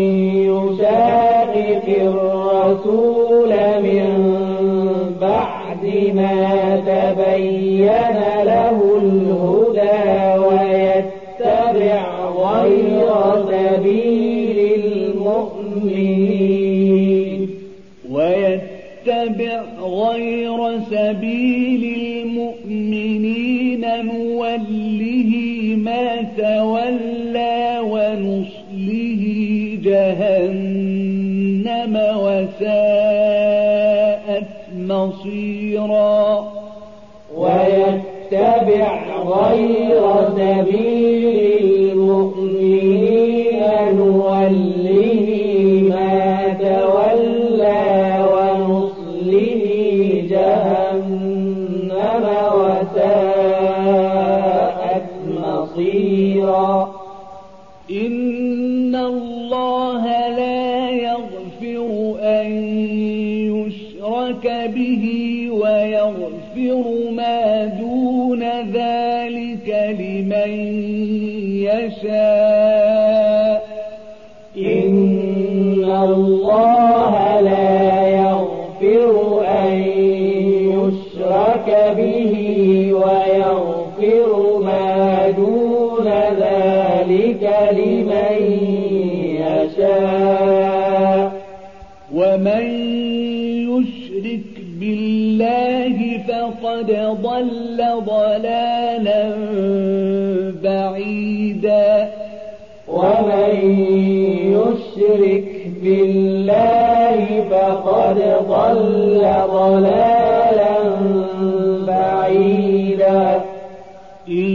يشاقق الرسول من بعد ما تبين له الهدى ويتبع غير سبيل المؤمنين نوله ما تولى ونصله جهنم وساءت مصيرا ويتبع غير سبيل المؤمنين نوله ما تولى ونصله جهنم وساءت مصيرا إن الله لا يغفر أن يشرك به ويغفر ما دون ذلك لمن يشاء إن الله لا يغفر أن يشرك به ويغفر ما دون ذلك لمن يشاء ومن يشرك بالله فقد ضل ضلالا بعيدا ومن يشرك بالله فقد ضل ضلالا بعيدا إن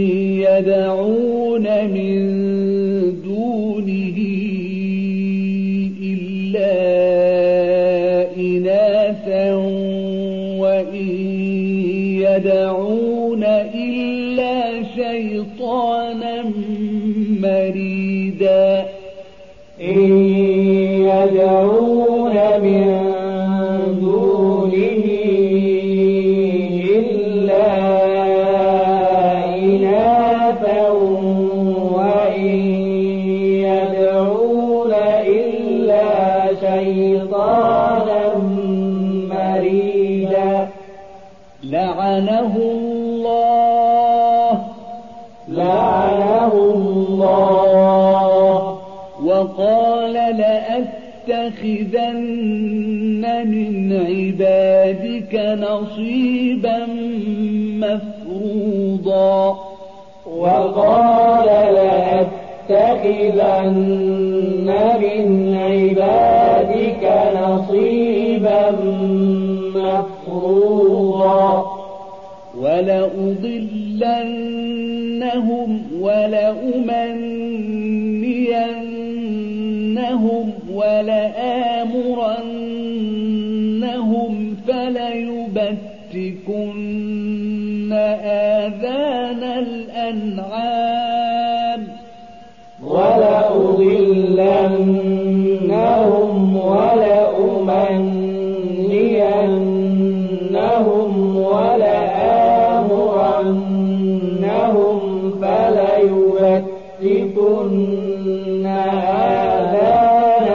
يدعون من دونه إلا إناثا وإن يدعون إلا شيطانا مريدا إن يدعون من دونه إلا إناثا وإن يدعون إلا شيطانا مريدا لعنه الله وقال لأتخذن من عبادك نصيبا مفروضا وقال لأتخذن من عبادك نصيبا مفروضا ولأضلنهم ولأمنينهم ولآمرنهم فليبتكن آذان الأنعام ولأضلنهم ولأمنينهم ولآمرنهم فليبتكن آذان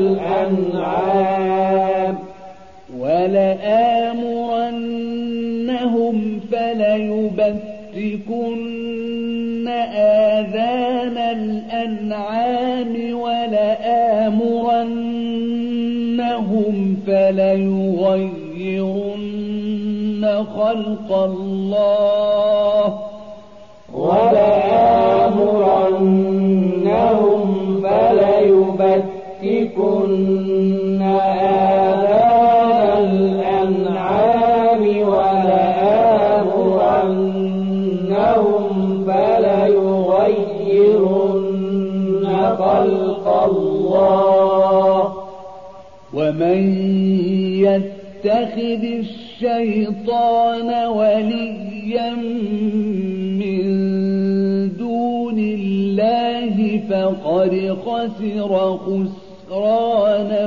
الأنعام ولآمرنهم فليبتكن آذان الأنعام ولآمرنهم فليغيرن خلق الله ولآمرنهم فليبتكن آذان الأنعام ولآمرنهم فليغيرن خلق الله ومن يتخذ الشيطان وليا من دون الله فقد خسر خسرانا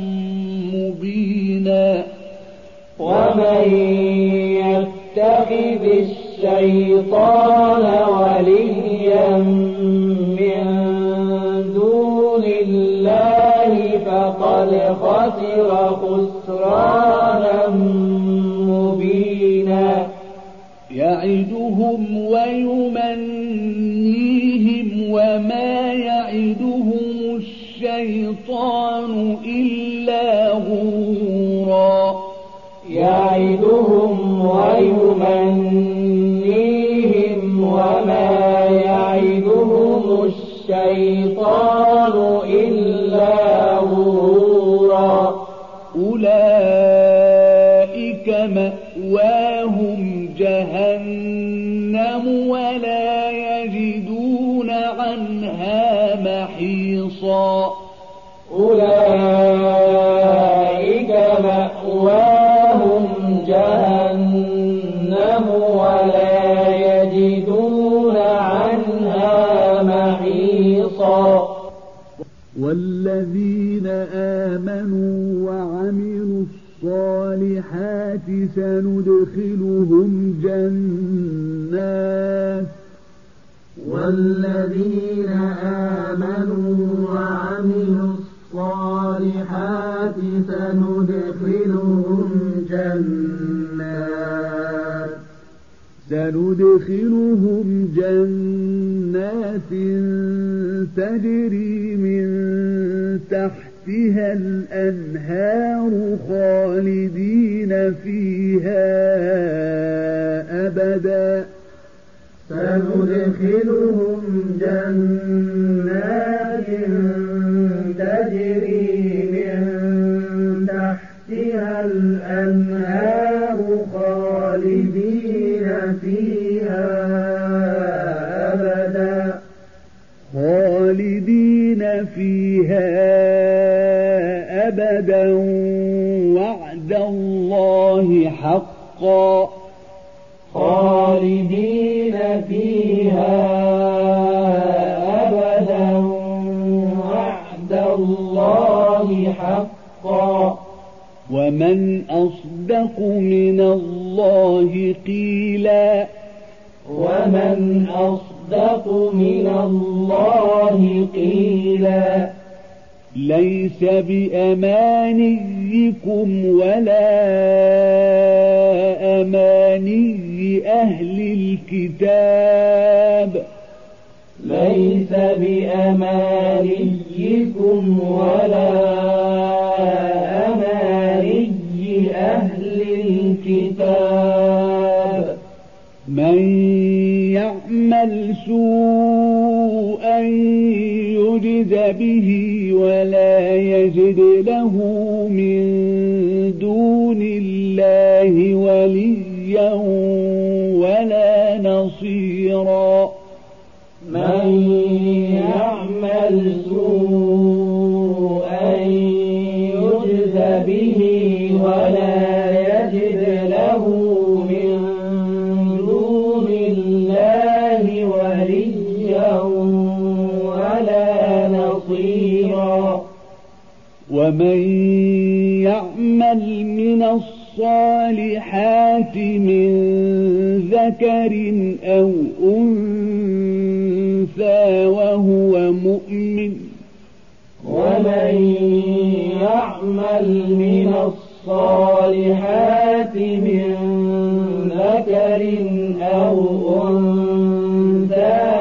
مبينا ومن يتخذ الشيطان وليا من دون الله فقد خسر خسرانا مبينا يعدهم ويمنيهم وما يعدهم الشيطان إلا غرورا يعدهم ويمنيهم وما يعدهم الشيطان إلا غرورا أولئك مأواهم جهنم ولا يجدون عنها محيصا أولئك مأواهم جهنم ولا يجدون عنها محيصا والذين آمنوا وعملوا الصالحات سندخلهم جنات والذين آمنوا وعملوا الصالحات سندخلهم جنات تجري من تحتها الأنهار خالدين فيها أبدا سندخلهم جنات تجري من تحتها الأنهار خالدين فيها أبدا وعد الله حقا خالدين فيها أبدا وعد الله حقا ومن أصدق من الله قيلا ومن أصدق من الله قيلا ليس بأمانيكم ولا أماني أهل الكتاب ليس بأمانيكم ولا أماني أهل الكتاب من يعمل سوءا يجز به ولا يجد له من دون الله وليا ولا نصيرا من يعمل سوءا يجز به ولا يجد له من دون الله وليا ولا نصيرا ومن يعمل من الصالحات من ذكر أو أنثى وهو مؤمن ومن يعمل من الصالحات من ذكر أو أنثى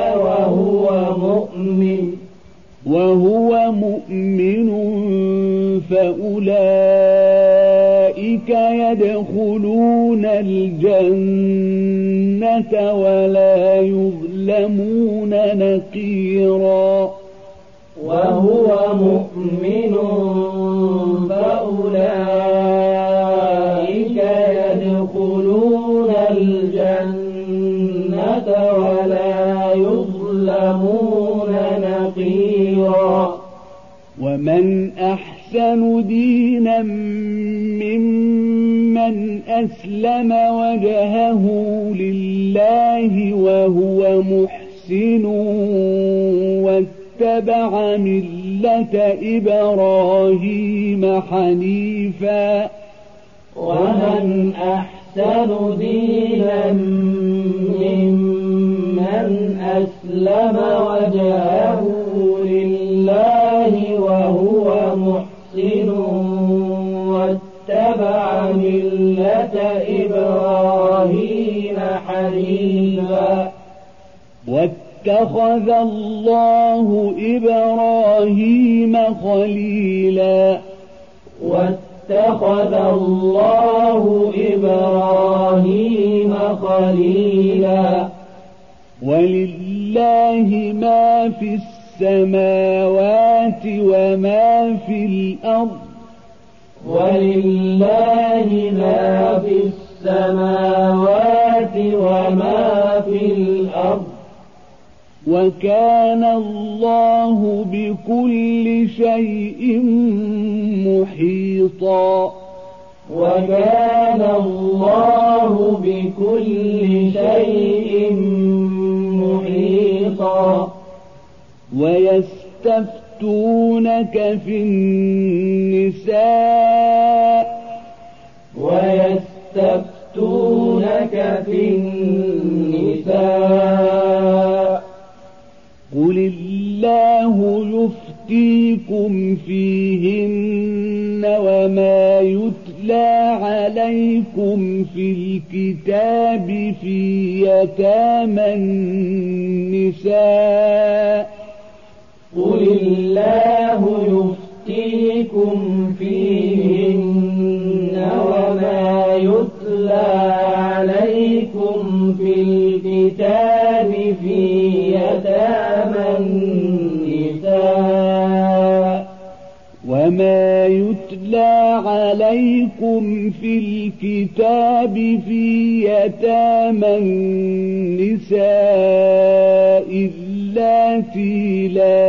وهو مؤمن فأولئك يدخلون الجنة ولا يظلمون نقيرا وهو مؤمن فأولئك يدخلون الجنة ولا يظلمون نقيرا ومن أحسن دينا ممن أسلم وجهه لله وهو محسن واتبع ملة إبراهيم حنيفا ومن أحسن دينا ممن أسلم وجهه لله وهو محسن واتبع ملة إبراهيم حنيفا واتخذ الله إبراهيم خليلا واتخذ الله إبراهيم خليلا ولله ما في السماوات وما في الأرض ولله ما في السماوات وما في الأرض وكان الله بكل شيء محيطا وكان الله بكل شيء محيطا ويستفتونك في النساء ويستفتونك في النساء قل الله يفتيكم فيهن وما يتلى عليكم في الكتاب في يتامى النساء قل الله يفتيكم فيهن وما يتلى عليكم في الكتاب في يتامى النساء وما يتلى عليكم في الكتاب في يتامى النساء اللاتي لا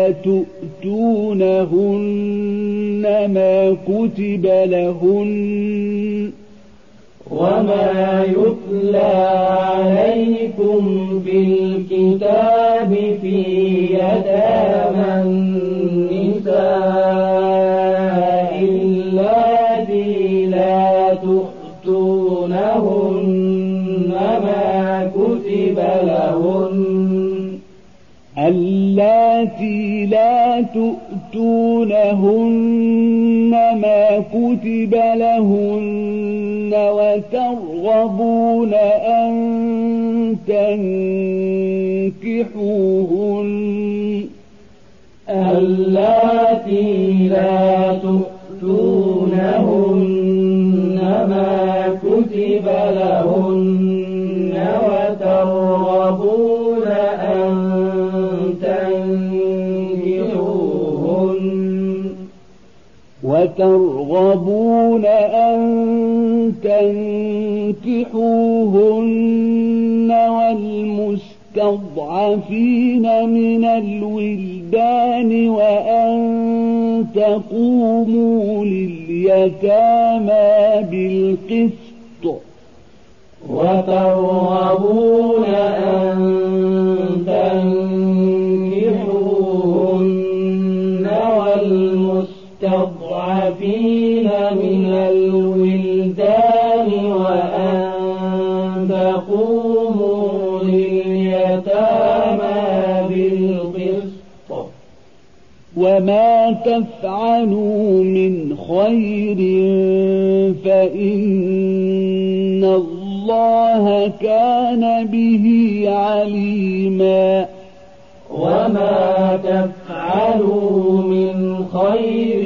تؤتونهن ما كتب لهن وما يتلى عليكم في الكتاب في يتامى النساء اللاتي لا تؤتونهن ما كتب لهن اللاتي لا تؤتونهن ما كتب لهن وترغبون أن تنكحوهن اللاتي لا تؤتونهن ما كتب لهن وترغبون أن تنكحوهن والمستضعفين من الولدان وأن تقوموا لليتامى بالقسط وترغبون أن تنكحوهن والمستضعفين من الولدان وأن تقوموا لليتامى بالقسط وما تفعلوا من خير فإن الله كان به عليما وما تفعلوا من خير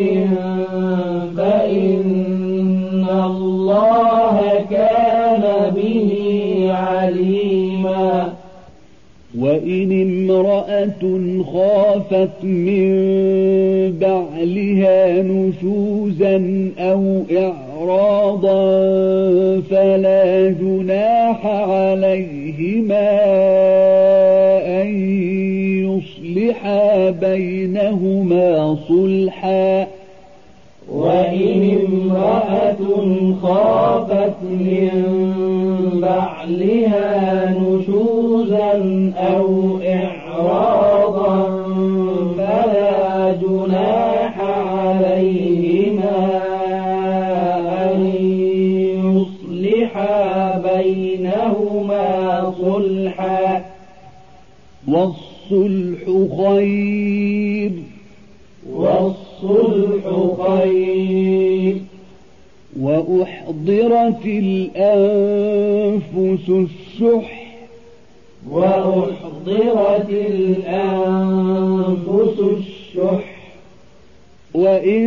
فإن الله كان به عليما وإن امرأة خافت من بعلها نشوزا أو إعراضا فلا جناح عليهما أن يصلحا بينهما صلحا وإن امرأة خافت من بعلها نشوزا أو إعراضا جناح عليهما أن يصلحا بينهما صلحا والصلح خير وأحضرت الأنفس الشح وإن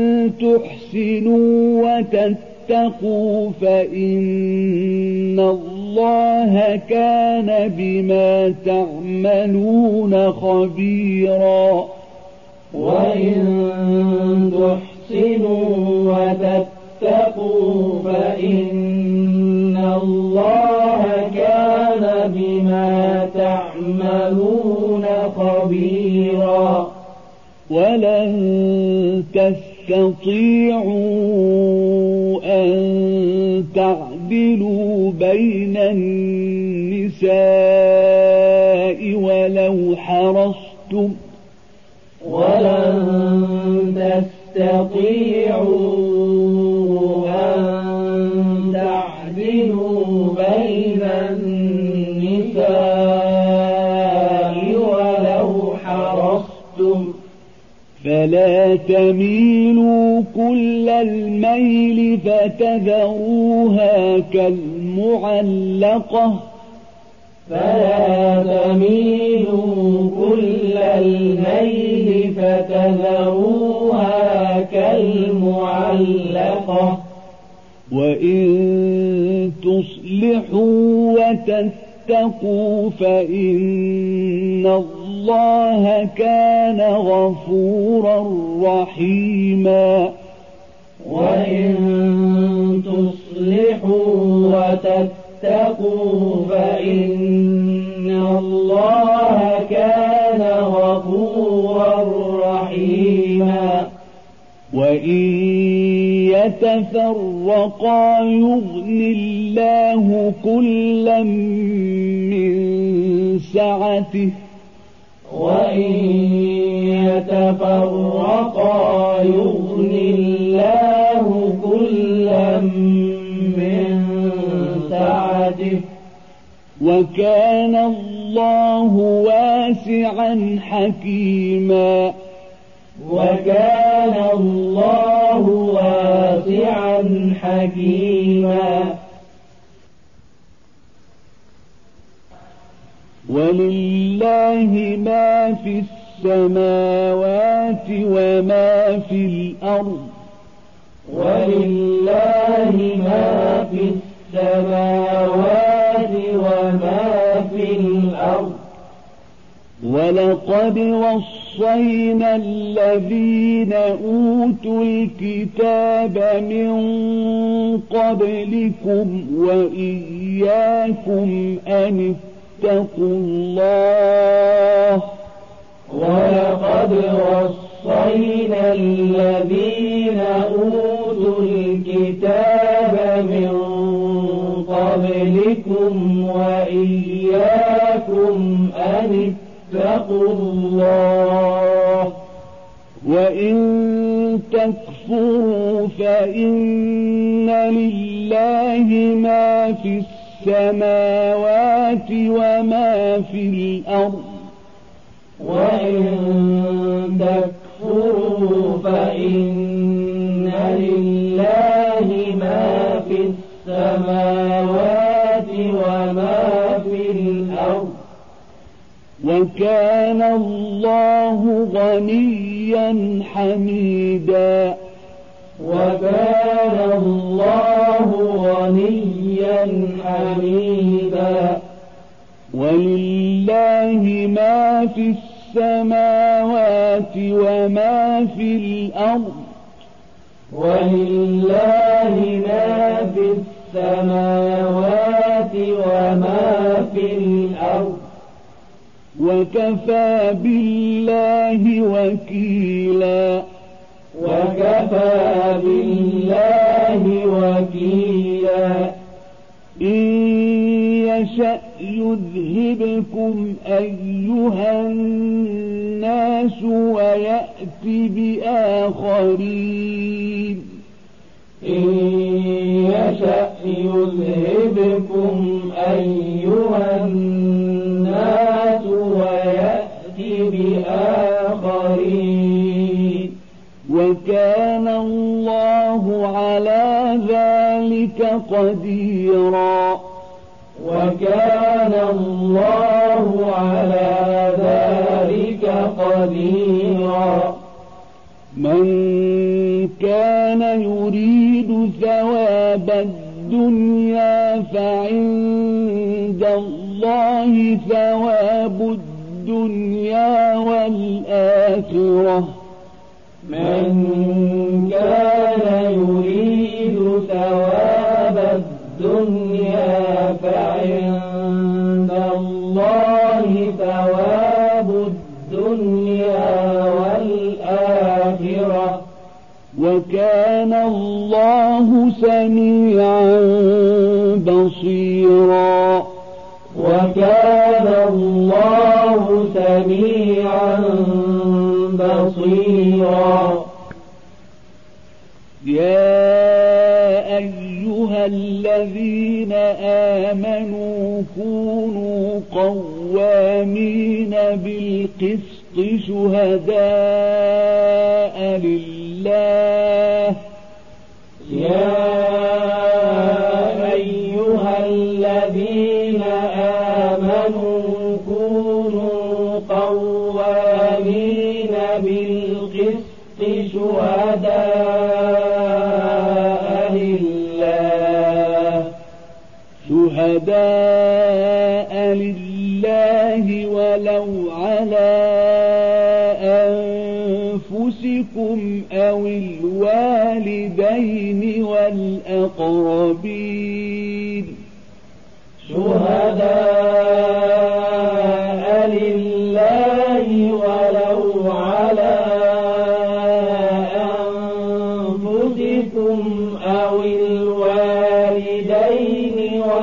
تحسنوا وتتقوا فإن الله كان بما تعملون خبيرا وإن تحسنوا وتتقوا فإن الله كان بما تعملون خبيرا ولن تستطيعوا أن تعدلوا بين النساء ولو حرصتم ولن تستطيعوا أن تعدلوا بين النساء ولو حرصتم فلا تميلوا كل الميل فتذروها كالمعلقة وإن تصلحوا وتتقوا فإن الله كان غفورا رحيما وإن تصلحوا وتتقوا فإن الله كان غفورا رحيما وإن يتفرقا يغن الله كلا من سعته وإن يتفرقا يغن الله كلا من سعته وكان الله واسعا حكيما وكان الله واسعا حكيما ولله ما في السماوات وما في الأرض ولله ما في السماوات وما في الأرض ولقد وصينا الذين أوتوا الكتاب من قبلكم وإياكم أن اتقوا الله ولقد وصينا الذين أوتوا الكتاب من قبلكم وإياكم أن اتقوا الله وإن تكفروا فإن لله ما في السماوات وما في الأرض وإن تكفروا فإن لله ما في السماوات وما في الأرض وكان الله غنيا حميدا وكان الله غنيا حميدا ولله ما في السماوات وما في الأرض ولله ما في السماوات وما في الأرض وكفى بالله وكيلا وكفى بالله وكيلا إن يشأ يذهبكم أيها الناس ويأت بآخرين إن يشأ يذهبكم أيها الناس ويأت بآخرين وكان الله على ذلك قديرا وكان الله على ذلك قديرا من كان يريد ثواب الدنيا فعند الله ثواب الدنيا والآخرة من كان يريد ثواب الدنيا فعند الله ثواب الدنيا والآخرة وكان الله سميعا بصيرا وكان الله سميعا بصيرا يا أيها الذين آمنوا كونوا قوامين بالقسط شهداء لله يا أيها الذين آمنوا كونوا قوامين بالقسط شهداء لله ولو على أنفسكم أو الوالدين والأقربين شهداء لله ولو على أنفسكم أو الوالدين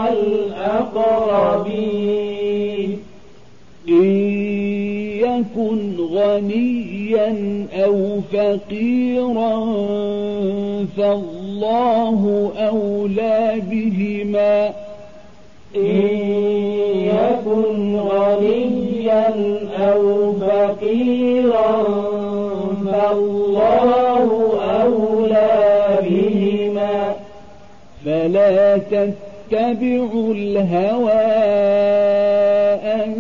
والأقربين إن يكن غنيا أو فقيرا فالله أولى بهما إن يكن غنيا أو فقيرا فالله أولى بهما فلا تتبعوا الهوى أن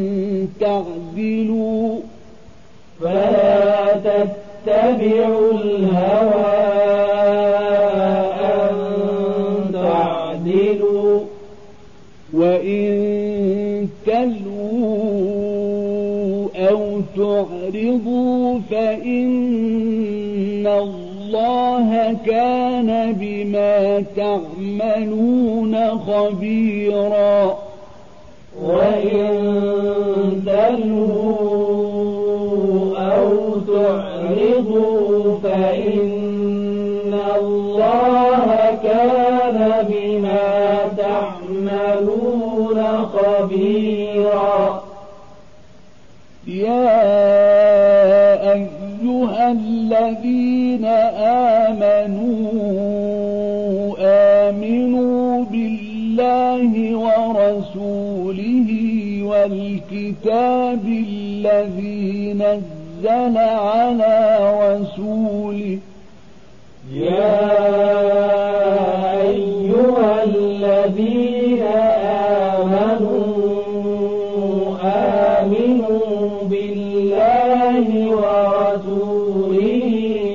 تعدلوا فلا تتبعوا الهوى أن تعدلوا وإن تلووا أو تعرضوا فإن الله كان بما تعملون خبيرا وإن تلووا أو تعرضوا فإن الله كان بما تعملون خبيرا يا أيها الذين آمنوا بالله ورسوله والكتاب الذي نزل على رسوله يا أيها الذين آمنوا بالله ورسوله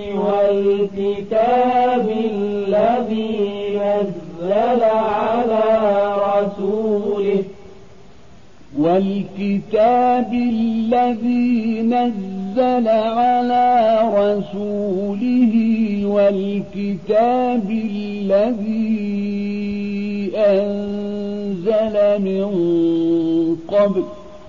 والكتاب الذي نزل على رسوله والكتاب الذي نزل على رسوله والكتاب الذي أنزل من قبل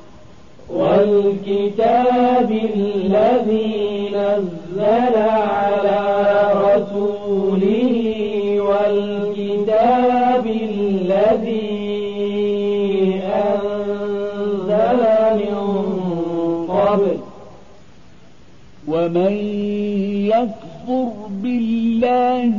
والكتاب الذي نزل على رسوله والكتاب الذي أنزل يكفر بالله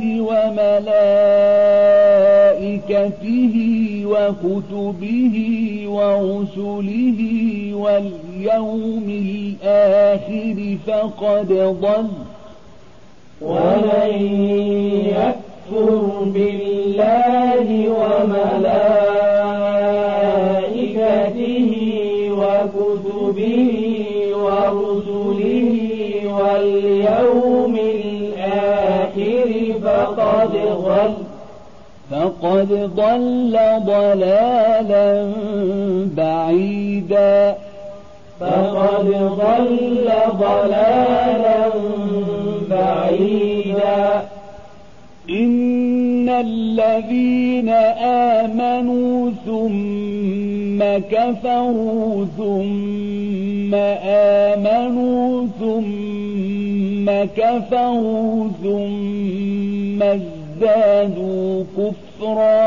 وملائكته وكتبه ورسله واليوم الآخر فقد ضل. ومن يكفر بالله وملائكته وكتبه ورسله واليوم الآخر فقد ضل ضلالا بعيدا. إن الذين آمنوا ثم كفروا ثم آمنوا ثم كفروا ثم ازدادوا كفرا.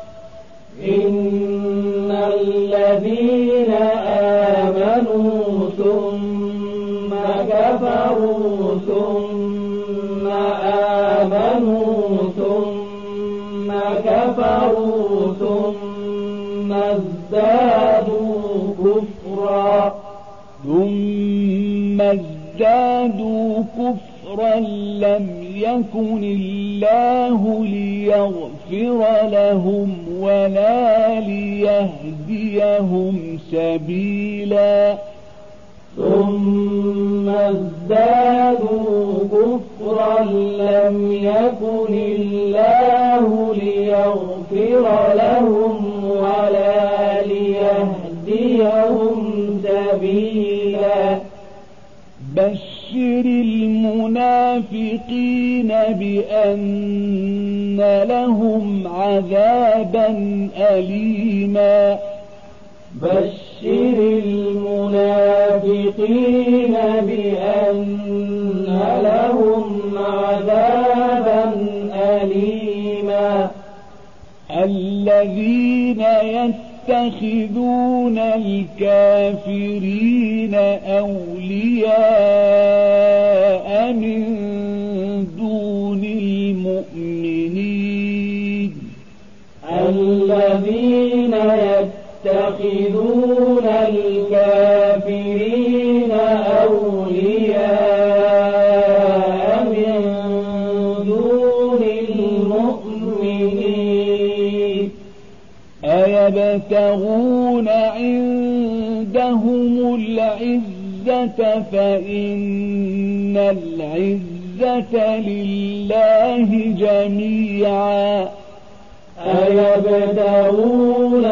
إن الذين آمنوا ثم كفروا ثم آمنوا ثم كفروا ثم ازدادوا كفرا لم يكن الله ليغفر لهم ولا ليهديهم سبيلا. ثم ازدادوا كفرا لم يكن الله ليغفر لهم ولا ليهديهم سبيلا. بشر المنافقين بأن لهم عذابا أليما. بشر المنافقين بأن لهم عذابا أليما. الذين يتخذون الكافرين أولياء من دون المؤمنين. الذين يتخذون الكافرين أولياء من دون المؤمنين. أيبتغون عندهم العزة فإن العزة لله جميعا. أيبتغون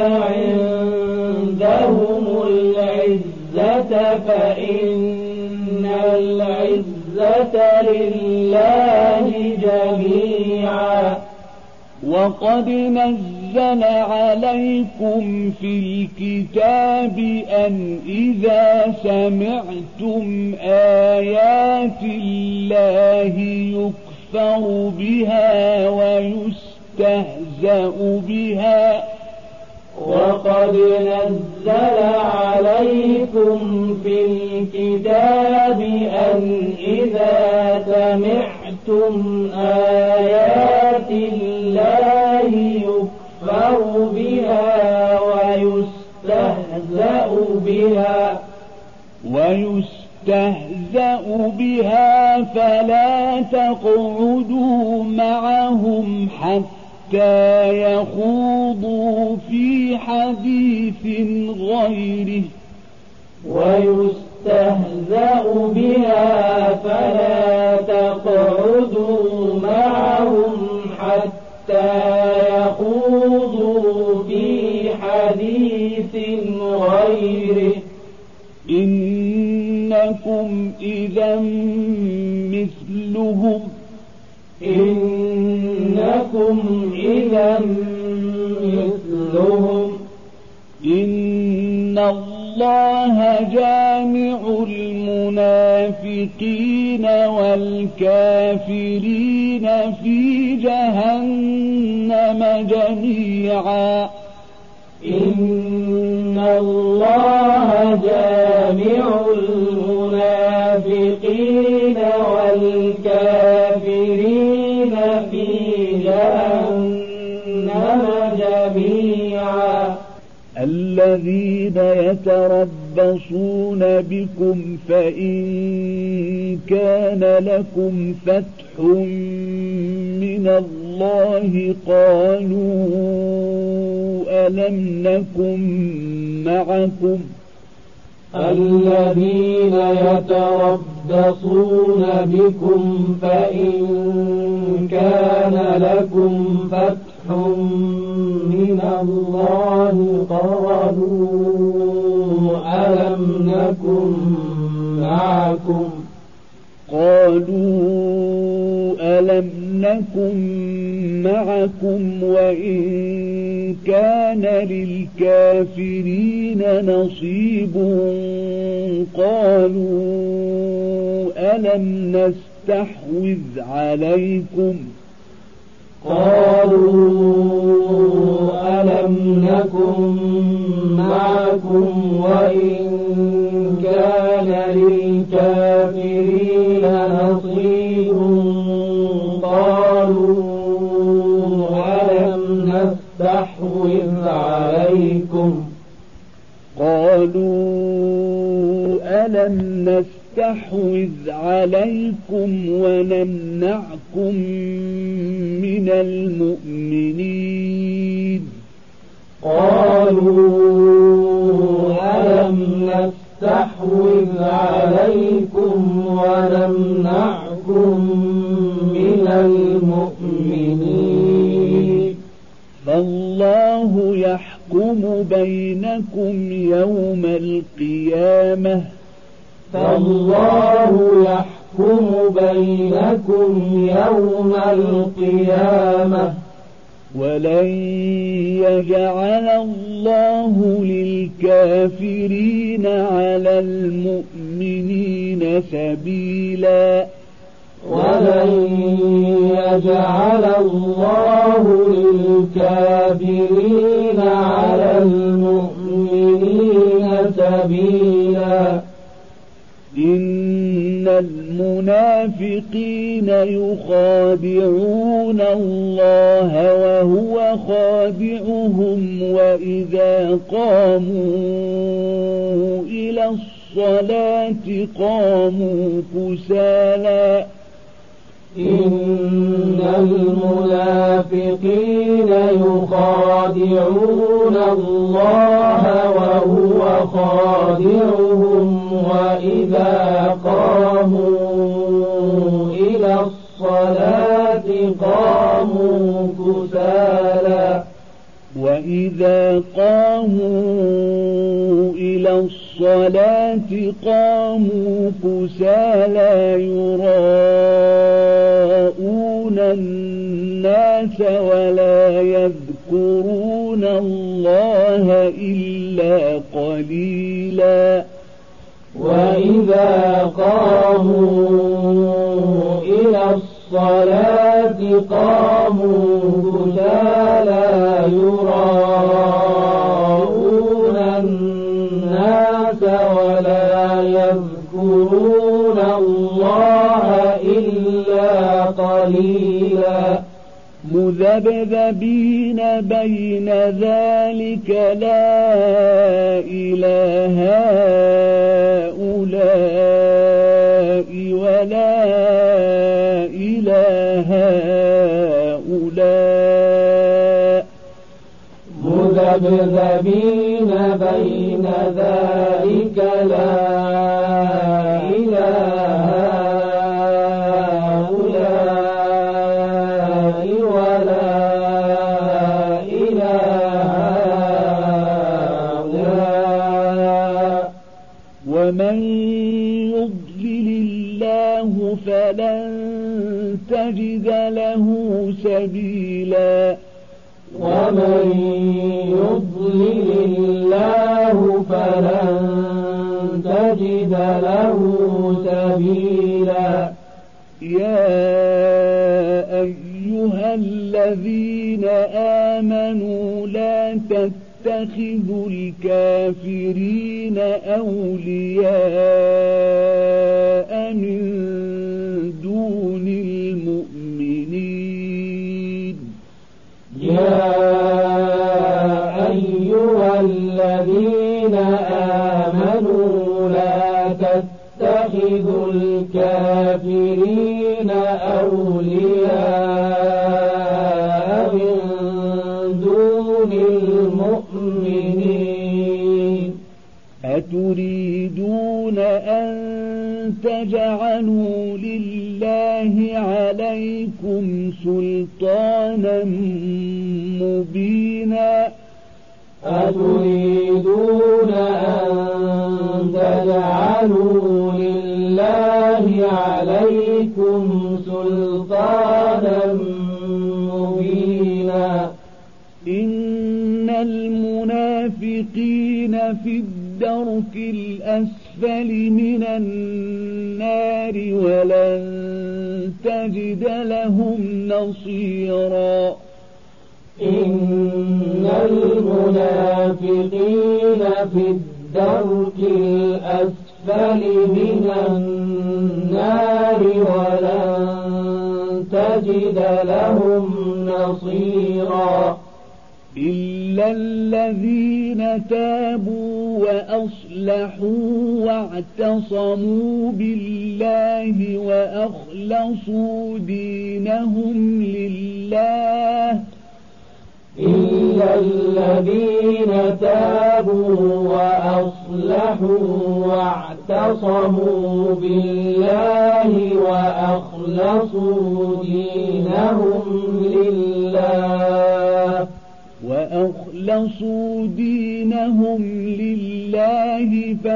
عندهم العزة فإن العزة لله جميعا. وقد نزل عليكم في الكتاب أن إذا سمعتم آيات الله يكفر بها ويستهزأ بها. وقد نزل عليكم في الكتاب أن إذا سمعتم آيات الله يكفر بها ويستهزأ بها فلا تقعدوا معهم حتى يخوضوا في حديث غيره. ويستهزأ بها فلا تقعدوا معهم حتى يخوضوا في حديث غيره. إنكم إذا مثلهم. إن الله جامع المنافقين والكافرين في جهنم جميعا. إن الله جامع المنافقين والكافرين الكافرين في جهنم جميعا الذين يتربصون بكم فإن كان لكم فتح من الله قالوا ألم نكن معكم الذين يتربصون بكم فإن كان لكم فتح من الله قالوا ألم نكن معكم وإن كان للكافرين نصيب قالوا ألم نستحوذ عليكم وإن كان للكافرين نصيب قالوا ألم نستحوذ عليكم ونمنعكم من المؤمنين فالله يحكم بينكم يوم القيامة ولن يجعل الله للكافرين على المؤمنين سبيلا إن المنافقين يخادعون الله وهو خادعهم وإذا قاموا إلى الصلاة قاموا كسالى إن المنافقين يخادعون الله وهو خادعهم وإذا قاموا إلى الصلاة قاموا كسالى يراءون الناس ولا يذكرون الله إلا قليلا وإذا قاموا إلى الصلاة قاموا كسالى يراءون الناس ولا يذكرون الله إلا قليلا مذبذبين بين ذلك لا إله هؤلاء ولا إله هؤلاء مذبذبين بين ذلك لا إله هؤلاء ولا إله هؤلاء ومن يضلل الله فلن تجد له سبيلا ومن يضلل الله فلن تجد له سبيلا يا أيها الذين آمنوا لا تتخذوا الكافرين أولياء من دون المؤمنين أولياء من دون المؤمنين أتريدون أن تجعلوا لله عليكم سلطانا مبينا أتريدون أن تجعلوا لله عليكم سلطانا مبينا إن المنافقين في الدرك الأسفل من النار ولن تجد لهم نصيرا إن المنافقين في الدرك الأسفل من النار ولن تجد لهم نصيرا إلا الذين تابوا وأصلحوا واعتصموا بالله وأخلصوا دينهم لله إلا الذين تابوا وأصلحوا واعتصموا بالله وأخلصوا دينهم لله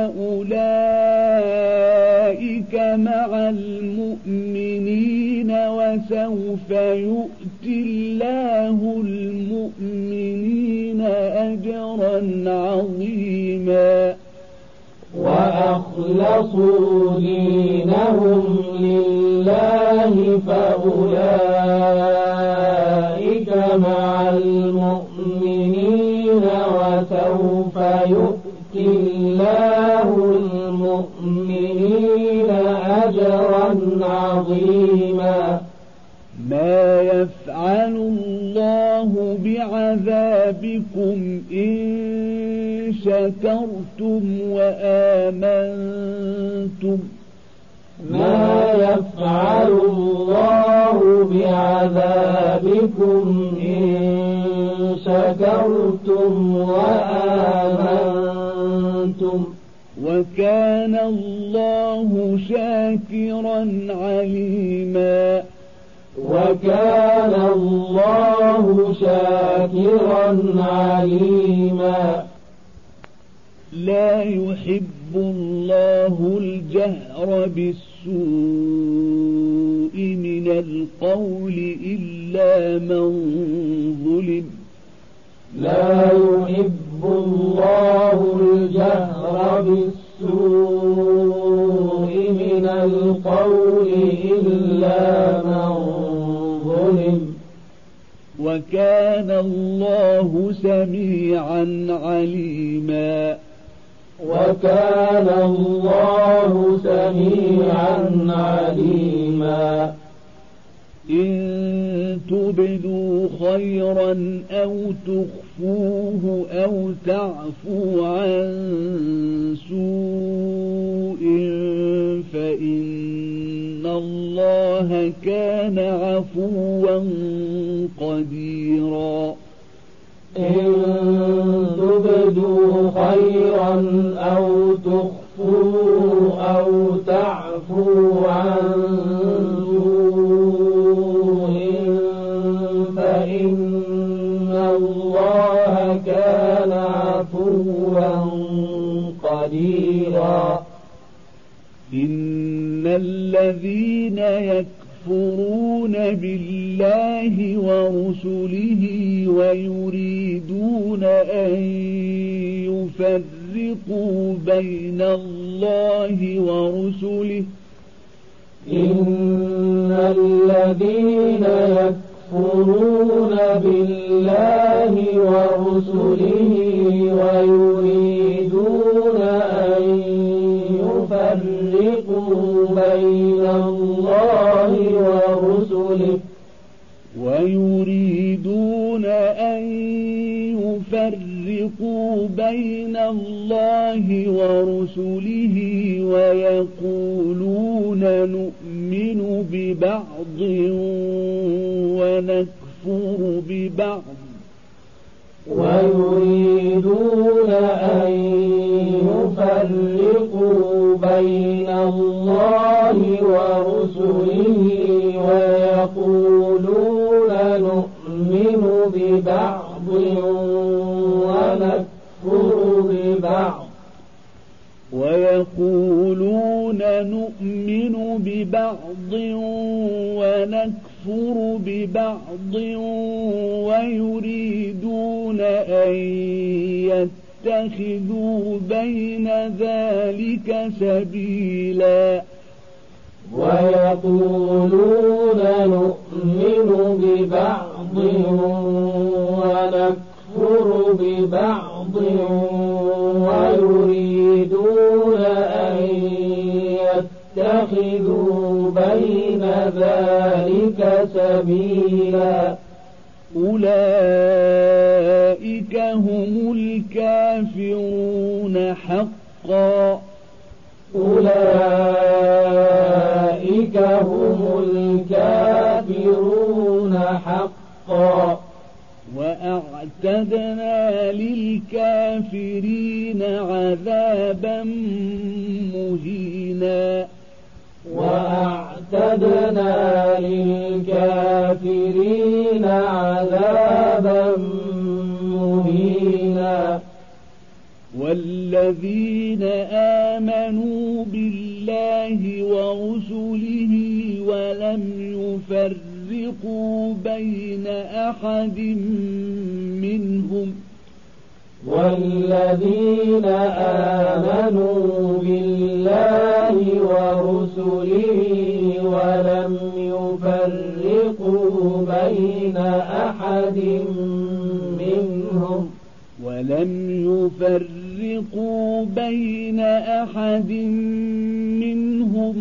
فأولئك مع المؤمنين وسوف يؤتي الله المؤمنين أجرا عظيما وأخلصوا دينهم لله فأولئك مع المؤمنين وسوف يؤتي الله المؤمنين أجرا عظيما ما يفعل الله بعذابكم إن شكرتم وآمنتم ما يفعل الله بعذابكم إن شكرتم وآمنتم وكان الله شاكرا عليما وكان الله شاكرا عليما لا يحب الله الجهر بالسوء من القول إلا من ظلم لا يحب الله الجهر بالسوء من القول إلا من ظلم وكان الله سميعا عليما وكان الله سميعا عليما إن تبدوا خيرا أو تخفوه أو تعفوا عن سوء فإن الله كان عفوا قديرا إن تبدوا خيرا أو تخفوه أو تعفوا عن سوء فإن الله كان عفوا قديرا إن الذين يكفرون بالله ورسله ويريدون أن يفرقوا بين الله ورسله إن الذين يكفرون بالله ورسله ويريدون أن يفرقوا بين الله ورسله ويريدون أن يفرقوا بين الله ورسله ويقولون نؤمن ببعض ونكفر ببعض ويريدون أن يفرقوا بين الله ورسله ويقولون نؤمن ببعض ونكفر ببعض ويريدون أن يتخذوا بين ذلك سبيلا ويقولون نؤمن ببعض ونكفر ببعض ويريدون أن يتخذوا بين ذلك سبيلا أولئك هم الكافرون حقا أولئك هم الكافرون حقا وأعتدنا للكافرين عذابا مهينا وأعتدنا للكافرين عذابا مهينا والذين آمنوا بالله ورسله ولم يفرقوا بين أحد منهم والذين آمنوا بالله ورسله ولم يفرقوا بين أحد منهم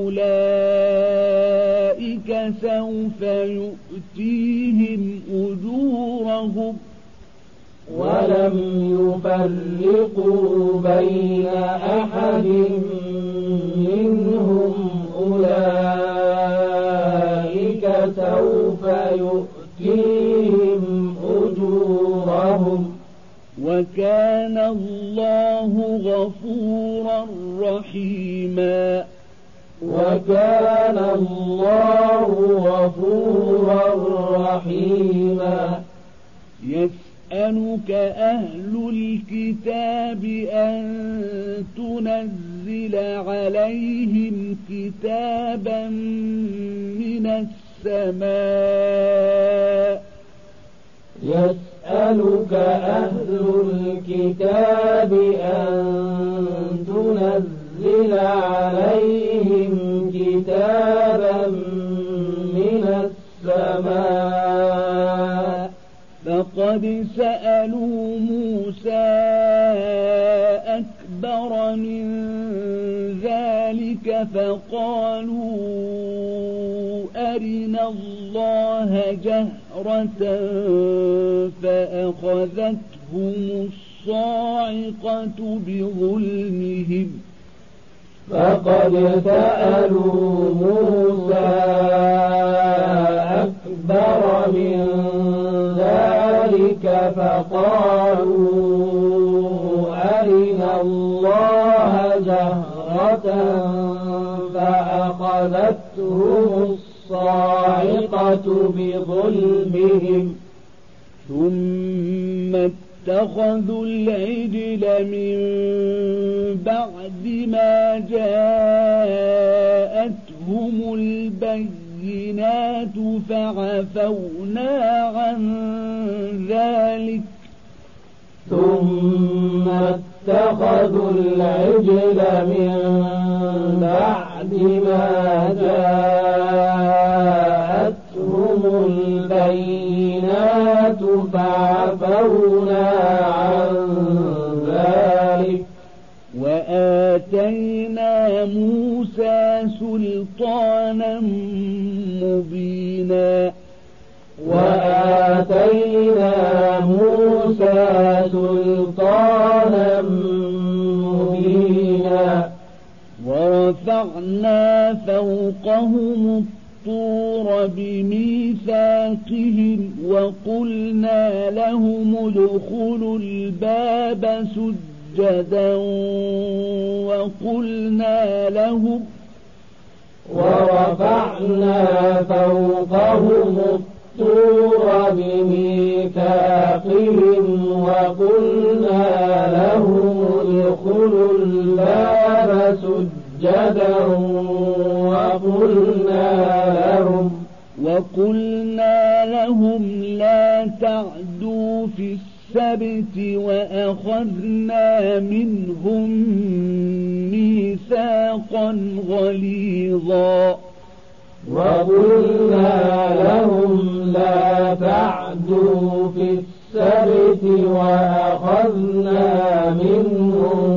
أولئك سوف يؤتيهم أجورهم ولم يفرقوا بين أحد منهم أولئك سوف يؤتيهم أجورهم وكان الله غفورا رحيما وكان الله غفورا رحيما يسألك أهل الكتاب أن تنزل عليهم كتابا من السماء يسألك أهل الكتاب أن تنزل عليهم كتابا من السماء فقد سألوا موسى أكبر من ذلك فقالوا أرنا الله جهرة فأخذتهم الصاعقة بظلمهم فقد سألوا موسى أكبر من ذلك فقالوا أرنا الله جهرة فأخذتهم الصاعقة بظلمهم ثم اتخذوا العجل من بعد ما جاءتهم البينات فعفونا عن ذلك ثم اتخذوا العجل من بعد ما جاءتهم البينات فعفونا عن ذلك وآتينا موسى سلطانا مبينا ورفعنا فوقهم الطور بميثاقهم وقلنا لهم ادخلوا الباب سجدا ورفعنا فوقهم الطور بميثاقهم وقلنا لهم ادخلوا الباب سجدا وقلنا لهم لا تعدوا في السبت وأخذنا منهم ميثاقا غليظا وقلنا لهم لا تعدوا في السبت وأخذنا منهم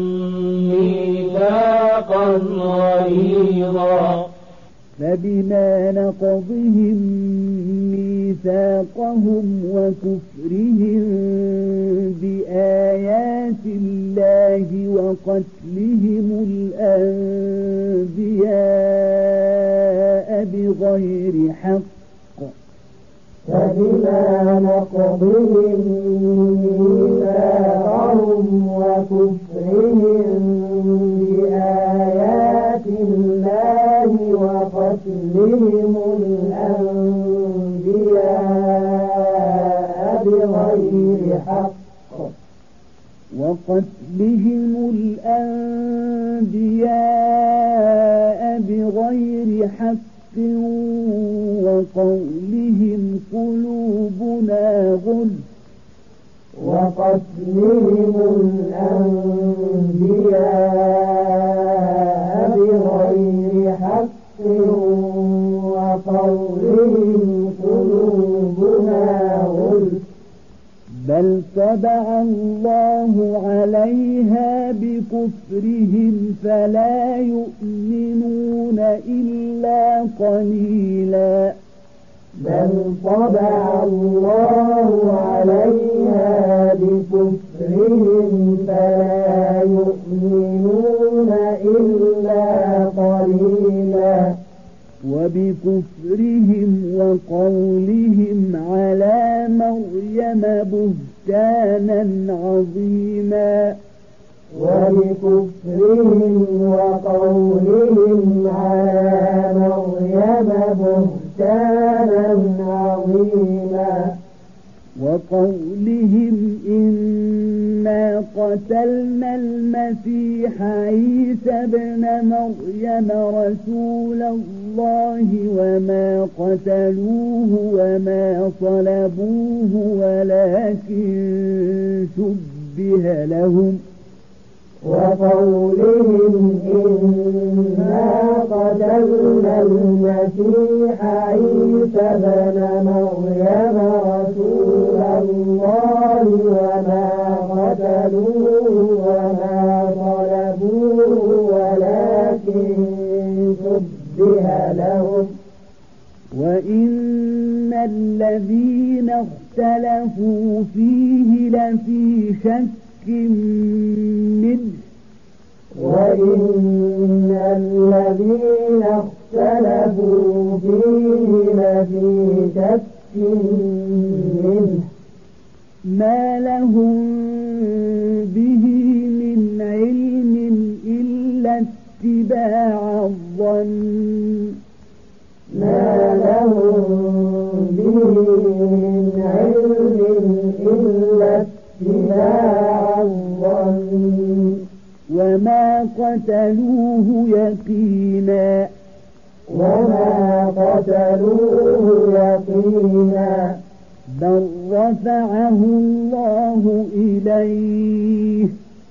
ميثاقا غليظا فبما نقضهم ميثاقهم وكفرهم بآيات الله وقتلهم الأنبياء بغير حق بآيات الله وقتلهم الأنبياء بغير حق وقولهم قلوبنا غلف بل طبع الله عليها بكفرهم فلا يؤمنون إلا قليلا وبكفرهم وقولهم على مريم بهتانا عظيما وقولهم إنا قتلنا المسيح عيسى ابن مريم رسول الله وما قتلوه وما صلبوه ولكن شبه لهم وقولهم إنا قتلنا المسيح عيسى بن مريم رسول الله وما قتلوه وما صلبوه ولكن شبه لهم وإن الذين اختلفوا فيه لفي شك منه ما لهم به من علم إلا اتباع الظن وما قتلوه يقينا بل رفعه الله إليه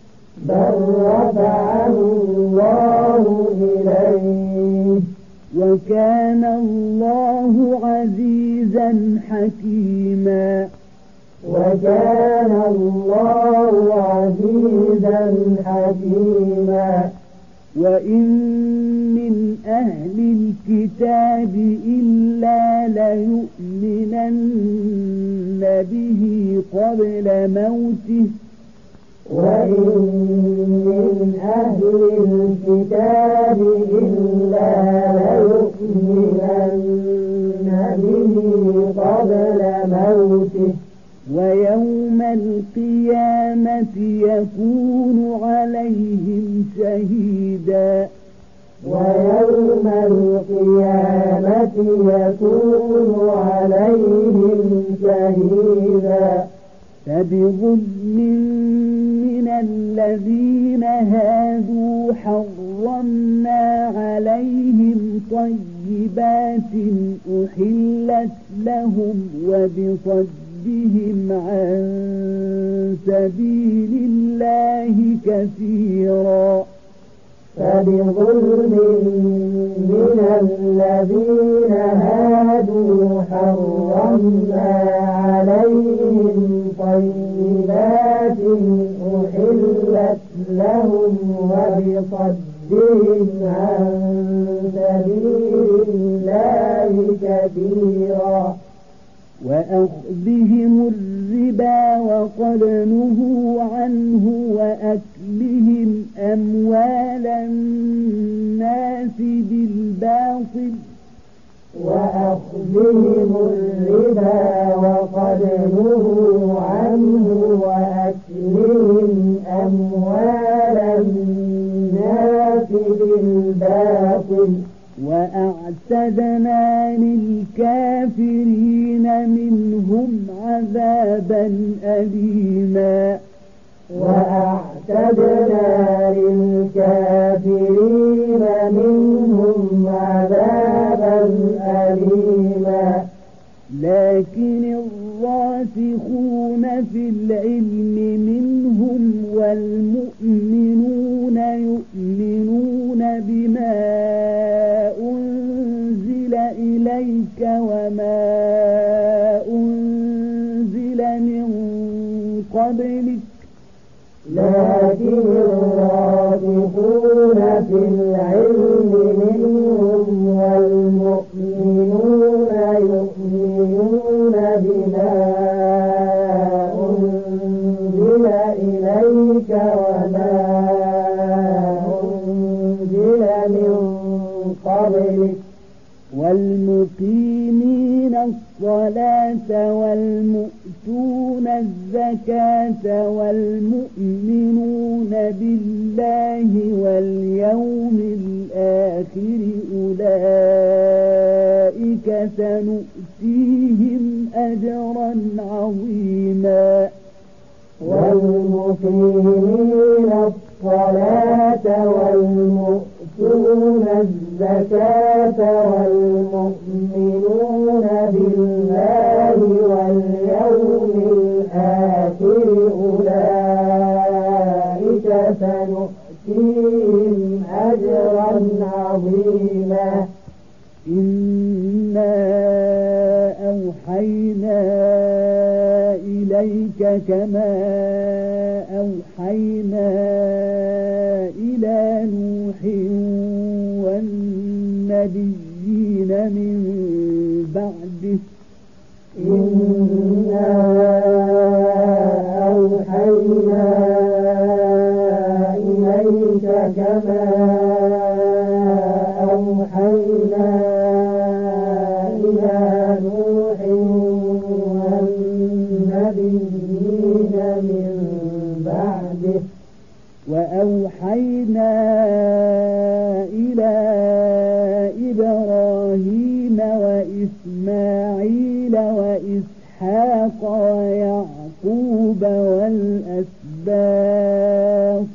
وكان الله عزيزا حكيما وإن من أهل الكتاب إلا ليؤمنن به قبل موته وإن من أهل الكتاب إلا ليؤمنن به قبل موته ويوم القيامة يكون عليهم شهيدا ويوم القيامة يكون عليهم شهيدا فبظلم من الذين هادوا حرمنا عليهم طيبات أحلت لهم وبصدهم عن سبيل الله كثيرا فبظلم من الذين هادوا حرمنا عليهم طيبات أحلت لهم وبصدهم عن سبيل الله كثيرا وأخذهم الربا وقد نهوا عنه وأكلهم أموال الناس بالباطل وأخذهم الربا وقد نهوا عنه وأكلهم أموال الناس بالباطل وأعتدنا للكافرين منهم عذابا أليما وأعتدنا للكافرين منهم عذابا أليما لكن الراسخون في العلم منهم والمؤمنون يؤمنون بما أنزل إليك وما أنزل من قبلك لكن الراسخون في العلم منهم والمؤمنون يؤمنون بما أنزل إليك وما أنزل من قبلك والمقيمين الصلاة والمؤتون الزكاة والمؤمنون بالله واليوم الآخر أولئك سنؤتيهم أجرا عظيما والمقيمين الصلاة والمؤتون الزكاة والمؤمنون بالله واليوم الآخر أولئك سنؤتيهم أجرا عظيما إنا أوحينا إليك كما أوحينا إلى نوح والنبيين من بعده إنا أوحينا إليك كما أوحينا إلى نوح والنبيين من بعده وأوحينا إلى إبراهيم وإسماعيل وإسحاق ويعقوب والأسباط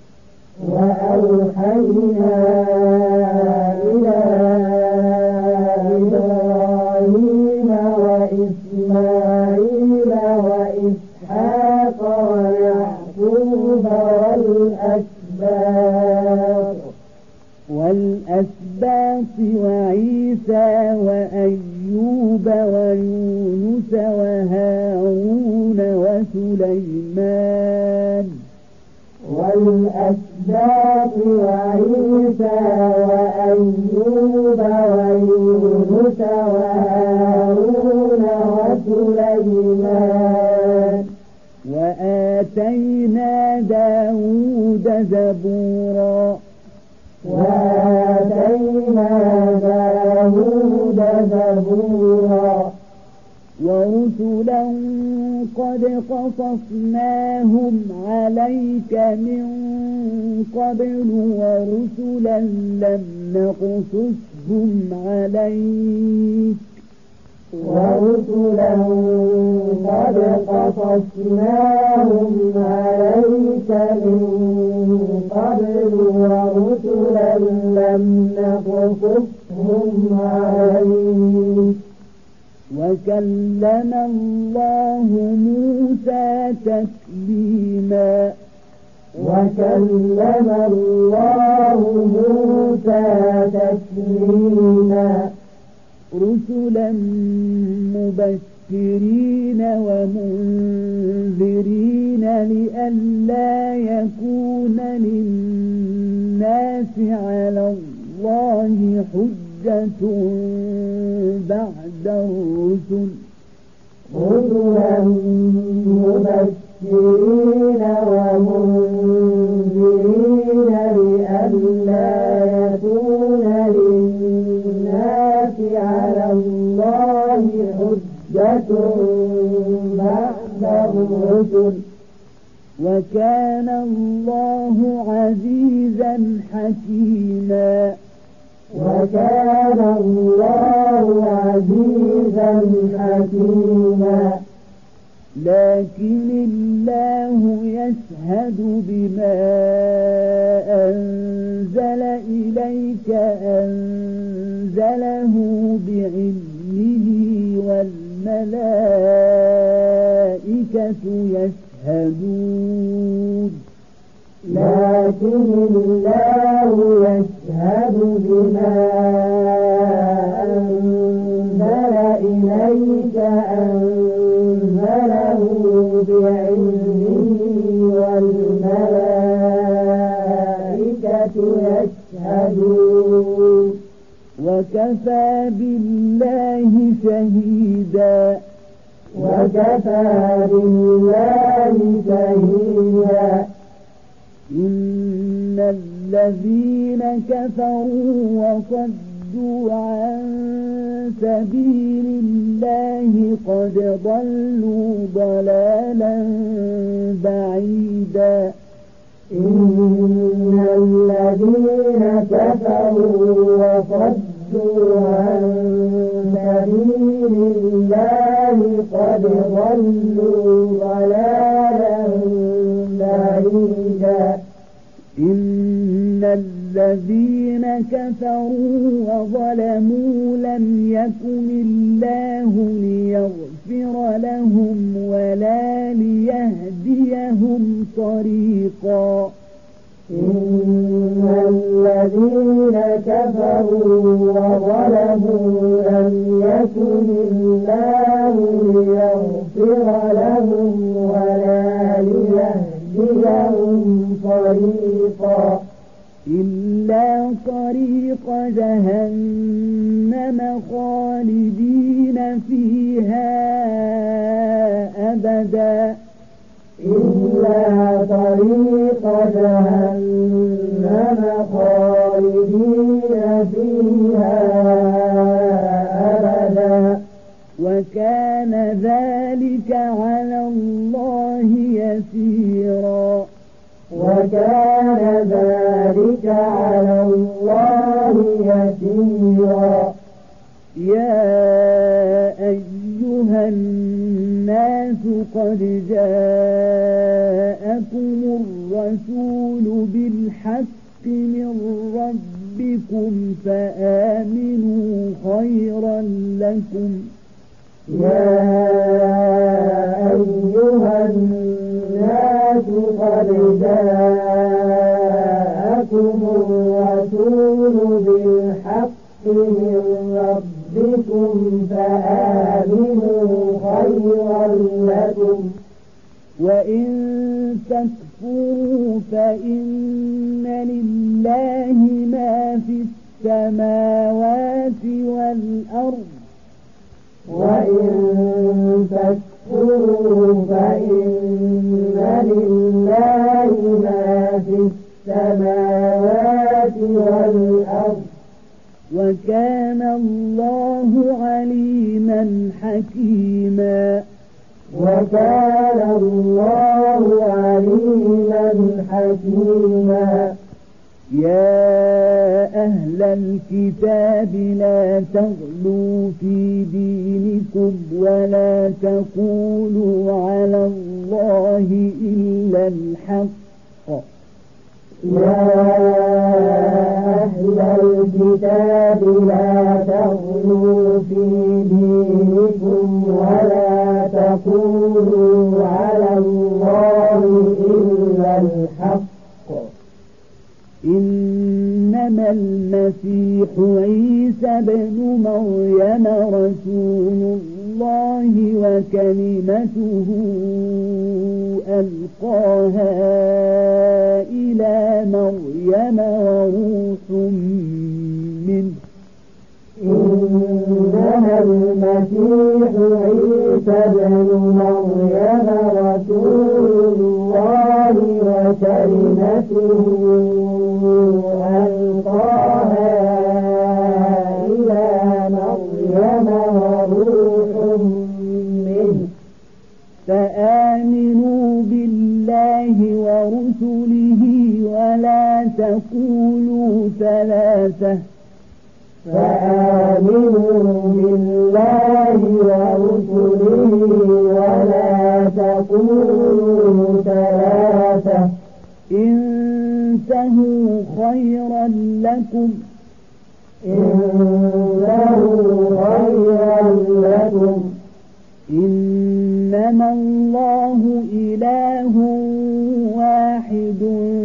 وأوحينا إلى إبراهيم وإسماعيل وإسحاق ويعقوب والأسباط وعيسى وأيوب ويونس وهارون وسليمان والأسباط وعيسى وأيوب ويونس وهارون وسليمان وآتينا ورسلا قد قصصناهم عليك من قبل ورسلا لم نقصصهم عليك ورسلا قد قصصناهم عليك من قبل ورسلا لم نقصصهم عليك وكلم الله موسى تكليما وكلم الله موسى تكليما رسلا مبشرين ومنذرين لئلا يكون للناس على الله حجة بعد الرسل رسلا مبشرين ومنذرين لئلا يكون للناس على الله حجة بعد الرسل وكان الله عزيزا حكيما وكان الله عزيزا حكيما لكن الله يشهد بما أنزل إليك أنزله بعلمه والملائكة يشهدون لكن الله يشهد بما أنزل إليك أنزله بعلمه والملائكة يشهدون وكفى بالله شهيدا وكفى بالله شهيدا إن الذين كفروا وصدوا عن سبيل الله قد ضلوا ضلالا بعيدا إن الذين كفروا وصدوا عن سبيل الله قد ضلوا ضلالا بعيدا إن الذين كفروا وظلموا لم يكن الله ليغفر لهم ولا ليهديهم طريقا إن الذين كفروا وظلموا لم يكن الله ليغفر لهم ولا ليهديهم طريقا إلا طريق جهنم خالدين فيها أبدا إلا طريق جهنم خالدين فيها أبدا وكان ذلك على الله يسيرا وكان ذلك على الله يسيرا يا أيها الناس قد جاءكم الرسول بالحق من ربكم فآمنوا خيرا لكم يا أيها الناس قد جاءكم الرسول بالحق من ربكم فآمنوا خيرا لكم وإن تكفروا فإن لله ما في السماوات والأرض وإن تكفروا فإن لله ما في السماوات والأرض وكان الله عليما حكيما وكان الله عليما حكيما يا أهل الكتاب لا تغلوا في دينكم ولا تقولوا على الله إلا الحق يا أهل الكتاب لا تغلوا في دينكم ولا تقولوا على الله إلا الحق إنما المسيح عيسى بن مريم رسول الله وكلمته ألقاها إلى مريم وروح منه إنما المسيح عيسى بن مريم رسول الله وكلمته ألقاها إلى مريم وروح منه فآمنوا بالله ورسله ولا تقولوا ثلاثة فآمنوا بالله ورسله ولا تقولوا ثلاثة انتهوا خيرا لكم إنما الله إله واحد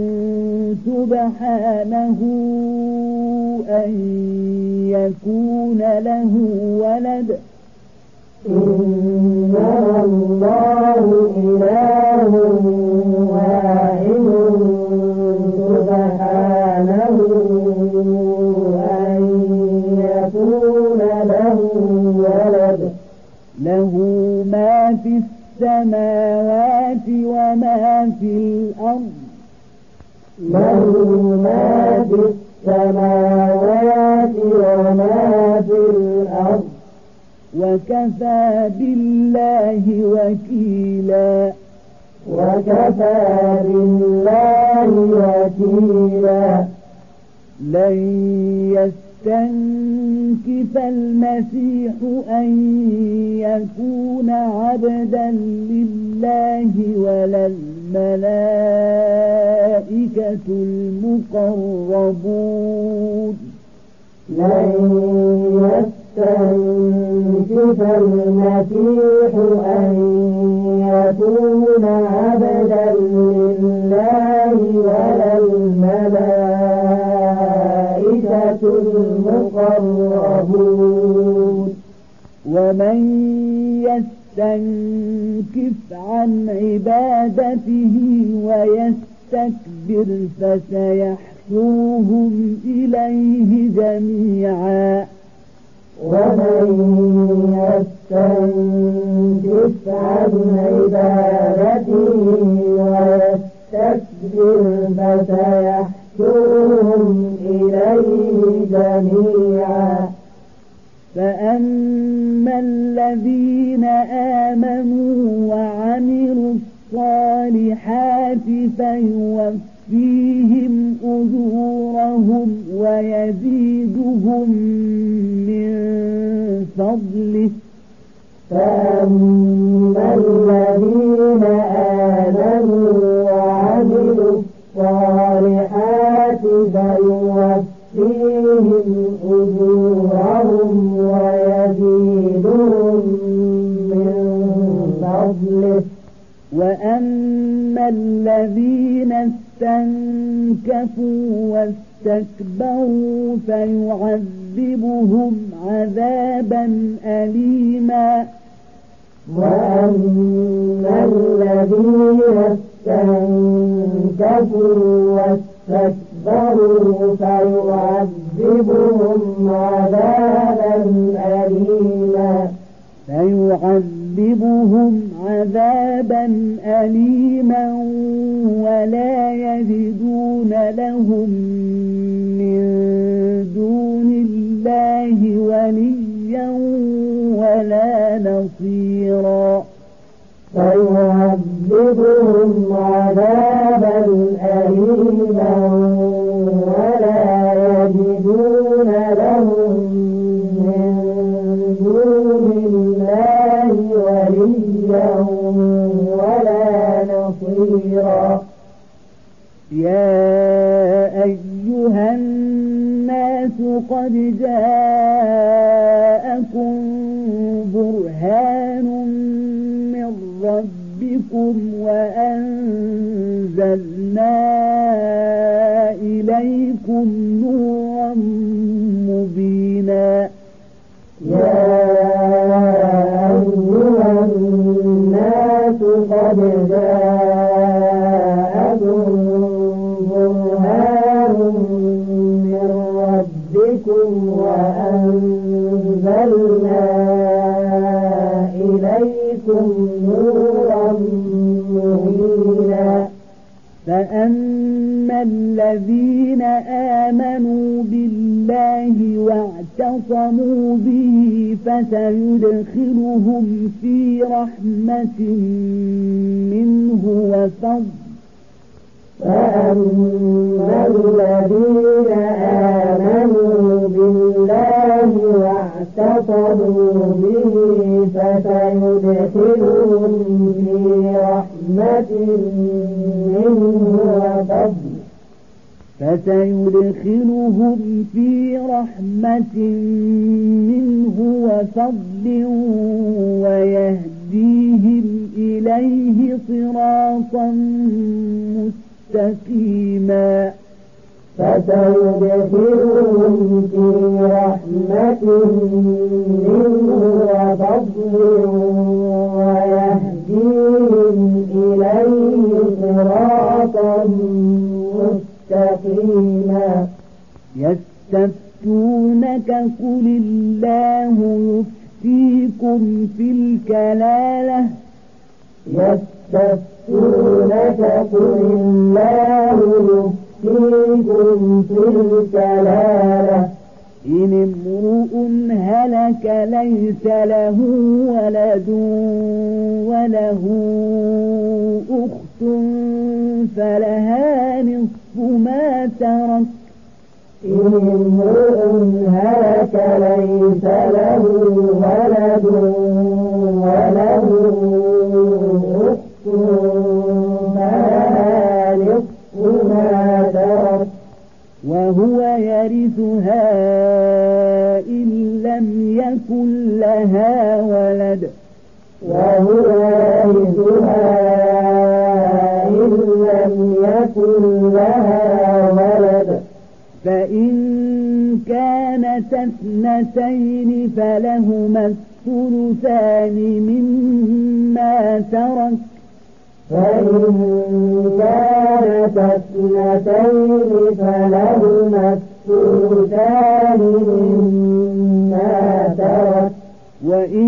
سبحانه أن يكون له ولد إنما الله إله واحد سبحانه أن يكون له ولد له ما في السماوات وما في الأرض له ما في السماوات وما في الأرض وكفى بالله وكيلا وكفى بالله وكيلا لن يستنكف المسيح أن يكون عبدا لله ولا الملائكة المقربون لن يستنكف المسيح أن يكون عبدا لله ولا الملائكة المقربون ومن يستنكف عن عبادته ويستكبر فسيحشرهم إليه جميعا ومن يستنكف عن عبادته ويستكبر فسيحشرهم إليه جميعا فأما الذين آمنوا وعملوا الصالحات فيوفيهم أجورهم ويزيدهم من فضله فأما الذين آمنوا وعملوا الصالحات فيوفيهم أجورهم ويزيدهم من فضله وأما الذين استنكفوا واستكبروا فيعذبهم عذابا أليما وأما الذين استنكفوا واستكبروا فيعذبهم عذابا أليما ولا يجدون لهم من دون الله وليا ولا نصيرا فيعذبهم عذابا أليما ولا يجدون لهم من دون الله وليا ولا نصيرا يا أيها الناس قد جاءكم برهان من ربكم وأنزلنا إليكم نورا مبينا يا أيها الناس قد جاءكم برهان من ربكم وأنزلنا إليكم نورا مبينا فأما الذين آمنوا بالله واعتصموا به فسيدخلهم في رحمة منه وفضل فأما الذين آمنوا بالله واعتصموا به فسيدخلهم في رحمة منه وفضل فسيدخلهم في رحمة منه وفضل ويهديهم إليه صراطا مستقيما فسيدخلهم في رحمة منه وفضل ويهديهم إليه صراطا مستقيما يستفتونك قل الله يفتيكم في الكلالة يستفتونك قل الله يفتيكم في الكلالة إن امرؤ هلك ليس له ولد وله أخت فلها نصف ما ترك إن امرؤ هلك ليس له ولد وله أخت فلها نصف ما ترك وهو يرثها إن لم يكن لها ولد وهو يرثها إن لم يكن لها ولد فإن كانت اثنتين فلهما الثلثان مما ترك فإن كانت اثنتين فلهما الثلثان مما ترك وإن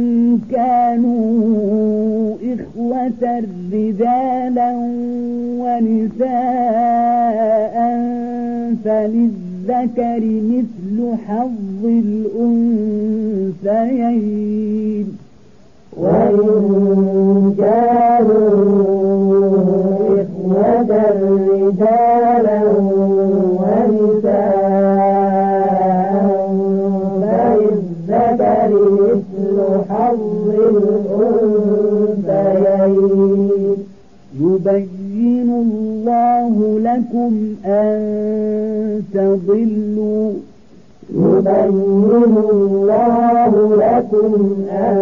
كانوا إخوة رجالا ونساء فللذكر مثل حظ الأنثيين وإن كانوا إخوة رجالا ونساء فللذكر مثل حظ الأنثيين يبين الله لكم أن تضلوا يبين الله لكم أن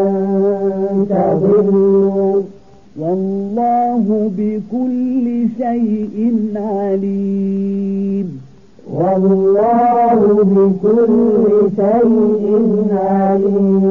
تضلوا والله بكل شيء عليم والله بكل شيء عليم